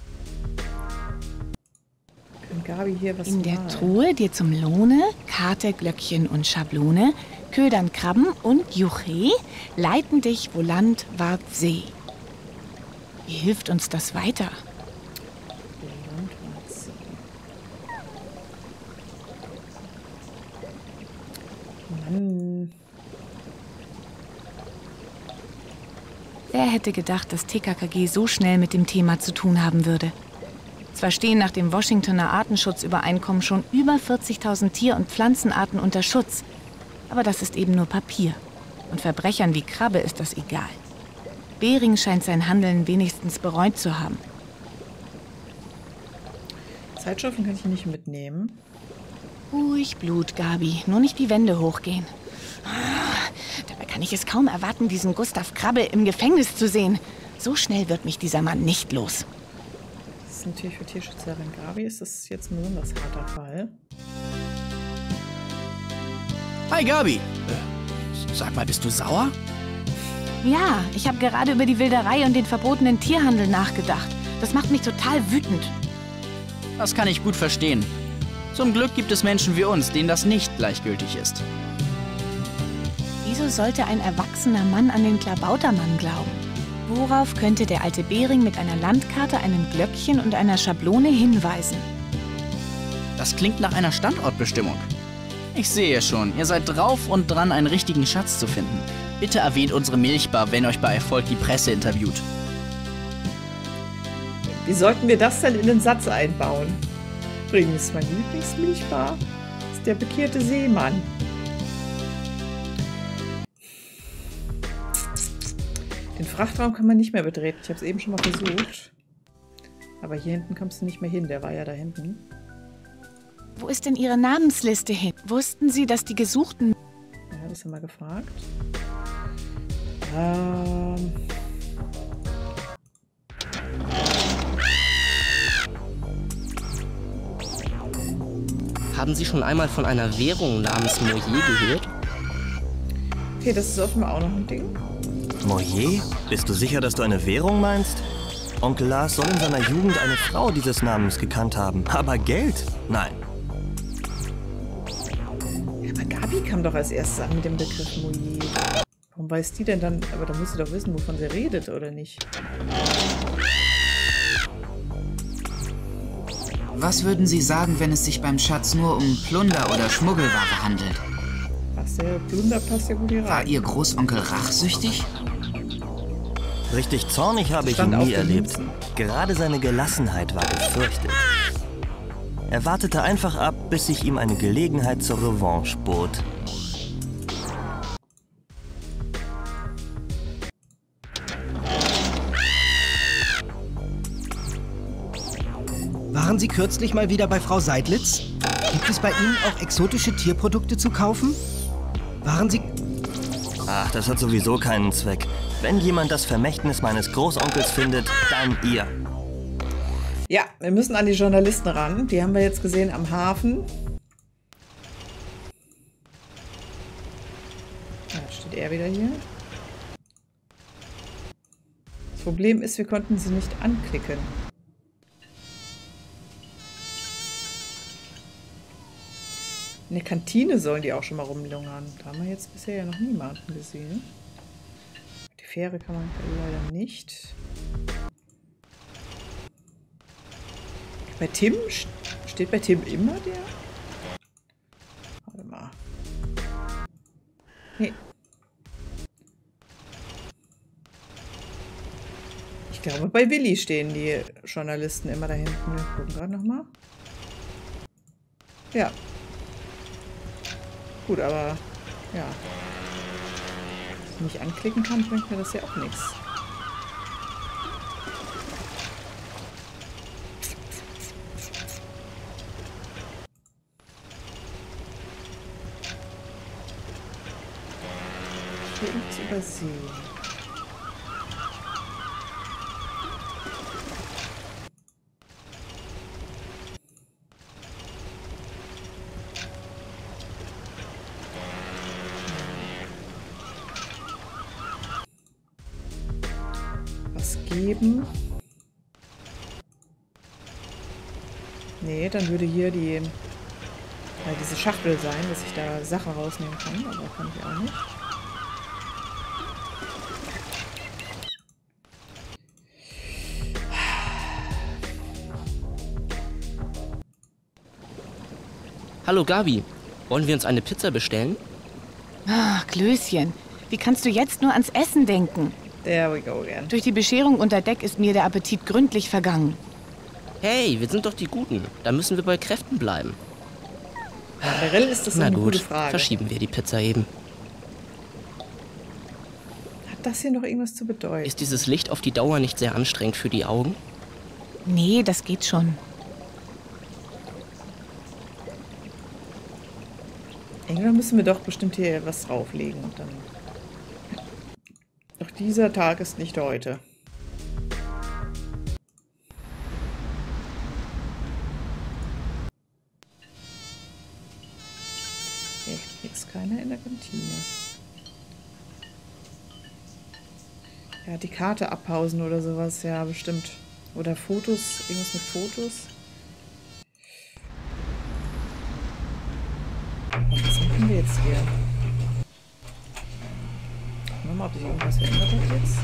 Kann Gabi hier was in der malen? Truhe dir zum Lohne Karte, Glöckchen und Schablone, ködern Krabben und Juche, leiten dich, wo Land, ward See. Wie hilft uns das weiter? Mann. Wer hätte gedacht, dass T K K G so schnell mit dem Thema zu tun haben würde? Zwar stehen nach dem Washingtoner Artenschutzübereinkommen schon über vierzigtausend Tier- und Pflanzenarten unter Schutz, aber das ist eben nur Papier. Und Verbrechern wie Krabbe ist das egal. Bering scheint sein Handeln wenigstens bereut zu haben. Zeitschriften kann ich nicht mitnehmen. Ruhig Blut, Gabi. Nur nicht die Wände hochgehen. Dabei kann ich es kaum erwarten, diesen Gustav Krabbe im Gefängnis zu sehen. So schnell wird mich dieser Mann nicht los. Das ist natürlich für Tierschützerin Gabi ist das jetzt ein besonders harter Fall. Hi Gabi. Äh, sag mal, bist du sauer? Ja, ich habe gerade über die Wilderei und den verbotenen Tierhandel nachgedacht. Das macht mich total wütend. Das kann ich gut verstehen. Zum Glück gibt es Menschen wie uns, denen das nicht gleichgültig ist. Wieso sollte ein erwachsener Mann an den Klabautermann glauben? Worauf könnte der alte Bering mit einer Landkarte, einem Glöckchen und einer Schablone hinweisen? Das klingt nach einer Standortbestimmung. Ich sehe schon, ihr seid drauf und dran, einen richtigen Schatz zu finden. Bitte erwähnt unsere Milchbar, wenn euch bei Erfolg die Presse interviewt. Wie sollten wir das denn in den Satz einbauen? Übrigens, mein Lieblingsmilchbar ist der bekehrte Seemann. Den Frachtraum kann man nicht mehr betreten. Ich habe es eben schon mal versucht. Aber hier hinten kommst du nicht mehr hin. Der war ja da hinten. Wo ist denn Ihre Namensliste hin? Wussten Sie, dass die Gesuchten... Ja, das haben wir gefragt. Ähm... Haben Sie schon einmal von einer Währung namens Moyer gehört? Okay, das ist offenbar auch noch ein Ding. Moyer? Bist du sicher, dass du eine Währung meinst? Onkel Lars soll in seiner Jugend eine Frau dieses Namens gekannt haben. Aber Geld? Nein. Aber Gabi kam doch als erstes an mit dem Begriff Moyer. Warum weiß die denn dann? Aber da muss sie doch wissen, wovon sie redet, oder nicht? Was würden Sie sagen, wenn es sich beim Schatz nur um Plunder oder Schmuggelware handelt? Was, der Plunder passt ja gut hier rein. War Ihr Großonkel rachsüchtig? Richtig zornig habe ich ihn nie erlebt. Gerade seine Gelassenheit war gefürchtet. Er wartete einfach ab, bis sich ihm eine Gelegenheit zur Revanche bot. Waren Sie kürzlich mal wieder bei Frau Seidlitz? Gibt es bei Ihnen auch exotische Tierprodukte zu kaufen? Waren Sie... Ach, das hat sowieso keinen Zweck. Wenn jemand das Vermächtnis meines Großonkels findet, dann ihr. Ja, wir müssen an die Journalisten ran. Die haben wir jetzt gesehen am Hafen. Ja, jetzt steht er wieder hier. Das Problem ist, wir konnten sie nicht anklicken. In der Kantine sollen die auch schon mal rumlungern. Da haben wir jetzt bisher ja noch niemanden gesehen. Die Fähre kann man leider nicht. Bei Tim? Steht bei Tim immer der? Warte mal. Nee. Ich glaube, bei Willi stehen die Journalisten immer da hinten. Wir gucken gerade nochmal. Ja. Gut, aber Ja. Wenn ich nicht anklicken kann, bringt mir das ja auch nichts. Hier nichts übersehen. Geben. Nee, dann würde hier die äh, diese Schachtel sein, dass ich da Sachen rausnehmen kann, aber kann ich auch nicht. Hallo Gabi, wollen wir uns eine Pizza bestellen? Ach, Klößchen, wie kannst du jetzt nur ans Essen denken? There we go again. Durch die Bescherung unter Deck ist mir der Appetit gründlich vergangen. Hey, wir sind doch die Guten. Da müssen wir bei Kräften bleiben. Generell ist das Na eine gut, gute Frage. verschieben wir die Pizza eben. Hat das hier noch irgendwas zu bedeuten? Ist dieses Licht auf die Dauer nicht sehr anstrengend für die Augen? Nee, das geht schon. Irgendwann müssen wir doch bestimmt hier was drauflegen und dann... Doch dieser Tag ist nicht heute. Okay, jetzt keiner in der Kantine. Ja, die Karte abpausen oder sowas, ja, bestimmt. Oder Fotos, irgendwas mit Fotos. Was machen wir jetzt hier? Gucken wir mal, ob sich irgendwas verändert hat jetzt.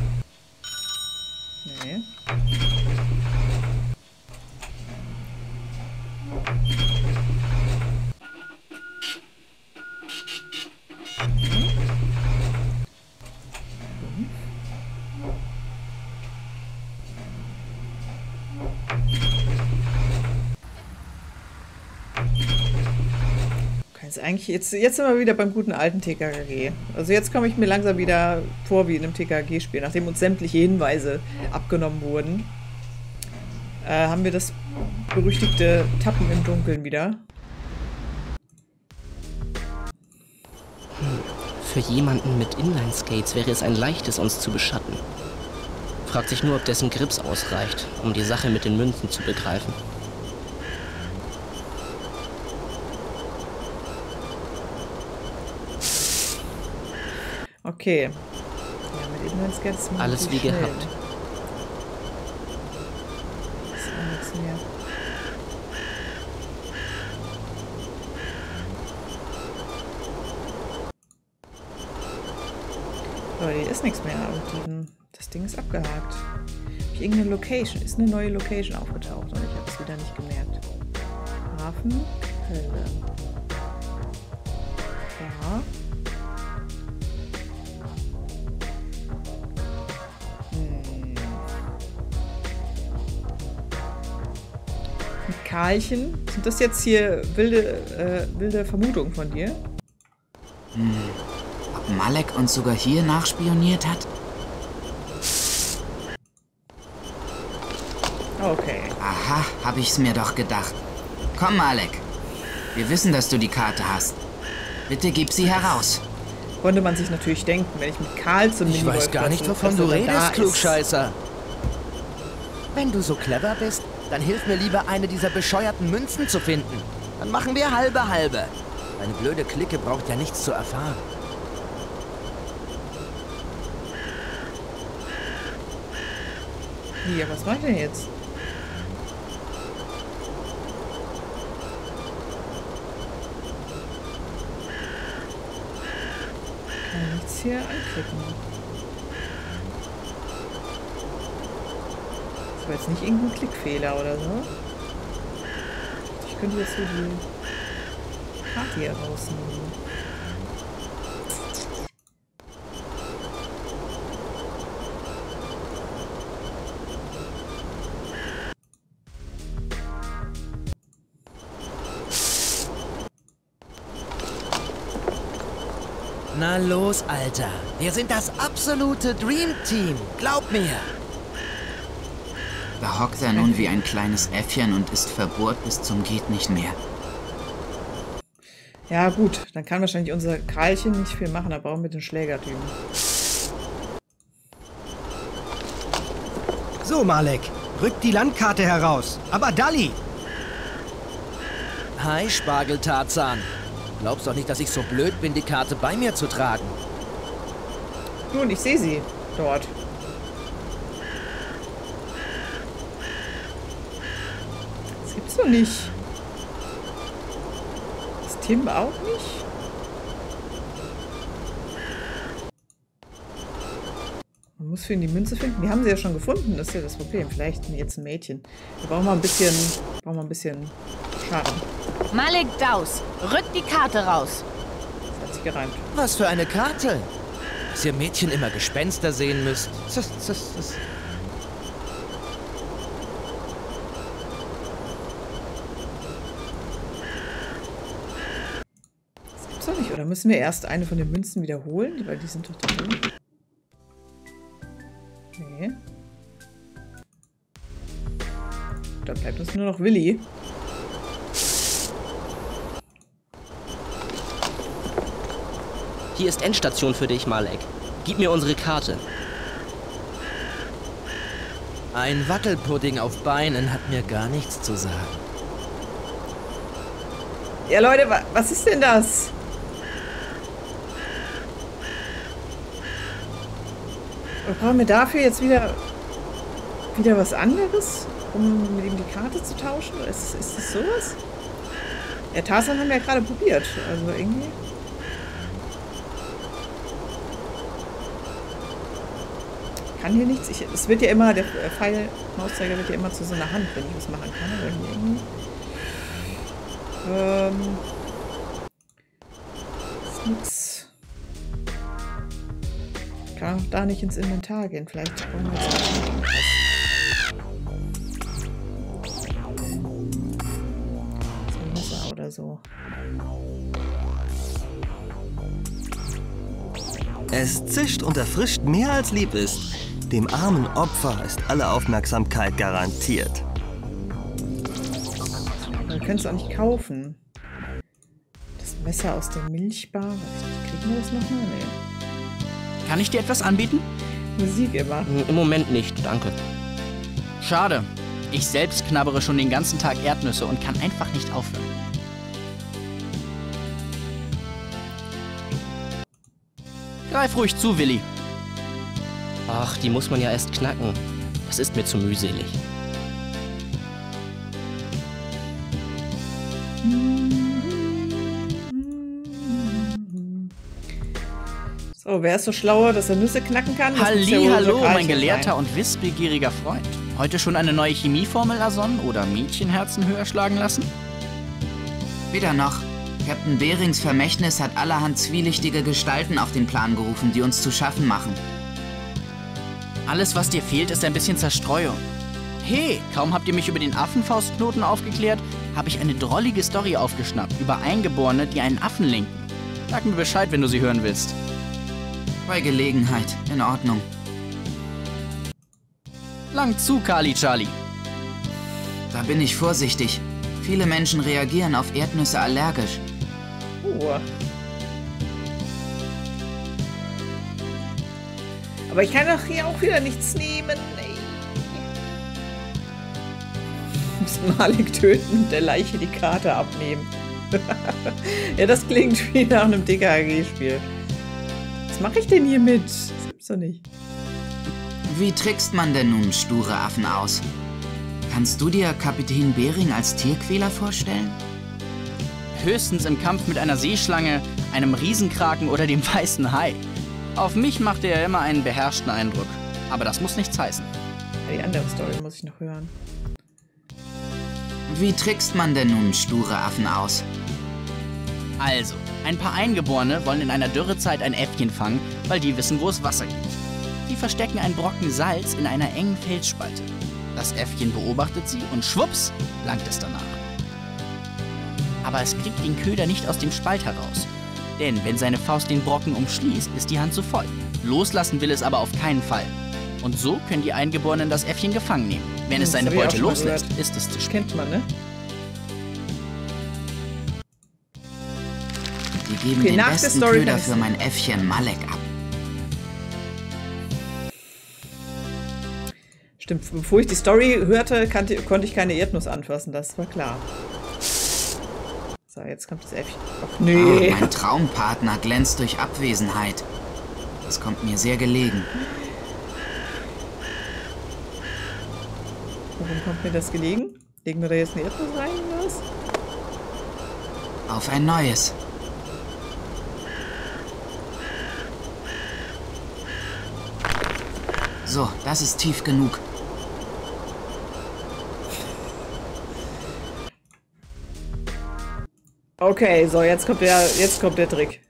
Nee. Ist eigentlich jetzt, jetzt sind wir wieder beim guten alten T K K G. Also jetzt komme ich mir langsam wieder vor wie in einem T K K G-Spiel. Nachdem uns sämtliche Hinweise abgenommen wurden, äh, haben wir das berüchtigte Tappen im Dunkeln wieder. Hm. Für jemanden mit Inline-Skates wäre es ein leichtes, uns zu beschatten. Fragt sich nur, ob dessen Grips ausreicht, um die Sache mit den Münzen zu begreifen. Okay. Ja, mit Inline-Skates alles wie schnell. gehabt. Das ist auch nichts mehr. So, hier ist nichts mehr. Und das Ding ist abgehakt. Habe ich irgendeine Location? Ist eine neue Location aufgetaucht und ich habe es wieder nicht gemerkt. Hafen, Hölle. Ja. Karlchen. Sind das jetzt hier wilde, äh, wilde Vermutungen von dir? Hm. Ob Malek uns sogar hier nachspioniert hat? Okay. Aha, hab ich's mir doch gedacht. Komm, Malek. Wir wissen, dass du die Karte hast. Bitte gib sie heraus. Konnte man sich natürlich denken, wenn ich mit Karl zum Ich weiß gar nicht, wovon du redest, Klugscheißer. Wenn du so clever bist, dann hilf mir lieber, eine dieser bescheuerten Münzen zu finden. Dann machen wir halbe halbe. Eine blöde Clique braucht ja nichts zu erfahren. Ja, was mache ich denn jetzt? Kann ich nichts hier anklicken. Das war jetzt nicht irgendein Klickfehler oder so. Ich könnte jetzt so die Karte hier rausnehmen. Na los, Alter. Wir sind das absolute Dream Team. Glaub mir. Da hockt er nun wie ein kleines Äffchen und ist verbohrt bis zum geht nicht mehr. Ja gut, dann kann wahrscheinlich unser Karlchen nicht viel machen, da brauchen wir den Schlägertypen. So, Malek, rück die Landkarte heraus. Aber Dalli! Hi, Spargeltarzan. Glaubst doch nicht, dass ich so blöd bin, die Karte bei mir zu tragen. Nun, ich sehe sie dort. Das gibt's doch nicht. Das Tim auch nicht? Man muss für ihn die Münze finden. Wir haben sie ja schon gefunden, das ist ja das Problem. Vielleicht jetzt ein Mädchen. Wir brauchen mal ein bisschen, brauchen wir ein bisschen Charme. Malek Daus, rück die Karte raus. Das hat sich gereimt. Was für eine Karte? Dass ihr Mädchen immer Gespenster sehen müsst. Das, das, das. Das gibt's doch nicht. Oder müssen wir erst eine von den Münzen wiederholen? Weil die sind doch drin. Nee. Da bleibt uns nur noch Willi. Hier ist Endstation für dich, Malek. Gib mir unsere Karte. Ein Wackelpudding auf Beinen hat mir gar nichts zu sagen. Ja, Leute, wa was ist denn das? Oder brauchen wir dafür jetzt wieder, wieder was anderes, um mit ihm die Karte zu tauschen? Oder ist, ist das sowas? Ja, Tarzan haben wir ja gerade probiert. Also irgendwie... Kann hier nichts. Ich, es wird ja immer, der Pfeil, Mauszeiger wird ja immer zu so einer Hand, wenn ich was machen kann. Aber hier irgendwie. Ähm. Ist nix. Ich kann auch da nicht ins Inventar gehen. Vielleicht brauchen wir jetzt was. So ein Messer oder so. Es zischt und erfrischt mehr als lieb ist. Dem armen Opfer ist alle Aufmerksamkeit garantiert. Wir können es auch nicht kaufen. Das Messer aus der Milchbar. Kriegen wir das nochmal? Nee. Kann ich dir etwas anbieten? Musik immer. Im Moment nicht, danke. Schade. Ich selbst knabbere schon den ganzen Tag Erdnüsse und kann einfach nicht aufhören. Greif ruhig zu, Willi. Ach, die muss man ja erst knacken. Das ist mir zu mühselig. So, wer ist so schlau, dass er Nüsse knacken kann? Das Halli, ja hallo, mein gelehrter sein. Und wissbegieriger Freund. Heute schon eine neue Chemieformel ersonnen oder Mädchenherzen höher schlagen lassen? Weder noch. Captain Behrings Vermächtnis hat allerhand zwielichtige Gestalten auf den Plan gerufen, die uns zu schaffen machen. Alles, was dir fehlt, ist ein bisschen Zerstreuung. Hey, kaum habt ihr mich über den Affenfaustknoten aufgeklärt, habe ich eine drollige Story aufgeschnappt über Eingeborene, die einen Affen lenken. Sag mir Bescheid, wenn du sie hören willst. Bei Gelegenheit, in Ordnung. Lang zu, Kali Charlie. Da bin ich vorsichtig. Viele Menschen reagieren auf Erdnüsse allergisch. Oh. Aber ich kann doch hier auch wieder nichts nehmen. Ich muss Malek töten und der Leiche die Karte abnehmen. Ja, das klingt wie nach einem D K A G-Spiel. Was mache ich denn hier mit? Das gibt's doch nicht. Wie trickst man denn nun sture Affen aus? Kannst du dir Kapitän Bering als Tierquäler vorstellen? Höchstens im Kampf mit einer Seeschlange, einem Riesenkraken oder dem weißen Hai. Auf mich machte er immer einen beherrschten Eindruck. Aber das muss nichts heißen. Die andere Story muss ich noch hören. Wie trickst man denn nun sture Affen aus? Also, ein paar Eingeborene wollen in einer Dürrezeit ein Äffchen fangen, weil die wissen, wo es Wasser gibt. Sie verstecken einen Brocken Salz in einer engen Felsspalte. Das Äffchen beobachtet sie und schwupps, langt es danach. Aber es kriegt den Köder nicht aus dem Spalt heraus. Denn wenn seine Faust den Brocken umschließt, ist die Hand zu voll. Loslassen will es aber auf keinen Fall. Und so können die Eingeborenen das Äffchen gefangen nehmen. Wenn es seine Beute loslässt, ist es zu spät. Kennt man, ne? Die geben Okay, den nach der besten Story Köder kann ich für mein Äffchen Malek ab. Stimmt, bevor ich die Story hörte, kannte, konnte ich keine Erdnuss anfassen, das war klar. So, jetzt kommt das Äffchen. Ach, nee. Oh, mein Traumpartner glänzt durch Abwesenheit. Das kommt mir sehr gelegen. Warum kommt mir das gelegen? Legen wir da jetzt eine Erdnuss rein oder was? Auf ein neues. So, das ist tief genug. Okay, so, jetzt kommt der, jetzt kommt der Trick.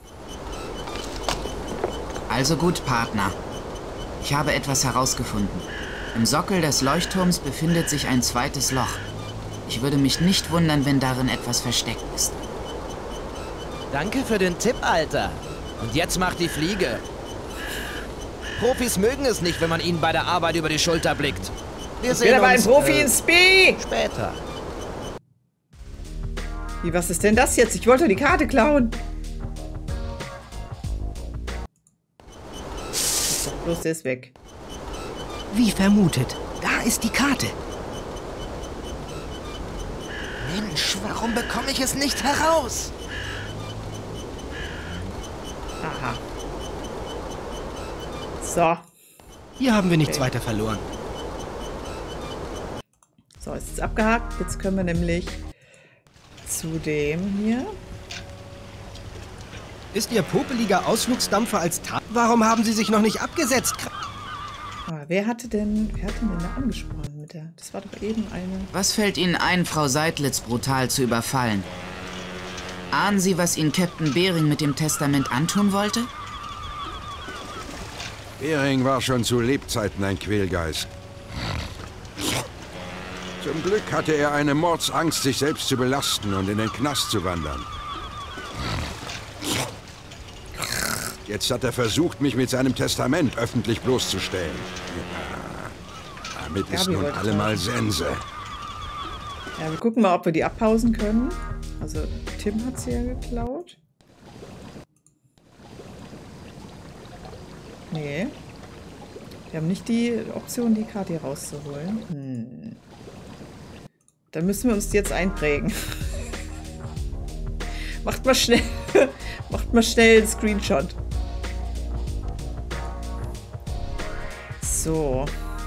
Also gut, Partner. Ich habe etwas herausgefunden. Im Sockel des Leuchtturms befindet sich ein zweites Loch. Ich würde mich nicht wundern, wenn darin etwas versteckt ist. Danke für den Tipp, Alter. Und jetzt macht die Fliege. Profis mögen es nicht, wenn man ihnen bei der Arbeit über die Schulter blickt. Wir Ich sehen bin aber ein uns, Profi äh, in Spee! Später. Wie, was ist denn das jetzt? Ich wollte die Karte klauen. Ist doch bloß, der ist weg. Wie vermutet. Da ist die Karte. Mensch, warum bekomme ich es nicht heraus? Aha. So. Hier haben wir nichts Okay. weiter verloren. So, ist jetzt abgehakt. Jetzt können wir nämlich zu dem hier. Ist Ihr popeliger Ausflugsdampfer als Tat? Warum haben Sie sich noch nicht abgesetzt? Ah, wer hatte denn, wer hat denn da angesprochen mit der? Das war doch eben eine. Was fällt Ihnen ein, Frau Seidlitz brutal zu überfallen? Ahnen Sie, was Ihnen Captain Bering mit dem Testament antun wollte? Bering war schon zu Lebzeiten ein Quälgeist. Zum Glück hatte er eine Mordsangst, sich selbst zu belasten und in den Knast zu wandern. Jetzt hat er versucht, mich mit seinem Testament öffentlich bloßzustellen. Ja, damit ist Gabi nun wollte allemal sagen. Sense. Ja, wir gucken mal, ob wir die abpausen können. Also, Tim hat sie ja geklaut. Nee. Wir haben nicht die Option, die Karte hier rauszuholen. Hm. Dann müssen wir uns die jetzt einprägen. Macht mal schnell. Macht mal schnell einen Screenshot. So.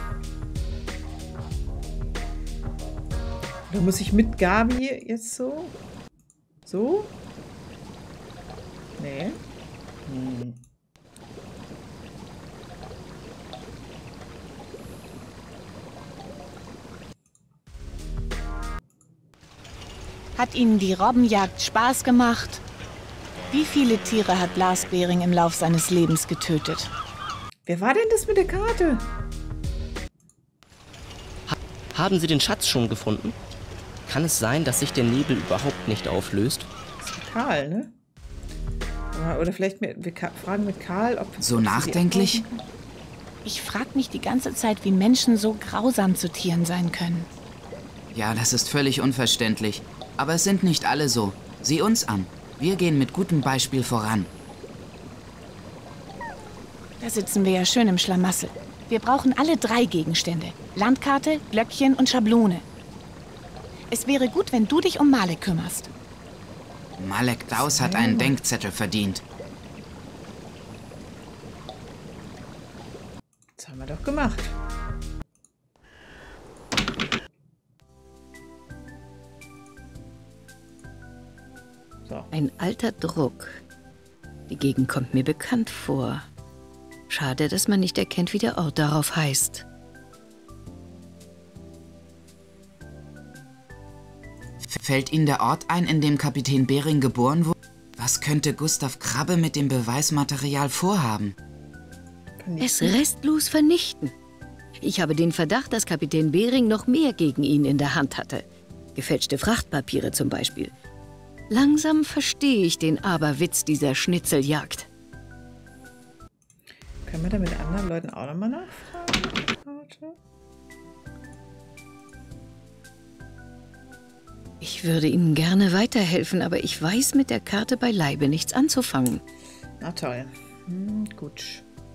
Da muss ich mit Gabi jetzt so? So? Nee. Hm. Hat Ihnen die Robbenjagd Spaß gemacht? Wie viele Tiere hat Lars Bering im Lauf seines Lebens getötet? Wer war denn das mit der Karte? Ha haben Sie den Schatz schon gefunden? Kann es sein, dass sich der Nebel überhaupt nicht auflöst? Das ist Karl, ne? Oder, oder vielleicht mit, wir fragen mit Karl, ob... So ob sie die nachdenklich? abpausen kann. Ich frage mich die ganze Zeit, wie Menschen so grausam zu Tieren sein können. Ja, das ist völlig unverständlich. Aber es sind nicht alle so. Sieh uns an. Wir gehen mit gutem Beispiel voran. Da sitzen wir ja schön im Schlamassel. Wir brauchen alle drei Gegenstände. Landkarte, Glöckchen und Schablone. Es wäre gut, wenn du dich um Malek kümmerst. Malek Daus hat einen Denkzettel verdient. Das haben wir doch gemacht. So. Ein alter Druck. Die Gegend kommt mir bekannt vor. Schade, dass man nicht erkennt, wie der Ort darauf heißt. Fällt Ihnen der Ort ein, in dem Kapitän Bering geboren wurde? Was könnte Gustav Krabbe mit dem Beweismaterial vorhaben? Es restlos vernichten. Ich habe den Verdacht, dass Kapitän Bering noch mehr gegen ihn in der Hand hatte. Gefälschte Frachtpapiere zum Beispiel. Langsam verstehe ich den Aberwitz dieser Schnitzeljagd. Können wir da mit anderen Leuten auch nochmal nachfragen? Warte. Ich würde Ihnen gerne weiterhelfen, aber ich weiß mit der Karte beileibe nichts anzufangen. Na toll. Hm, gut.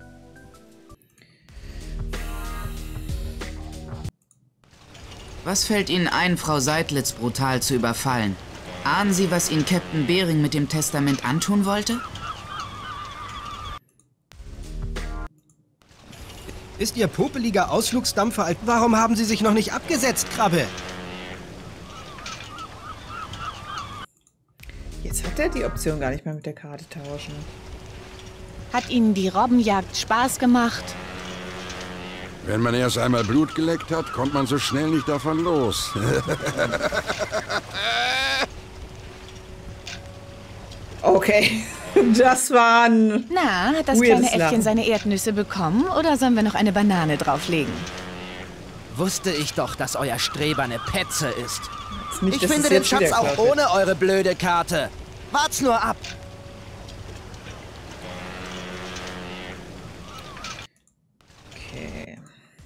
Was fällt Ihnen ein, Frau Seidlitz brutal zu überfallen? Ahnen Sie, was Ihnen Captain Bering mit dem Testament antun wollte? Ist Ihr popeliger Ausflugsdampfer alt? Warum haben Sie sich noch nicht abgesetzt, Krabbe? Jetzt hat er die Option gar nicht mehr mit der Karte tauschen. Hat Ihnen die Robbenjagd Spaß gemacht? Wenn man erst einmal Blut geleckt hat, kommt man so schnell nicht davon los. Okay, das war ein Na, hat das kleine Äffchen seine Erdnüsse bekommen oder sollen wir noch eine Banane drauflegen? Wusste ich doch, dass euer Streber eine Petze ist. ist nicht, ich finde den Schatz auch ohne eure blöde Karte. Wart's nur ab. Okay.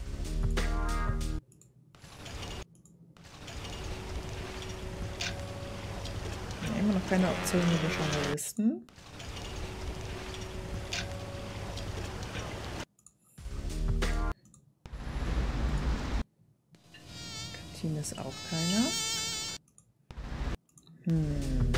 Immer noch keine Option mit den Journalisten. Kantine ist auch keiner. Hm.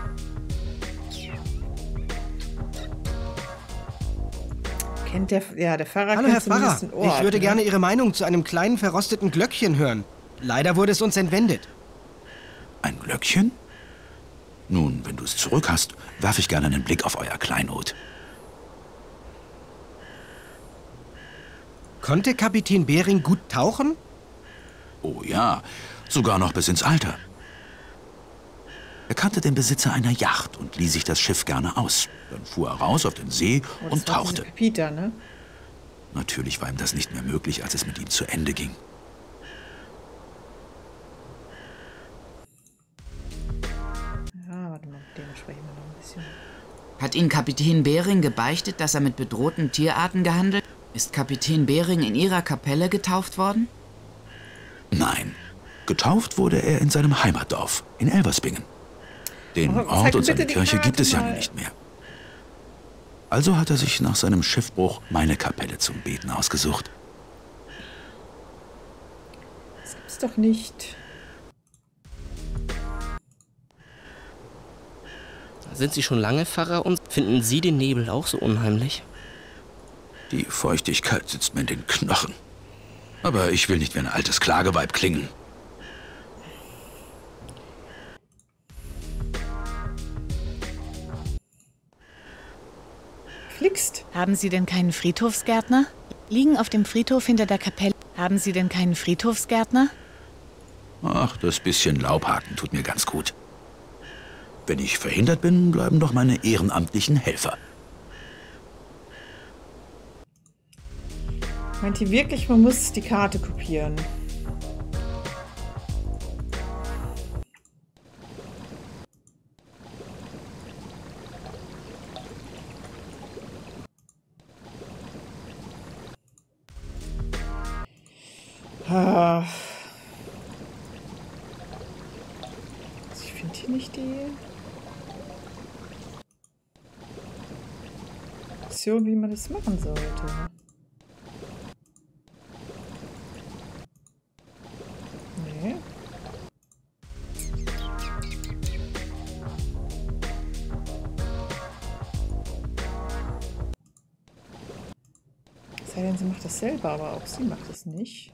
Kennt der, ja, der Pfarrer Hallo, kennt Herr Pfarrer. den Ort, Ich würde ne? gerne Ihre Meinung zu einem kleinen verrosteten Glöckchen hören. Leider wurde es uns entwendet. Ein Glöckchen? Nun, wenn du es zurück hast, werfe ich gerne einen Blick auf euer Kleinod. Konnte Kapitän Bering gut tauchen? Oh ja, sogar noch bis ins Alter. Er kannte den Besitzer einer Yacht und lieh sich das Schiff gerne aus. Dann fuhr er raus auf den See oh, und tauchte. Peter, ne? Natürlich war ihm das nicht mehr möglich, als es mit ihm zu Ende ging. Ja, warte mal, mit dem sprechen wir noch ein bisschen. Hat Ihnen Kapitän Bering gebeichtet, dass er mit bedrohten Tierarten gehandelt? Ist Kapitän Bering in Ihrer Kapelle getauft worden? Nein. Getauft wurde er in seinem Heimatdorf, in Elversbingen. Den Aber Ort und seine die Kirche Karte gibt es ja mal. nun nicht mehr. Also hat er sich nach seinem Schiffbruch meine Kapelle zum Beten ausgesucht. Das gibt's doch nicht. Sind Sie schon lange Pfarrer und finden Sie den Nebel auch so unheimlich? Die Feuchtigkeit sitzt mir in den Knochen. Aber ich will nicht wie ein altes Klageweib klingen. Flixt. Haben Sie denn keinen Friedhofsgärtner? Liegen auf dem Friedhof hinter der Kapelle. Haben Sie denn keinen Friedhofsgärtner? Ach, das bisschen Laubhaken tut mir ganz gut. Wenn ich verhindert bin, bleiben doch meine ehrenamtlichen Helfer. Meint ihr wirklich, man muss die Karte kopieren? Ah. Ich finde hier nicht die Option, wie man das machen sollte. Nee. Es sei denn, sie macht das selber, aber auch sie macht es nicht.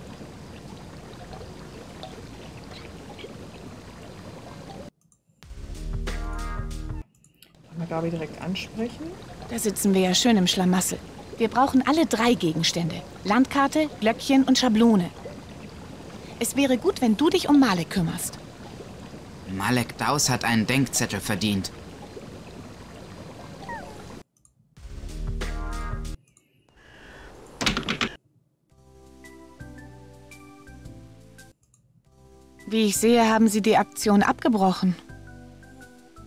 Mal Gabi direkt ansprechen. Da sitzen wir ja schön im Schlamassel. Wir brauchen alle drei Gegenstände. Landkarte, Glöckchen und Schablone. Es wäre gut, wenn du dich um Malek kümmerst. Malek Daus hat einen Denkzettel verdient. Wie ich sehe, haben sie die Aktion abgebrochen.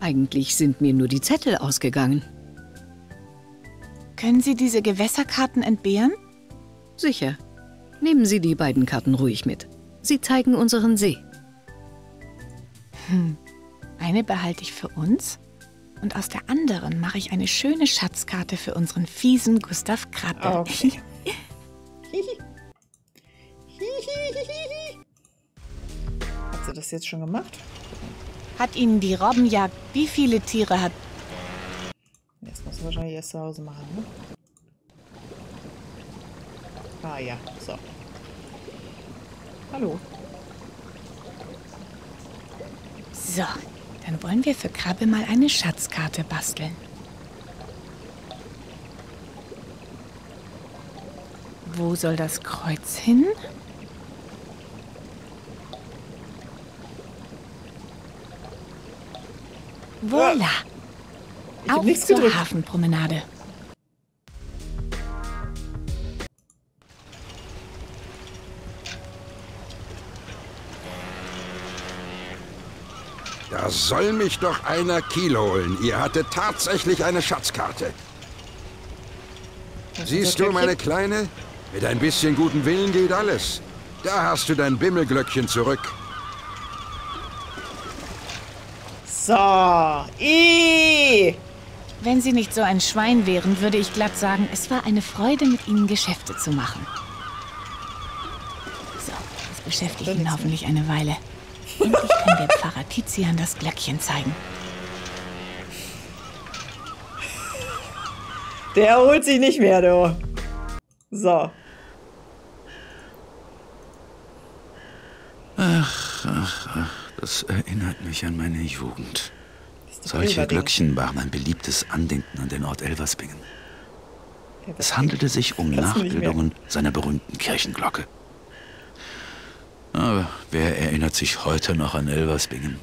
Eigentlich sind mir nur die Zettel ausgegangen. Können Sie diese Gewässerkarten entbehren? Sicher. Nehmen Sie die beiden Karten ruhig mit. Sie zeigen unseren See. Hm. Eine behalte ich für uns und aus der anderen mache ich eine schöne Schatzkarte für unseren fiesen Gustav Kratte. Okay. Hat sie das jetzt schon gemacht? Hat Ihnen die Robbenjagd, wie viele Tiere hat... Jetzt muss sie wahrscheinlich erst zu Hause machen, ne? Ah ja, so. Hallo. So, dann wollen wir für Krabbe mal eine Schatzkarte basteln. Wo soll das Kreuz hin? Voila! Ich hab Auf nichts zur gedrückt. Hafenpromenade. Da soll mich doch einer Kiel holen. Ihr hattet tatsächlich eine Schatzkarte. Siehst du, meine Kleine? Mit ein bisschen guten Willen geht alles. Da hast du dein Bimmelglöckchen zurück. So. I. Wenn Sie nicht so ein Schwein wären, würde ich glatt sagen, es war eine Freude, mit Ihnen Geschäfte zu machen. So, das beschäftigt ihn hoffentlich eine Weile. Endlich können wir Pfarrer Tizian das Glöckchen zeigen. Der holt sich nicht mehr, du. So. Ach, ach, ach, das erinnert mich an meine Jugend. Solche Elverding. Glöckchen waren ein beliebtes Andenken an den Ort Elversbingen. Ja, Es handelte sich um Kannst du nicht mehr. Nachbildungen seiner berühmten Kirchenglocke. Aber wer erinnert sich heute noch an Elversbingen?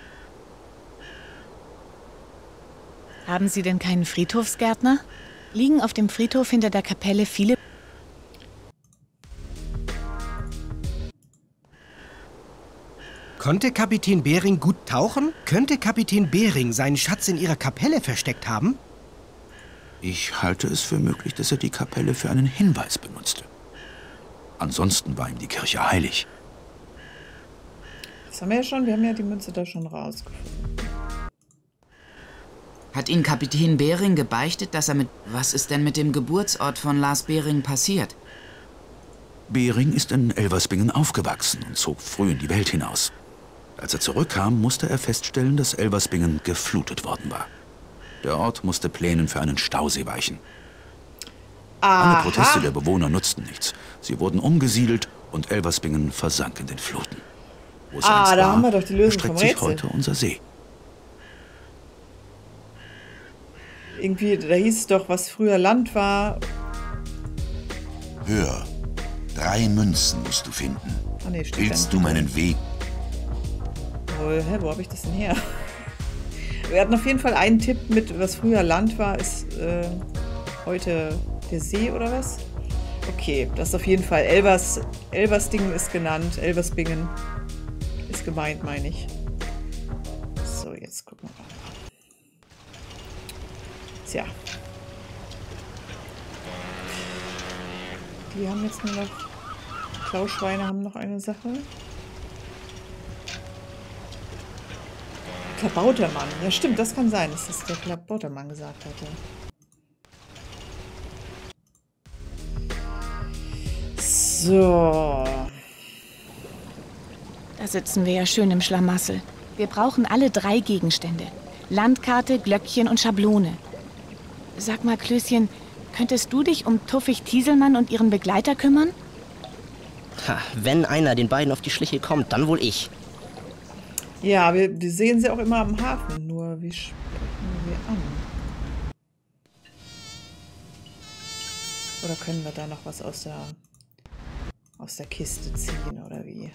Haben Sie denn keinen Friedhofsgärtner? Liegen auf dem Friedhof hinter der Kapelle viele... Konnte Kapitän Bering gut tauchen? Könnte Kapitän Bering seinen Schatz in ihrer Kapelle versteckt haben? Ich halte es für möglich, dass er die Kapelle für einen Hinweis benutzte. Ansonsten war ihm die Kirche heilig. Das haben wir ja schon. Wir haben ja die Münze da schon rausgefunden. Hat Ihnen Kapitän Bering gebeichtet, dass er mit... Was ist denn mit dem Geburtsort von Lars Bering passiert? Bering ist in Elversbingen aufgewachsen und zog früh in die Welt hinaus. Als er zurückkam, musste er feststellen, dass Elversbingen geflutet worden war. Der Ort musste Plänen für einen Stausee weichen. Aha. Alle Proteste der Bewohner nutzten nichts. Sie wurden umgesiedelt und Elversbingen versank in den Fluten. Wo es Ah, einst da war, haben wir doch die Lösung erstreckt vom sich Rätsel. heute unser See. Irgendwie, da hieß es doch, was früher Land war. Hör, drei Münzen musst du finden. Ah, nee, steht Willst da du nicht. meinen Weg? Oh, hä, wo habe ich das denn her? Wir hatten auf jeden Fall einen Tipp mit, was früher Land war, ist äh, heute der See oder was? Okay, das ist auf jeden Fall. Elvers, Elversdingen ist genannt. Elversbingen ist gemeint, meine ich. So, jetzt gucken wir mal. Tja. Die haben jetzt nur noch... Klauschweine haben noch eine Sache. Klabautermann. Ja, stimmt, das kann sein, dass das der Klabautermann gesagt hatte. So. Da sitzen wir ja schön im Schlamassel. Wir brauchen alle drei Gegenstände. Landkarte, Glöckchen und Schablone. Sag mal, Klößchen, könntest du dich um Tuffig Tieselmann und ihren Begleiter kümmern? Ha, wenn einer den beiden auf die Schliche kommt, dann wohl ich. Ja, wir die sehen sie auch immer am Hafen. Nur wie sprechen wir an? Oder können wir da noch was aus der aus der Kiste ziehen oder wie?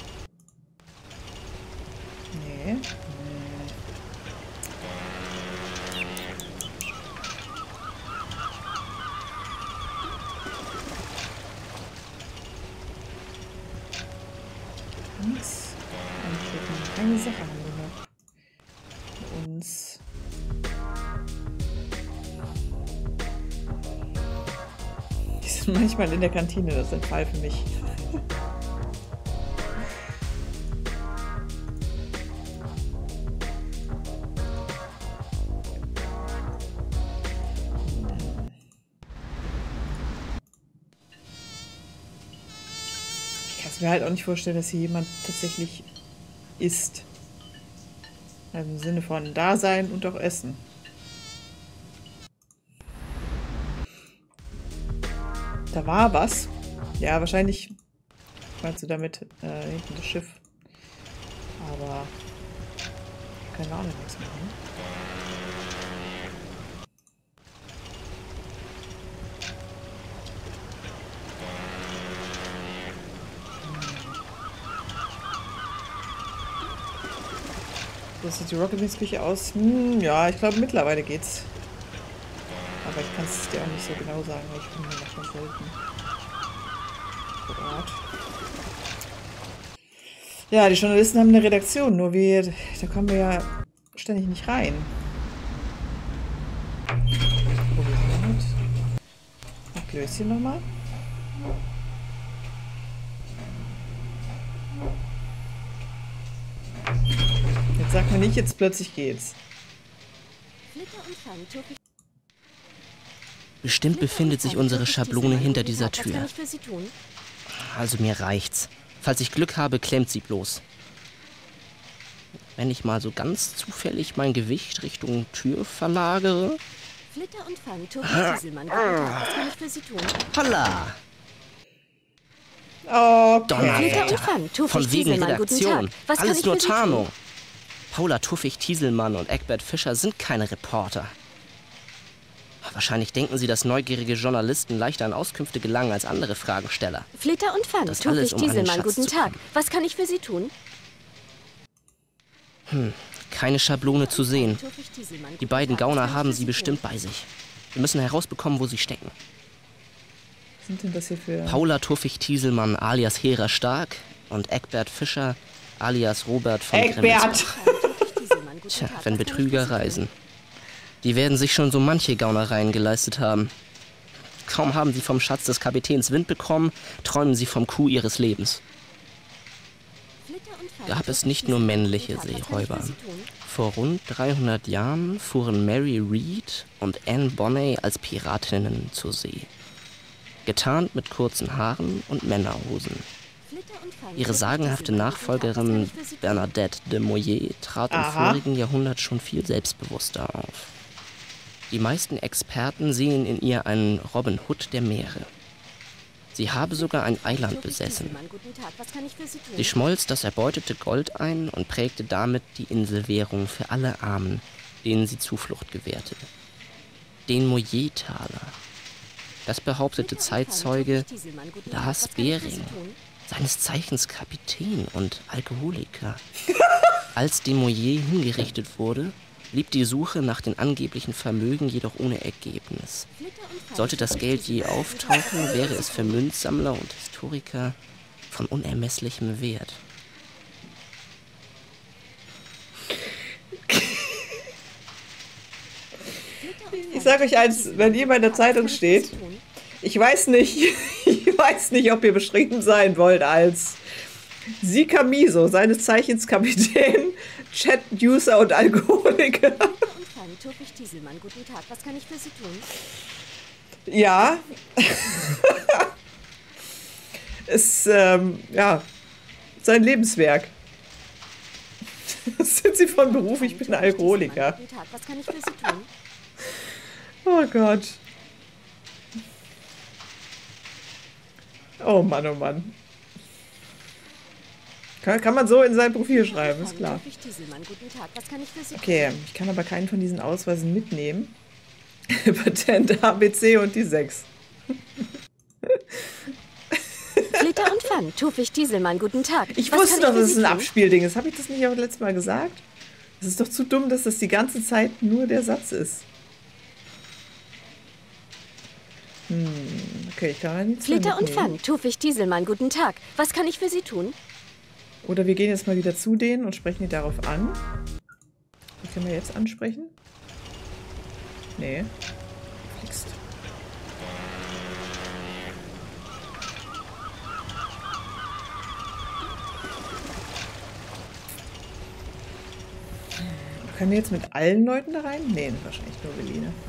Nee. Nee. Nichts. Anklicken. Eine Sache haben wir noch. Für uns. Manchmal in der Kantine, das ist ein Fall für mich. Ich kann es mir halt auch nicht vorstellen, dass hier jemand tatsächlich isst. Im Sinne von Dasein und auch Essen. Da war was. Ja, wahrscheinlich meinst du damit äh, hinten das Schiff. Aber keine Ahnung, nichts machen. So sieht die Rocket Küche aus. Hm, ja, ich glaube mittlerweile geht's. Aber ich kann es dir auch nicht so genau sagen, weil ich bin hier noch schon selten vor Ort. Ja, die Journalisten haben eine Redaktion, nur wir, da kommen wir ja ständig nicht rein. Ein Klößchen nochmal. Jetzt sag mir nicht, jetzt plötzlich geht's. Bestimmt befindet sich unsere Schablone hinter dieser Tür. Also mir reicht's. Falls ich Glück habe, klemmt sie bloß. Wenn ich mal so ganz zufällig mein Gewicht Richtung Tür verlagere... Flitter und Fang, Tobi Dieselmann, guten Tag, was kann ich für Sie tun? Holla! Oh, Donnerwetter. Von wegen Redaktion. Alles nur Tarnung. Paula Tuffig-Tieselmann und Egbert Fischer sind keine Reporter. Wahrscheinlich denken sie, dass neugierige Journalisten leichter an Auskünfte gelangen als andere Fragensteller. Flitter und Fang, Tuffig-Tieselmann, guten Tag. Was kann ich für Sie tun? Hm, keine Schablone zu sehen. Die beiden Gauner haben sie bestimmt bei sich. Wir müssen herausbekommen, wo sie stecken. Was sind denn das hier für... Paula Tuffig-Tieselmann alias Hera Stark und Egbert Fischer alias Robert von Egbert! Tja, wenn Betrüger reisen. Die werden sich schon so manche Gaunereien geleistet haben. Kaum haben sie vom Schatz des Kapitäns Wind bekommen, träumen sie vom Coup ihres Lebens. Gab es nicht nur männliche Seeräuber. Vor rund dreihundert Jahren fuhren Mary Read und Anne Bonney als Piratinnen zur See. Getarnt mit kurzen Haaren und Männerhosen. Ihre sagenhafte Nachfolgerin Bernadette de Moyer trat im Aha. vorigen Jahrhundert schon viel selbstbewusster auf. Die meisten Experten sehen in ihr einen Robin Hood der Meere. Sie habe sogar ein Eiland besessen. Sie schmolz das erbeutete Gold ein und prägte damit die Inselwährung für alle Armen, denen sie Zuflucht gewährte. Den Moyer-Taler. Das behauptete Zeitzeuge Lars Bering, seines Zeichens Kapitän und Alkoholiker. Als de Moyer hingerichtet wurde, blieb die Suche nach den angeblichen Vermögen jedoch ohne Ergebnis. Sollte das Geld je auftauchen, wäre es für Münzsammler und Historiker von unermesslichem Wert. Ich sage euch eins, wenn ihr in der Zeitung steht, ich weiß nicht, ich weiß nicht, ob ihr beschrieben sein wollt als Sika Miso, seines Zeichens Kapitän, Chat-User und Alkoholiker. Guten Tag, was kann ich für Sie tun? Ja. Es, ähm, ja, sein Lebenswerk. Was sind Sie von Beruf? Ich bin Alkoholiker. Guten Tag, was kann ich für Sie tun? Oh Gott. Oh Mann, oh Mann. Kann, kann man so in sein Profil schreiben, ist klar. Okay, ich kann aber keinen von diesen Ausweisen mitnehmen. Patent A B C und die sechs. Flitter und Fang, Tuffig Dieselmann, guten Tag. Ich Was wusste kann doch, ich dass für es Sie ein tun? Abspielding ist. Habe ich das nicht auch letztes Mal gesagt? Das ist doch zu dumm, dass das die ganze Zeit nur der Satz ist. Hm, okay, ich kann ja nichts mehr Flitter und mitnehmen. Fang, Tuffig Dieselmann, guten Tag. Was kann ich für Sie tun? Oder wir gehen jetzt mal wieder zu denen und sprechen die darauf an. Wie können wir jetzt ansprechen? Nee. Fixt. Können wir jetzt mit allen Leuten da rein? Nee, wahrscheinlich nur Willi, ne?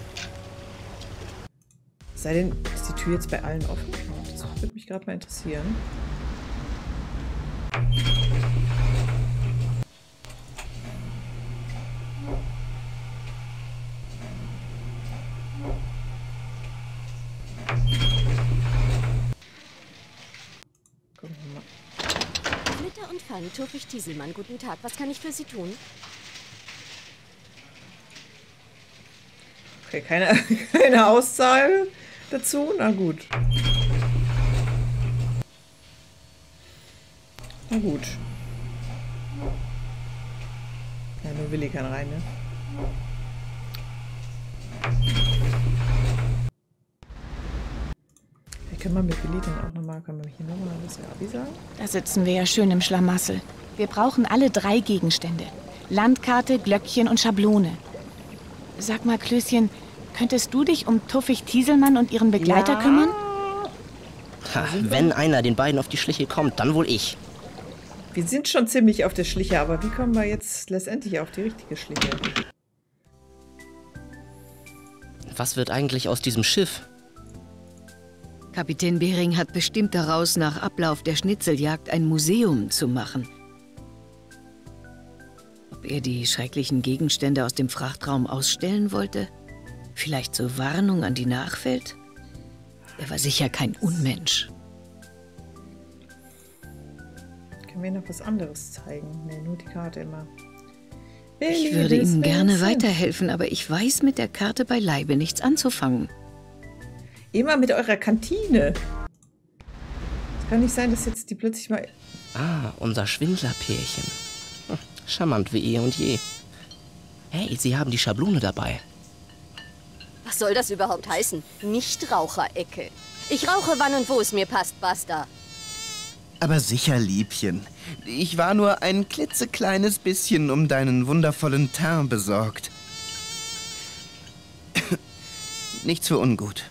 Sei denn, ist die Tür jetzt bei allen offen? Das würde mich gerade mal interessieren. Gucken wir mal. Flitter und Fun, Turfig Tieselmann, guten Tag. Was kann ich für Sie tun? Okay, keine, keine Aussage dazu. Na gut. Na gut. Ja, nur Willi kann rein, ne? Wie können wir mit Willi dann auch nochmal, können wir hier nochmal was Gabi sagen? Da sitzen wir ja schön im Schlamassel. Wir brauchen alle drei Gegenstände. Landkarte, Glöckchen und Schablone. Sag mal, Klößchen, könntest du dich um Tuffig Tieselmann und ihren Begleiter ja. kümmern? Ha, wenn einer den beiden auf die Schliche kommt, dann wohl ich. Wir sind schon ziemlich auf der Schliche, aber wie kommen wir jetzt letztendlich auf die richtige Schliche? Was wird eigentlich aus diesem Schiff? Kapitän Bering hat bestimmt daraus, nach Ablauf der Schnitzeljagd ein Museum zu machen. Ob er die schrecklichen Gegenstände aus dem Frachtraum ausstellen wollte? Vielleicht zur Warnung an die Nachwelt? Er war sicher kein Unmensch. Können wir noch was anderes zeigen? Nee, nur die Karte immer. Ich würde Ihnen gerne weiterhelfen, aber ich weiß mit der Karte beileibe nichts anzufangen. Immer mit eurer Kantine. Es kann nicht sein, dass jetzt die plötzlich mal... Ah, unser Schwindlerpärchen. Hm, charmant wie eh und je. Hey, Sie haben die Schablone dabei. Was soll das überhaupt heißen? Nichtraucherecke. Ich rauche, wann und wo es mir passt, basta. Aber sicher, Liebchen. Ich war nur ein klitzekleines bisschen um deinen wundervollen Teint besorgt. Nichts für ungut.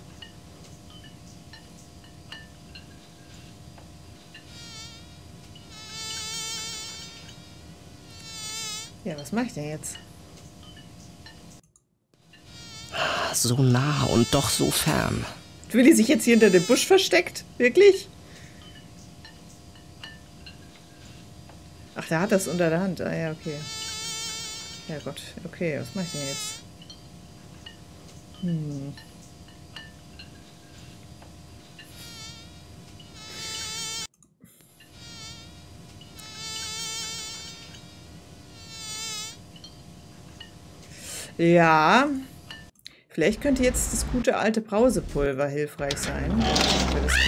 Ja, was mache ich denn jetzt? So nah und doch so fern. Willi sich jetzt hier hinter dem Busch versteckt? Wirklich? Ach, der hat das unter der Hand. Ah ja, okay. Ja Gott, okay, was mache ich denn jetzt? Hm. Ja, vielleicht könnte jetzt das gute alte Brausepulver hilfreich sein, wenn wir das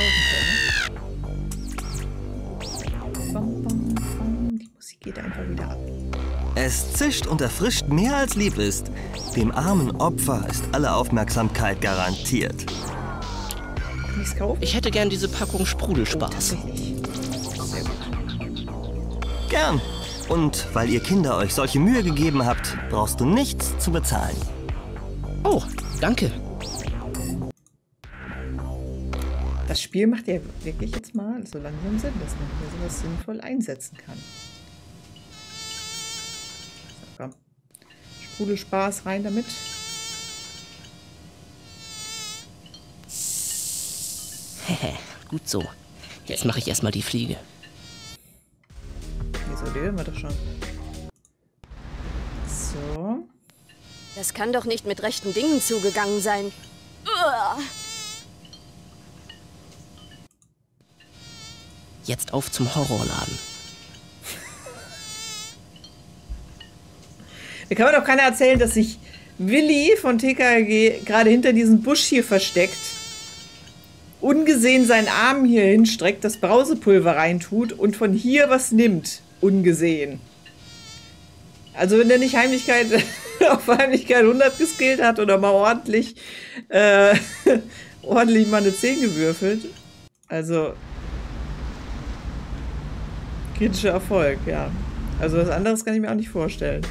kaufen können. Die Musik geht einfach wieder ab. Es zischt und erfrischt mehr als lieb ist. Dem armen Opfer ist alle Aufmerksamkeit garantiert. Kann ich's kaufen? Ich hätte gern diese Packung Sprudelspaß. Oh, sehr gut. Gern. Und weil ihr Kinder euch solche Mühe gegeben habt, brauchst du nichts zu bezahlen. Oh, danke. Das Spiel macht ja wirklich jetzt mal so langsam Sinn, dass man hier sowas sinnvoll einsetzen kann. So, komm. Sprudelspaß rein damit. Hehe, gut so. Jetzt mache ich erstmal die Fliege. Wieso, die hören wir doch schon. So. Das kann doch nicht mit rechten Dingen zugegangen sein. Uah. Jetzt auf zum Horrorladen. Da kann man doch keiner erzählen, dass sich Willi von T K G gerade hinter diesem Busch hier versteckt, ungesehen seinen Arm hier hinstreckt, das Brausepulver reintut und von hier was nimmt. Ungesehen. Also wenn der nicht Heimlichkeit auf Heimlichkeit hundert geskillt hat oder mal ordentlich äh, ordentlich mal eine zehn gewürfelt. Also kritischer Erfolg, ja. Also was anderes kann ich mir auch nicht vorstellen.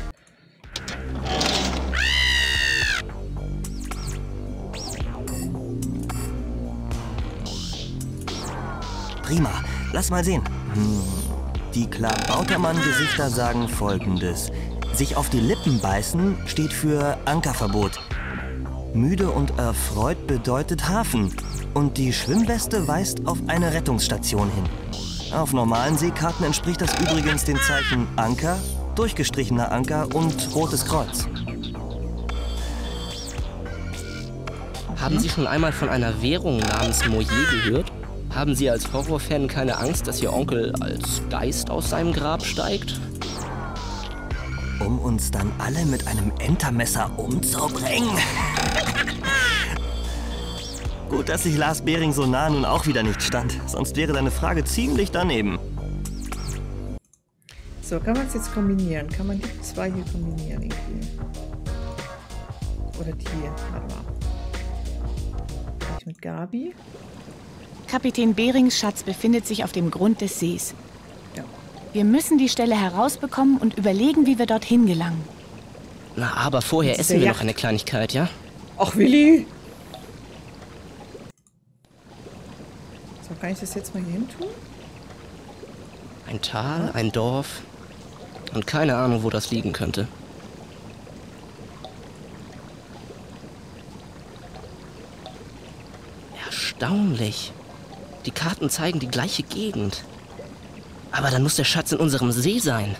Prima. Lass mal sehen. Hm. Die Klabautermann-Gesichter sagen Folgendes. Sich auf die Lippen beißen steht für Ankerverbot. Müde und erfreut bedeutet Hafen. Und die Schwimmweste weist auf eine Rettungsstation hin. Auf normalen Seekarten entspricht das übrigens den Zeichen Anker, durchgestrichener Anker und Rotes Kreuz. Haben Sie schon einmal von einer Währung namens Moje gehört? Haben Sie als Horrorfan keine Angst, dass Ihr Onkel als Geist aus seinem Grab steigt? Um uns dann alle mit einem Entermesser umzubringen. Gut, dass sich Lars Bering so nah nun auch wieder nicht stand. Sonst wäre deine Frage ziemlich daneben. So, kann man es jetzt kombinieren? Kann man die zwei hier kombinieren irgendwie? Oder die hier? Warte mal. Vielleicht mit Gabi? Kapitän Berings Schatz befindet sich auf dem Grund des Sees. Ja. Wir müssen die Stelle herausbekommen und überlegen, wie wir dorthin gelangen. Na, aber vorher essen wir noch eine Kleinigkeit, ja? Ach, Willi! So, kann ich das jetzt mal hier hin tun? Ein Tal, ein Dorf und keine Ahnung, wo das liegen könnte. Erstaunlich. Die Karten zeigen die gleiche Gegend. Aber dann muss der Schatz in unserem See sein.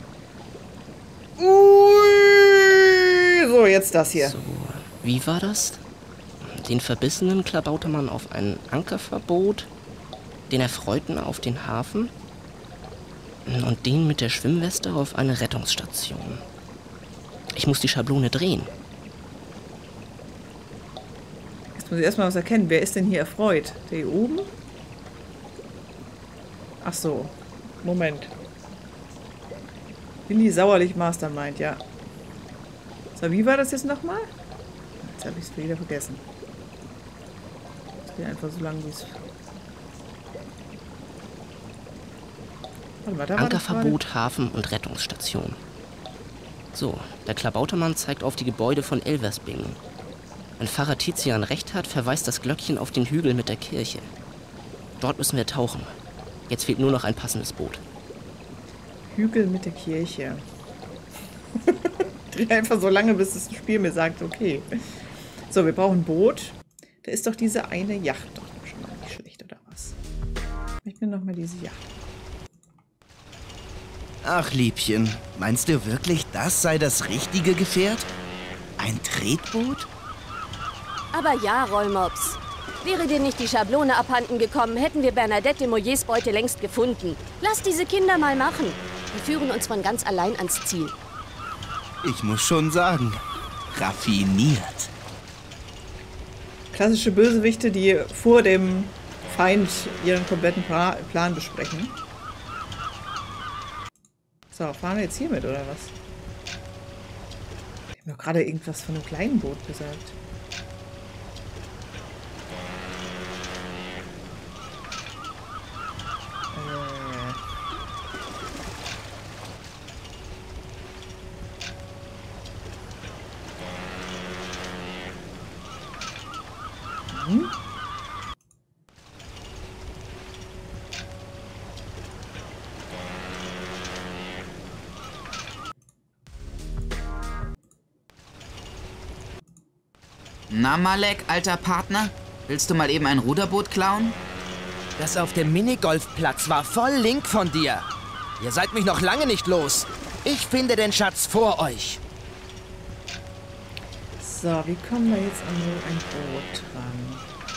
Ui, so, jetzt das hier. So, wie war das? Den verbissenen Klabautermann auf ein Ankerverbot, den Erfreuten auf den Hafen und den mit der Schwimmweste auf eine Rettungsstation. Ich muss die Schablone drehen. Jetzt muss ich erstmal was erkennen. Wer ist denn hier erfreut? Der hier oben? Ach so. Moment. Willi Sauerlich Mastermind, ja. So, wie war das jetzt nochmal? Jetzt habe ich es wieder vergessen. Es geht einfach so lang, wie es... Warte mal, da war das Ankerverbot, Hafen und Rettungsstation. So, der Klabautermann zeigt auf die Gebäude von Elversbingen. Wenn Pfarrer Tizian recht hat, verweist das Glöckchen auf den Hügel mit der Kirche. Dort müssen wir tauchen. Jetzt fehlt nur noch ein passendes Boot. Hügel mit der Kirche. Dreh einfach so lange, bis das Spiel mir sagt, okay. So, wir brauchen ein Boot. Da ist doch diese eine Yacht doch schon mal nicht schlecht, oder was? Ich mir noch mal diese Yacht. Ach, Liebchen, meinst du wirklich, das sei das richtige Gefährt? Ein Tretboot? Aber ja, Rollmops. Wäre dir nicht die Schablone abhanden gekommen, hätten wir Bernadette de Moyers Beute längst gefunden. Lass diese Kinder mal machen. Die führen uns von ganz allein ans Ziel. Ich muss schon sagen, raffiniert. Klassische Bösewichte, die vor dem Feind ihren kompletten pra Plan besprechen. So, fahren wir jetzt hier mit, oder was? Ich habe doch gerade irgendwas von einem kleinen Boot gesagt. Hm? Na, Malek, alter Partner? Willst du mal eben ein Ruderboot klauen? Das auf dem Minigolfplatz war voll Link von dir. Ihr seid mich noch lange nicht los. Ich finde den Schatz vor euch. So, wie kommen wir jetzt an so ein Boot ran?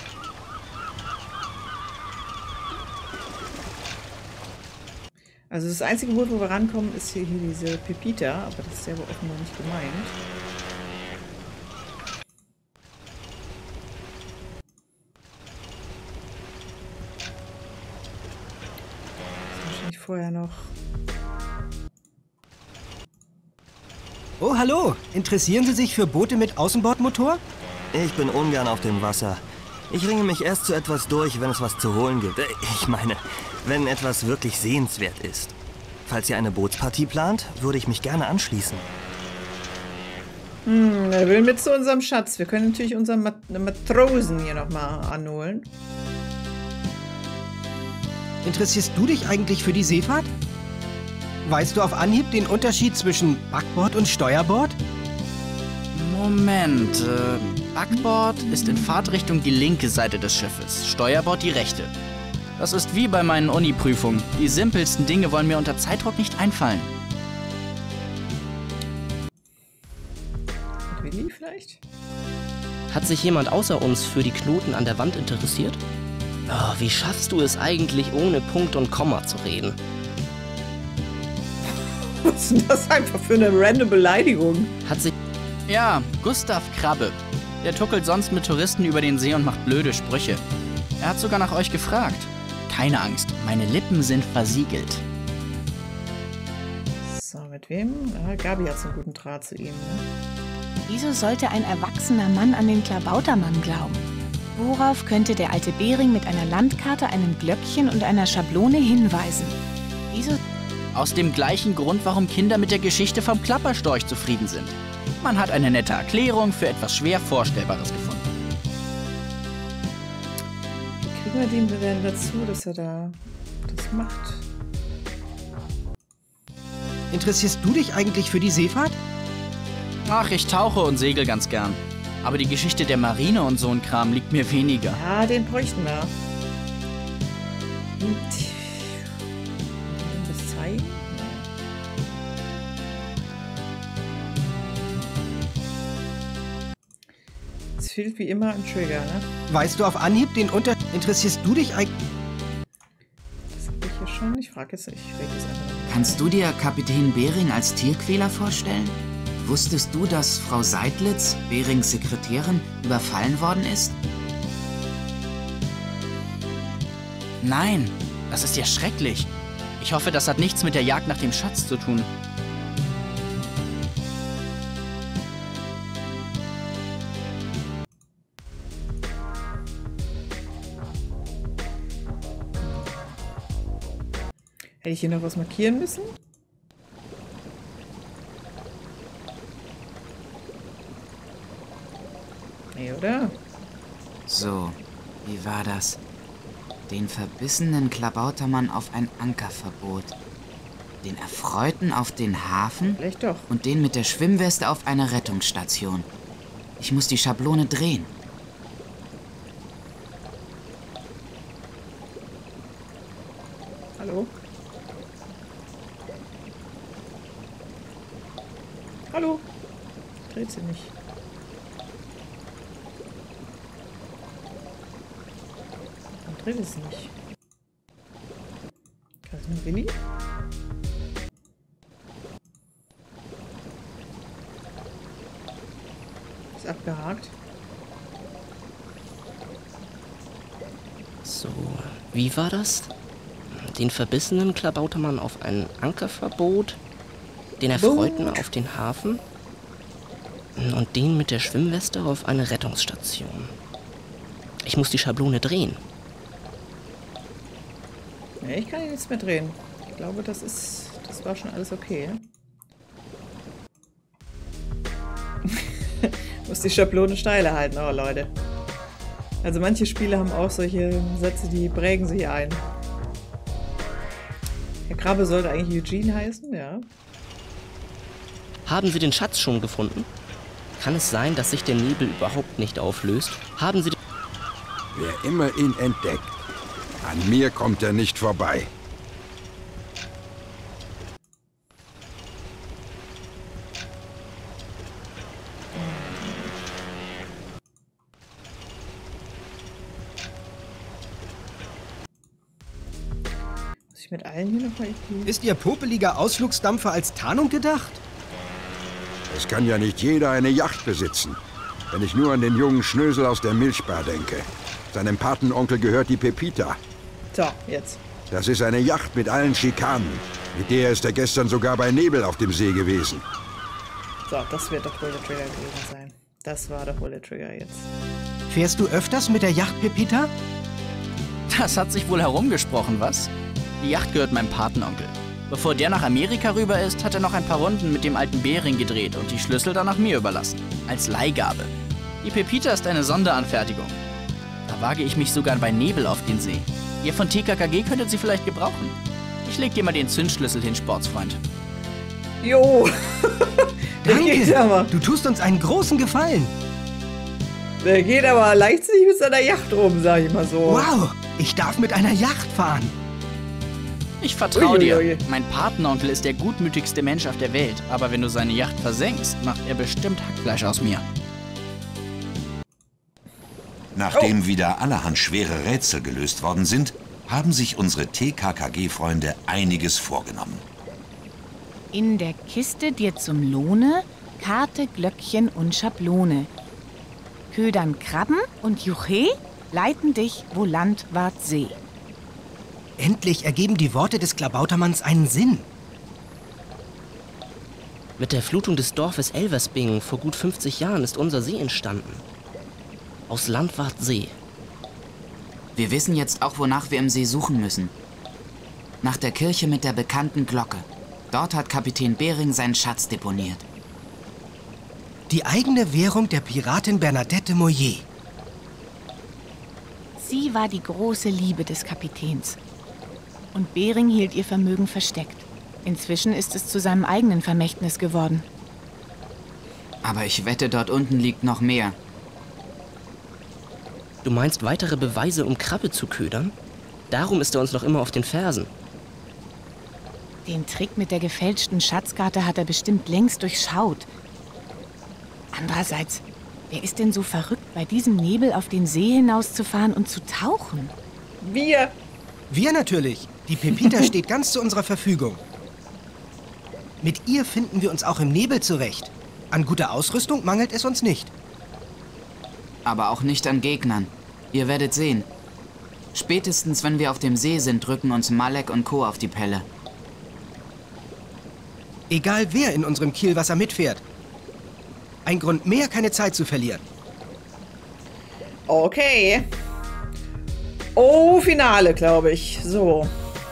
Also das einzige Boot, wo wir rankommen, ist hier, hier diese Pepita, aber das ist ja wohl offenbar nicht gemeint. Vorher noch. Oh, hallo. Interessieren Sie sich für Boote mit Außenbordmotor? Ich bin ungern auf dem Wasser. Ich ringe mich erst zu etwas durch, wenn es was zu holen gibt. Ich meine, wenn etwas wirklich sehenswert ist. Falls ihr eine Bootspartie plant, würde ich mich gerne anschließen. Hm, er will mit zu unserem Schatz. Wir können natürlich unseren Mat Matrosen hier nochmal anholen. Interessierst du dich eigentlich für die Seefahrt? Weißt du auf Anhieb den Unterschied zwischen Backbord und Steuerbord? Moment, äh, Backbord ist in Fahrtrichtung die linke Seite des Schiffes, Steuerbord die rechte. Das ist wie bei meinen Uni-Prüfungen. Die simpelsten Dinge wollen mir unter Zeitdruck nicht einfallen. Willi vielleicht? Hat sich jemand außer uns für die Knoten an der Wand interessiert? Oh, wie schaffst du es eigentlich, ohne Punkt und Komma zu reden? Was ist denn das einfach für eine random Beleidigung? Hat sich... Ja, Gustav Krabbe. Der tuckelt sonst mit Touristen über den See und macht blöde Sprüche. Er hat sogar nach euch gefragt. Keine Angst, meine Lippen sind versiegelt. So, mit wem? Ah, Gabi hat so einen guten Draht zu ihm, ne? Wieso sollte ein erwachsener Mann an den Klabautermann glauben? Worauf könnte der alte Bering mit einer Landkarte, einem Glöckchen und einer Schablone hinweisen? Wieso... Aus dem gleichen Grund, warum Kinder mit der Geschichte vom Klapperstorch zufrieden sind. Man hat eine nette Erklärung für etwas schwer Vorstellbares gefunden. Wie kriegen wir den denn dazu, dass er da das macht? Interessierst du dich eigentlich für die Seefahrt? Ach, ich tauche und segel ganz gern. Aber die Geschichte der Marine und so ein Kram liegt mir weniger. Ja, den bräuchten wir. Und das zeigen? Es fehlt wie immer ein Trigger, ne? Weißt du auf Anhieb den Unter... Interessierst du dich eigentlich... Das habe ich hier schon. Ich frage jetzt nicht. Ich rede jetzt einfach noch. Kannst du dir Kapitän Bering als Tierquäler vorstellen? Wusstest du, dass Frau Seidlitz, Berings Sekretärin, überfallen worden ist? Nein, das ist ja schrecklich. Ich hoffe, das hat nichts mit der Jagd nach dem Schatz zu tun. Hätte ich hier noch was markieren müssen? Nee, oder? So, wie war das? Den verbissenen Klabautermann auf ein Ankerverbot. Den Erfreuten auf den Hafen. Vielleicht doch. Und den mit der Schwimmweste auf eine Rettungsstation. Ich muss die Schablone drehen. Hallo? Hallo? Dreht sie nicht. Warum dreht es nicht? Da ist nur Willi. Ist abgehakt. So, wie war das? Den verbissenen Klabautermann auf ein Ankerverbot, den Erfreuten auf den Hafen und den mit der Schwimmweste auf eine Rettungsstation. Ich muss die Schablone drehen. Nee, ich kann hier nichts mehr drehen. Ich glaube, das ist. Das war schon alles okay. Muss die Schablone steile halten, oh Leute. Also manche Spiele haben auch solche Sätze, die prägen sich ein. Herr Krabbe sollte eigentlich Eugene heißen, ja. Haben Sie den Schatz schon gefunden? Kann es sein, dass sich der Nebel überhaupt nicht auflöst? Haben Sie... Wer immer ihn entdeckt, an mir kommt er nicht vorbei. Muss ich mit allen hier nochmal irgendwie... Ist Ihr popeliger Ausflugsdampfer als Tarnung gedacht? Es kann ja nicht jeder eine Yacht besitzen. Wenn ich nur an den jungen Schnösel aus der Milchbar denke. Seinem Patenonkel gehört die Pepita. So, jetzt. Das ist eine Yacht mit allen Schikanen. Mit der ist er gestern sogar bei Nebel auf dem See gewesen. So, das wird doch wohl der Trigger gewesen sein. Das war doch wohl der Trigger jetzt. Fährst du öfters mit der Yacht, Pepita? Das hat sich wohl herumgesprochen, was? Die Yacht gehört meinem Patenonkel. Bevor der nach Amerika rüber ist, hat er noch ein paar Runden mit dem alten Bering gedreht und die Schlüssel danach mir überlassen. Als Leihgabe. Die Pepita ist eine Sonderanfertigung. Da wage ich mich sogar bei Nebel auf den See. Ihr von T K K G könntet sie vielleicht gebrauchen. Ich leg dir mal den Zündschlüssel hin, Sportsfreund. Jo. Danke, du tust uns einen großen Gefallen. Der geht aber leichtsinnig mit seiner Yacht rum, sag ich mal so. Wow, ich darf mit einer Yacht fahren. Ich vertraue dir. Mein Patenonkel ist der gutmütigste Mensch auf der Welt. Aber wenn du seine Yacht versenkst, macht er bestimmt Hackfleisch aus mir. Nachdem oh. wieder allerhand schwere Rätsel gelöst worden sind, haben sich unsere T K K G-Freunde einiges vorgenommen. In der Kiste dir zum Lohne Karte, Glöckchen und Schablone. Ködern Krabben und Juche leiten dich, wo Land ward See. Endlich ergeben die Worte des Klabautermanns einen Sinn. Mit der Flutung des Dorfes Elversbingen vor gut fünfzig Jahren ist unser See entstanden. Aus Land ward See. Wir wissen jetzt auch, wonach wir im See suchen müssen. Nach der Kirche mit der bekannten Glocke. Dort hat Kapitän Bering seinen Schatz deponiert. Die eigene Währung der Piratin Bernadette Moyer. Sie war die große Liebe des Kapitäns. Und Bering hielt ihr Vermögen versteckt. Inzwischen ist es zu seinem eigenen Vermächtnis geworden. Aber ich wette, dort unten liegt noch mehr. Du meinst weitere Beweise, um Krabbe zu ködern? Darum ist er uns noch immer auf den Fersen. Den Trick mit der gefälschten Schatzkarte hat er bestimmt längst durchschaut. Andererseits, wer ist denn so verrückt, bei diesem Nebel auf den See hinauszufahren und zu tauchen? Wir. Wir natürlich. Die Pepita steht ganz zu unserer Verfügung. Mit ihr finden wir uns auch im Nebel zurecht. An guter Ausrüstung mangelt es uns nicht. Aber auch nicht an Gegnern. Ihr werdet sehen. Spätestens, wenn wir auf dem See sind, drücken uns Malek und Co. auf die Pelle. Egal wer in unserem Kielwasser mitfährt. Ein Grund mehr, keine Zeit zu verlieren. Okay. Oh, Finale, glaube ich. So.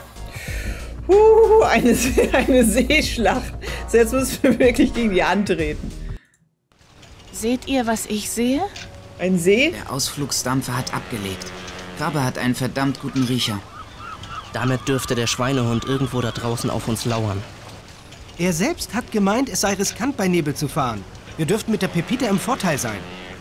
Huh, eine, eine Seeschlacht. So, jetzt müssen wir wirklich gegen die antreten. Seht ihr, was ich sehe? Ein See? Der Ausflugsdampfer hat abgelegt. Krabbe hat einen verdammt guten Riecher. Damit dürfte der Schweinehund irgendwo da draußen auf uns lauern. Er selbst hat gemeint, es sei riskant, bei Nebel zu fahren. Wir dürften mit der Pepita im Vorteil sein.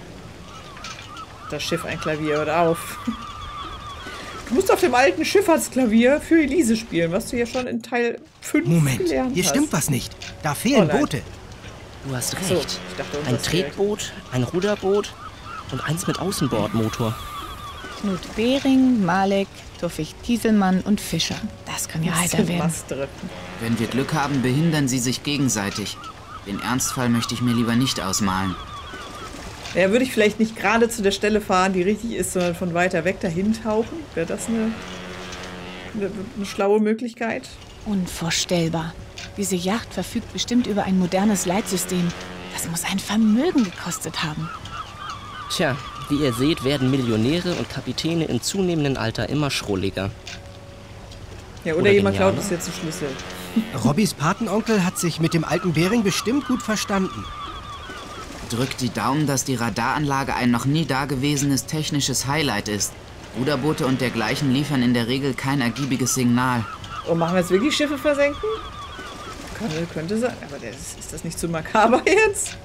Das Schiff ein Klavier, hört auf. Du musst auf dem alten Schifffahrtsklavier für Elise spielen, was du ja schon in Teil fünf Moment, gelernt hast. Hier stimmt was nicht. Da fehlen oh Boote. Du hast recht. So, ich dachte, ein Tretboot, ein Ruderboot und eins mit Außenbordmotor. Knut Bering, Malek, Tuffig Kieselmann und Fischer. Das kann ja heiter werden. Wenn wir Glück haben, behindern sie sich gegenseitig. Den Ernstfall möchte ich mir lieber nicht ausmalen. Ja, würde ich vielleicht nicht gerade zu der Stelle fahren, die richtig ist, sondern von weiter weg dahin tauchen. Wäre das eine, eine, eine schlaue Möglichkeit? Unvorstellbar. Diese Yacht verfügt bestimmt über ein modernes Leitsystem. Das muss ein Vermögen gekostet haben. Tja, wie ihr seht, werden Millionäre und Kapitäne im zunehmenden Alter immer schrulliger. Ja, oder, oder jemand klaut uns jetzt den Schlüssel. Robbys Patenonkel hat sich mit dem alten Bering bestimmt gut verstanden. Drückt die Daumen, dass die Radaranlage ein noch nie dagewesenes technisches Highlight ist. Ruderboote und dergleichen liefern in der Regel kein ergiebiges Signal. Oh, machen wir jetzt wirklich Schiffe versenken? Könnte, könnte sein. Aber das, ist das nicht zu makaber jetzt?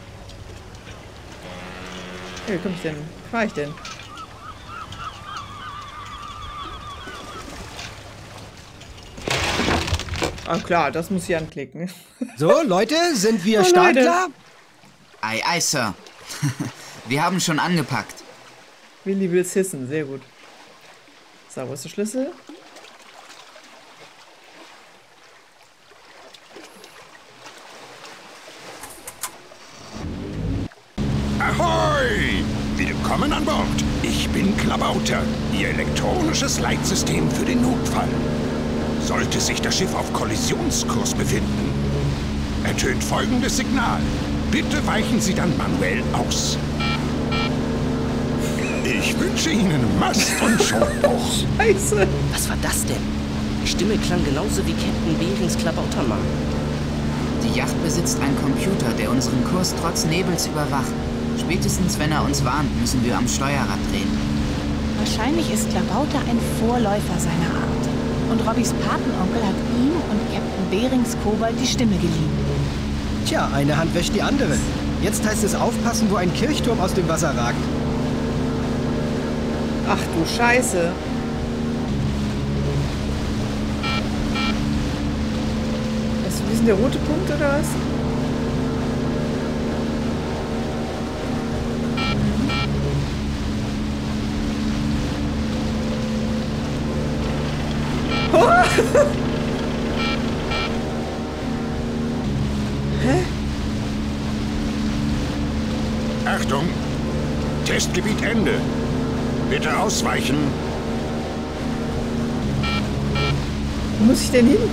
Hey, wie komme ich denn? Wie fahre ich denn? Ah klar, das muss ich anklicken. So, Leute, sind wir oh, startklar? Ei, ei, Sir. Wir haben schon angepackt. Willi will's hissen, sehr gut. So, wo ist der Schlüssel? Ahoi! Willkommen an Bord. Ich bin Klabauter, Ihr elektronisches Leitsystem für den Notfall. Sollte sich das Schiff auf Kollisionskurs befinden, ertönt folgendes Signal. Bitte weichen Sie dann manuell aus. Ich wünsche Ihnen Mast und Schonbruch. Scheiße. Was war das denn? Die Stimme klang genauso wie Captain Berings Klabautermann. Die Yacht besitzt einen Computer, der unseren Kurs trotz Nebels überwacht. Spätestens, wenn er uns warnt, müssen wir am Steuerrad drehen. Wahrscheinlich ist Klabauter ein Vorläufer seiner Art. Und Robbys Patenonkel hat ihm und Captain Behrings Kobold die Stimme geliehen. Tja, eine Hand wäscht die andere. Jetzt heißt es aufpassen, wo ein Kirchturm aus dem Wasser ragt. Ach du Scheiße. Weißt du, wie ist denn der rote Punkt oder was? Oh! Hä? Achtung! Testgebiet Ende. Bitte ausweichen. Wo muss ich denn hin?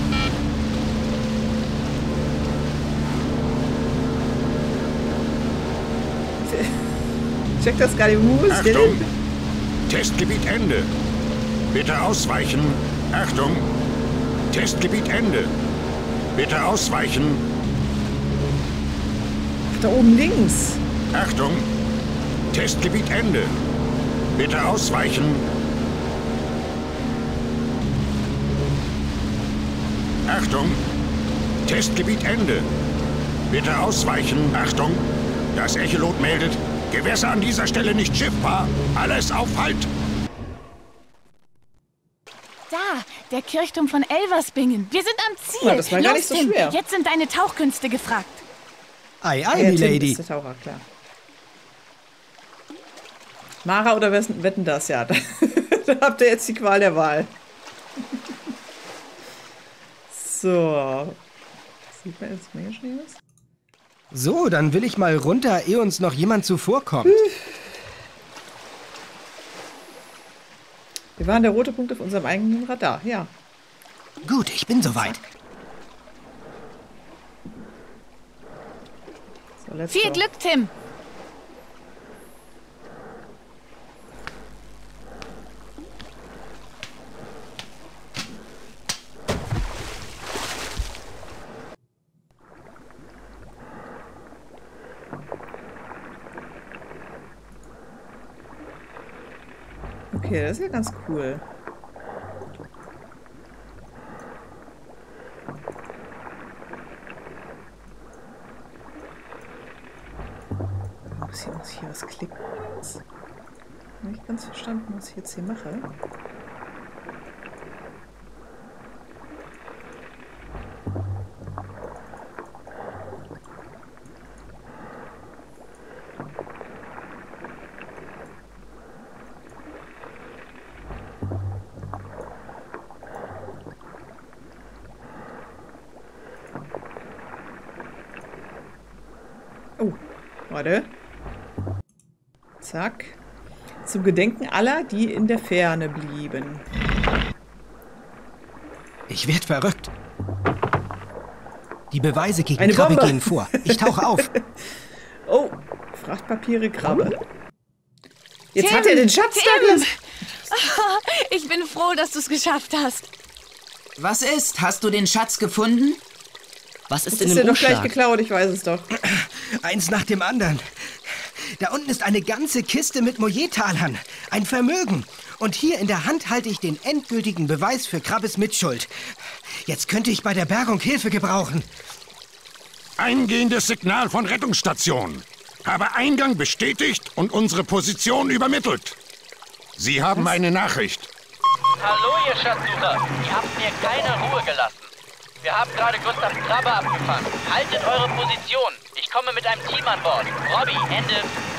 Ich check das gar nicht. Wo muss ich denn hin? Testgebiet Ende. Bitte ausweichen. Achtung! Testgebiet Ende. Bitte ausweichen. Ach, da oben links. Achtung! Testgebiet Ende. Bitte ausweichen. Achtung! Testgebiet Ende. Bitte ausweichen. Achtung! Das Echolot meldet, Gewässer an dieser Stelle nicht schiffbar. Alles auf Halt! Da, der Kirchturm von Elversbingen. Wir sind am Ziel. Ja, das war gar nicht so Tim, schwer. Jetzt sind deine Tauchkünste gefragt. Ei, ei, Ja, Milady. Tim ist der Taucher, klar. Mara oder wessen, wetten das? Ja, da, da habt ihr jetzt die Qual der Wahl. So. Sieht man jetzt mehr schon was? So, dann will ich mal runter, ehe uns noch jemand zuvorkommt. Wir waren der rote Punkt auf unserem eigenen Radar, ja. Gut, ich bin soweit. So, let's Viel go. Glück, Tim. Okay, das ist ja ganz cool. Muss ich, muss ich hier was klicken? Habe ich nicht ganz verstanden, was ich jetzt hier mache. Oh, warte. Zack. Zum Gedenken aller, die in der Ferne blieben. Ich werd verrückt. Die Beweise gegen Eine Krabbe Bombe. gehen vor. Ich tauche auf. Oh, Frachtpapiere, Krabbe. Jetzt Tim, hat er den Schatz, Tim. Douglas. Ich bin froh, dass du es geschafft hast. Was ist? Hast du den Schatz gefunden? Was ist Das in ist dem ja doch gleich Umschlag? geklaut, ich weiß es doch. Eins nach dem anderen. Da unten ist eine ganze Kiste mit Mojetalern. Ein Vermögen. Und hier in der Hand halte ich den endgültigen Beweis für Krabbes Mitschuld. Jetzt könnte ich bei der Bergung Hilfe gebrauchen. Eingehendes Signal von Rettungsstation. Habe Eingang bestätigt und unsere Position übermittelt. Sie haben eine Nachricht. Hallo, ihr Schatzsucher. Ihr habt mir keine Ruhe gelassen. Wir haben gerade Gustav Krabbe abgefangen. Haltet eure Position. Ich komme mit einem Team an Bord. Robby, Ende.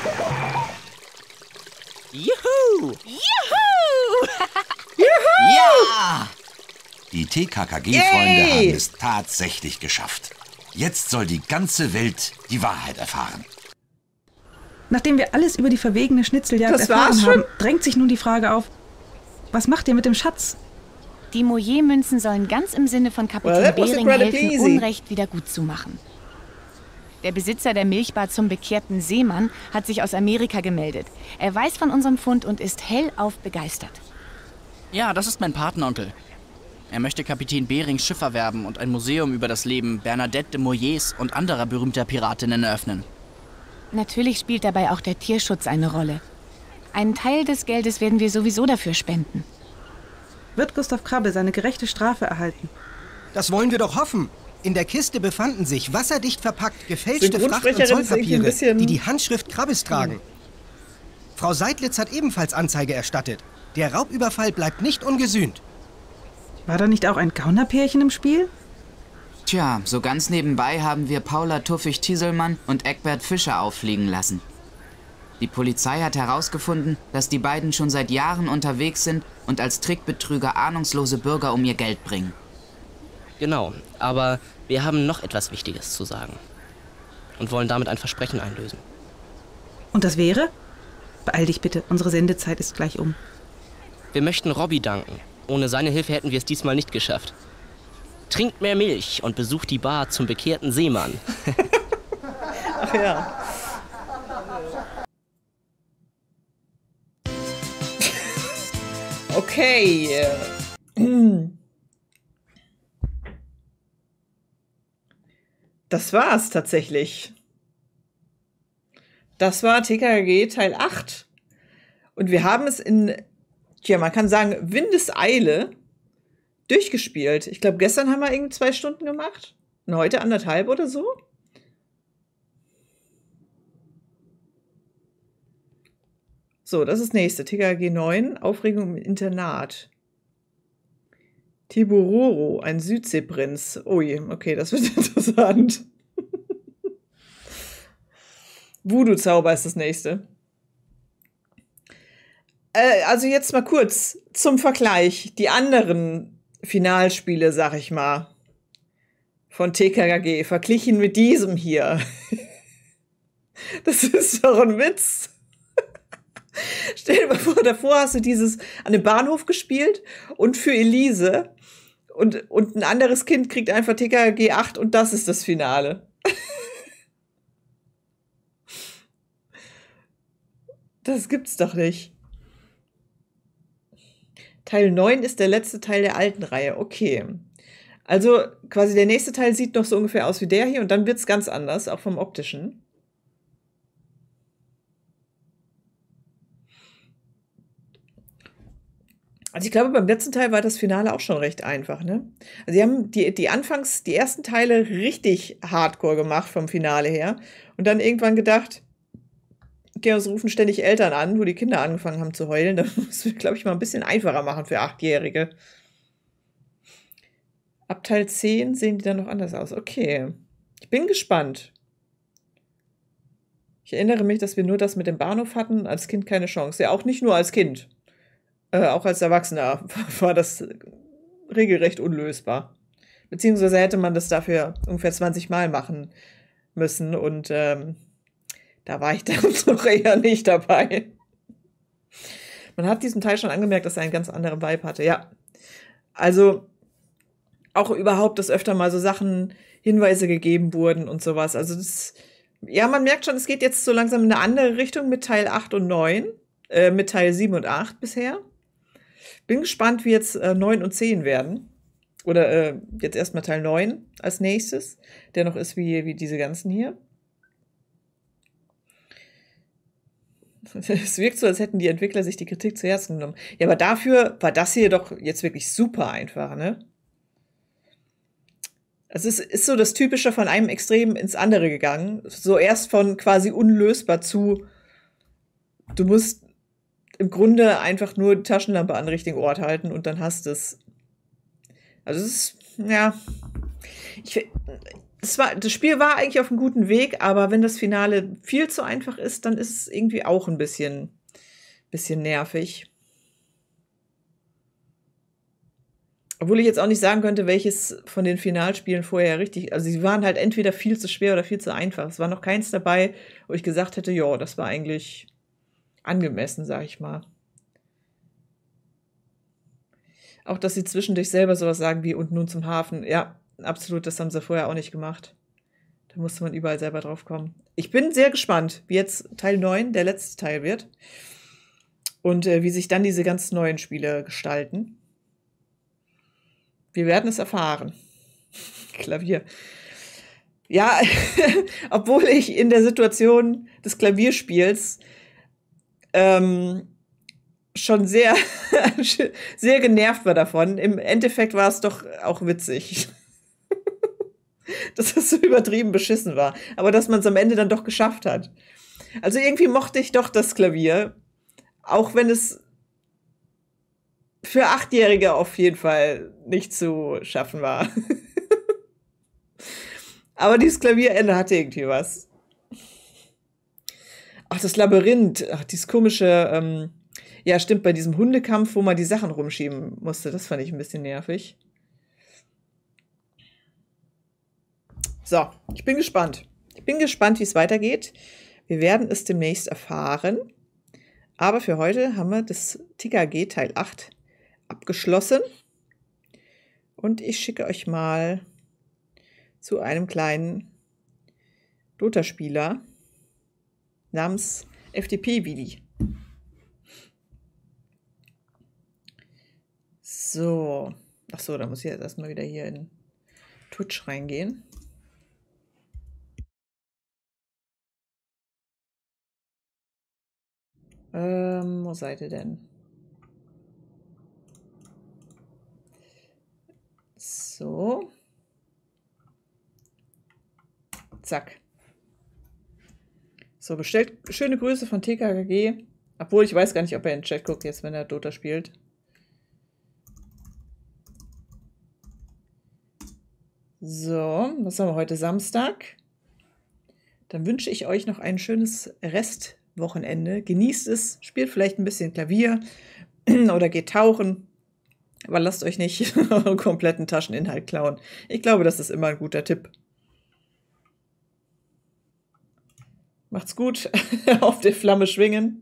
Juhu! Juhu! Ja! Die T K K G-Freunde Yay! haben es tatsächlich geschafft. Jetzt soll die ganze Welt die Wahrheit erfahren. Nachdem wir alles über die verwegene Schnitzeljagd Das erfahren war's haben, schon? drängt sich nun die Frage auf, was macht ihr mit dem Schatz? Die Moyer-Münzen sollen ganz im Sinne von Well, Kapitän that was Bering incredibly helfen, easy. Unrecht wieder gut zu machen. Der Besitzer der Milchbar zum bekehrten Seemann hat sich aus Amerika gemeldet. Er weiß von unserem Fund und ist hellauf begeistert. Ja, das ist mein Patenonkel. Er möchte Kapitän Berings Schiff erwerben und ein Museum über das Leben Bernadette de Moyers und anderer berühmter Piratinnen eröffnen. Natürlich spielt dabei auch der Tierschutz eine Rolle. Einen Teil des Geldes werden wir sowieso dafür spenden. wird Gustav Krabbe seine gerechte Strafe erhalten. Das wollen wir doch hoffen. In der Kiste befanden sich wasserdicht verpackt gefälschte Fracht- und Zollpapiere, die die Handschrift Krabbes tragen. Hm. Frau Seidlitz hat ebenfalls Anzeige erstattet. Der Raubüberfall bleibt nicht ungesühnt. War da nicht auch ein Gaunerpärchen im Spiel? Tja, so ganz nebenbei haben wir Paula Tuffig-Tieselmann und Eckbert Fischer auffliegen lassen. Die Polizei hat herausgefunden, dass die beiden schon seit Jahren unterwegs sind und als Trickbetrüger ahnungslose Bürger um ihr Geld bringen. Genau, aber wir haben noch etwas Wichtiges zu sagen. Und wollen damit ein Versprechen einlösen. Und das wäre? Beeil dich bitte, unsere Sendezeit ist gleich um. Wir möchten Robby danken. Ohne seine Hilfe hätten wir es diesmal nicht geschafft. Trinkt mehr Milch und besucht die Bar zum bekehrten Seemann. Ach ja. Okay. Das war's tatsächlich. Das war T K K G Teil acht. Und wir haben es in, tja, man kann sagen, Windeseile durchgespielt. Ich glaube, gestern haben wir irgendwie zwei Stunden gemacht. Und heute anderthalb oder so. So, das ist das nächste. T K K G neun, Aufregung im Internat. Tiburoro, ein Südseeprinz. Oh je, okay, das wird interessant. Voodoo-Zauber ist das nächste. Äh, also jetzt mal kurz zum Vergleich. Die anderen Finalspiele, sag ich mal, von T K K G, verglichen mit diesem hier. Das ist doch ein Witz. Stell dir mal vor, davor hast du dieses an dem Bahnhof gespielt und für Elise und, und ein anderes Kind kriegt einfach T K K G acht und das ist das Finale. Das gibt's doch nicht. Teil neun ist der letzte Teil der alten Reihe. Okay. Also quasi der nächste Teil sieht noch so ungefähr aus wie der hier und dann wird's ganz anders, auch vom Optischen. Also ich glaube, beim letzten Teil war das Finale auch schon recht einfach, ne? Also sie haben die, die Anfangs, die ersten Teile richtig hardcore gemacht vom Finale her und dann irgendwann gedacht, okay, uns rufen ständig Eltern an, wo die Kinder angefangen haben zu heulen. Das müssen wir, glaube ich, mal ein bisschen einfacher machen für Achtjährige. Ab Teil zehn sehen die dann noch anders aus. Okay, ich bin gespannt. Ich erinnere mich, dass wir nur das mit dem Bahnhof hatten, als Kind keine Chance. Ja, auch nicht nur als Kind. Äh, auch als Erwachsener war das regelrecht unlösbar. Beziehungsweise hätte man das dafür ungefähr zwanzig Mal machen müssen und ähm, da war ich dann noch eher nicht dabei. Man hat diesem Teil schon angemerkt, dass er einen ganz anderen Vibe hatte. Ja, also auch überhaupt, dass öfter mal so Sachen, Hinweise gegeben wurden und sowas. Also das, ja, man merkt schon, es geht jetzt so langsam in eine andere Richtung mit Teil acht und neun, äh, mit Teil sieben und acht bisher. Bin gespannt, wie jetzt äh, neun und zehn werden. Oder äh, jetzt erstmal Teil neun als nächstes, der noch ist wie, wie diese ganzen hier. Es wirkt so, als hätten die Entwickler sich die Kritik zu Herzen genommen. Ja, aber dafür war das hier doch jetzt wirklich super einfach, ne? Es ist, ist so das Typische von einem Extrem ins andere gegangen. So erst von quasi unlösbar zu, du musst im Grunde einfach nur die Taschenlampe an den richtigen Ort halten und dann hast du es. Also es ist, ja, ich, das, war, das Spiel war eigentlich auf einem guten Weg, aber wenn das Finale viel zu einfach ist, dann ist es irgendwie auch ein bisschen, bisschen nervig. Obwohl ich jetzt auch nicht sagen könnte, welches von den Finalspielen vorher richtig, also sie waren halt entweder viel zu schwer oder viel zu einfach. Es war noch keins dabei, wo ich gesagt hätte, ja, das war eigentlich angemessen, sag ich mal. Auch, dass sie zwischendurch selber sowas sagen wie und nun zum Hafen. Ja, absolut, das haben sie vorher auch nicht gemacht. Da musste man überall selber drauf kommen. Ich bin sehr gespannt, wie jetzt Teil neun der letzte Teil wird. Und äh, wie sich dann diese ganz neuen Spiele gestalten. Wir werden es erfahren. Klavier. Ja, obwohl ich in der Situation des Klavierspiels ähm, schon sehr, sehr genervt war davon. Im Endeffekt war es doch auch witzig. Dass das so übertrieben beschissen war. Aber dass man es am Ende dann doch geschafft hat. Also irgendwie mochte ich doch das Klavier. Auch wenn es für Achtjährige auf jeden Fall nicht zu schaffen war. Aber dieses Klavierende hatte irgendwie was. Ach, das Labyrinth. Ach, dieses komische, ähm, ja, stimmt, bei diesem Hundekampf, wo man die Sachen rumschieben musste. Das fand ich ein bisschen nervig. So, ich bin gespannt. Ich bin gespannt, wie es weitergeht. Wir werden es demnächst erfahren. Aber für heute haben wir das T K G Teil acht abgeschlossen. Und ich schicke euch mal zu einem kleinen Dota-Spieler namens F D P-Willi. So. Ach so, da muss ich jetzt erstmal wieder hier in Twitch reingehen. Ähm, wo seid ihr denn? So. Zack. So, bestellt schöne Grüße von T K K G. Obwohl, ich weiß gar nicht, ob er in den Chat guckt, jetzt, wenn er Dota spielt. So, was haben wir heute? Samstag. Dann wünsche ich euch noch ein schönes Restwochenende. Genießt es, spielt vielleicht ein bisschen Klavier oder geht tauchen. Aber lasst euch nicht euren kompletten Tascheninhalt klauen. Ich glaube, das ist immer ein guter Tipp. Macht's gut. Auf der Flamme schwingen.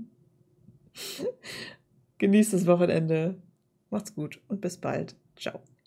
Genießt das Wochenende. Macht's gut und bis bald. Ciao.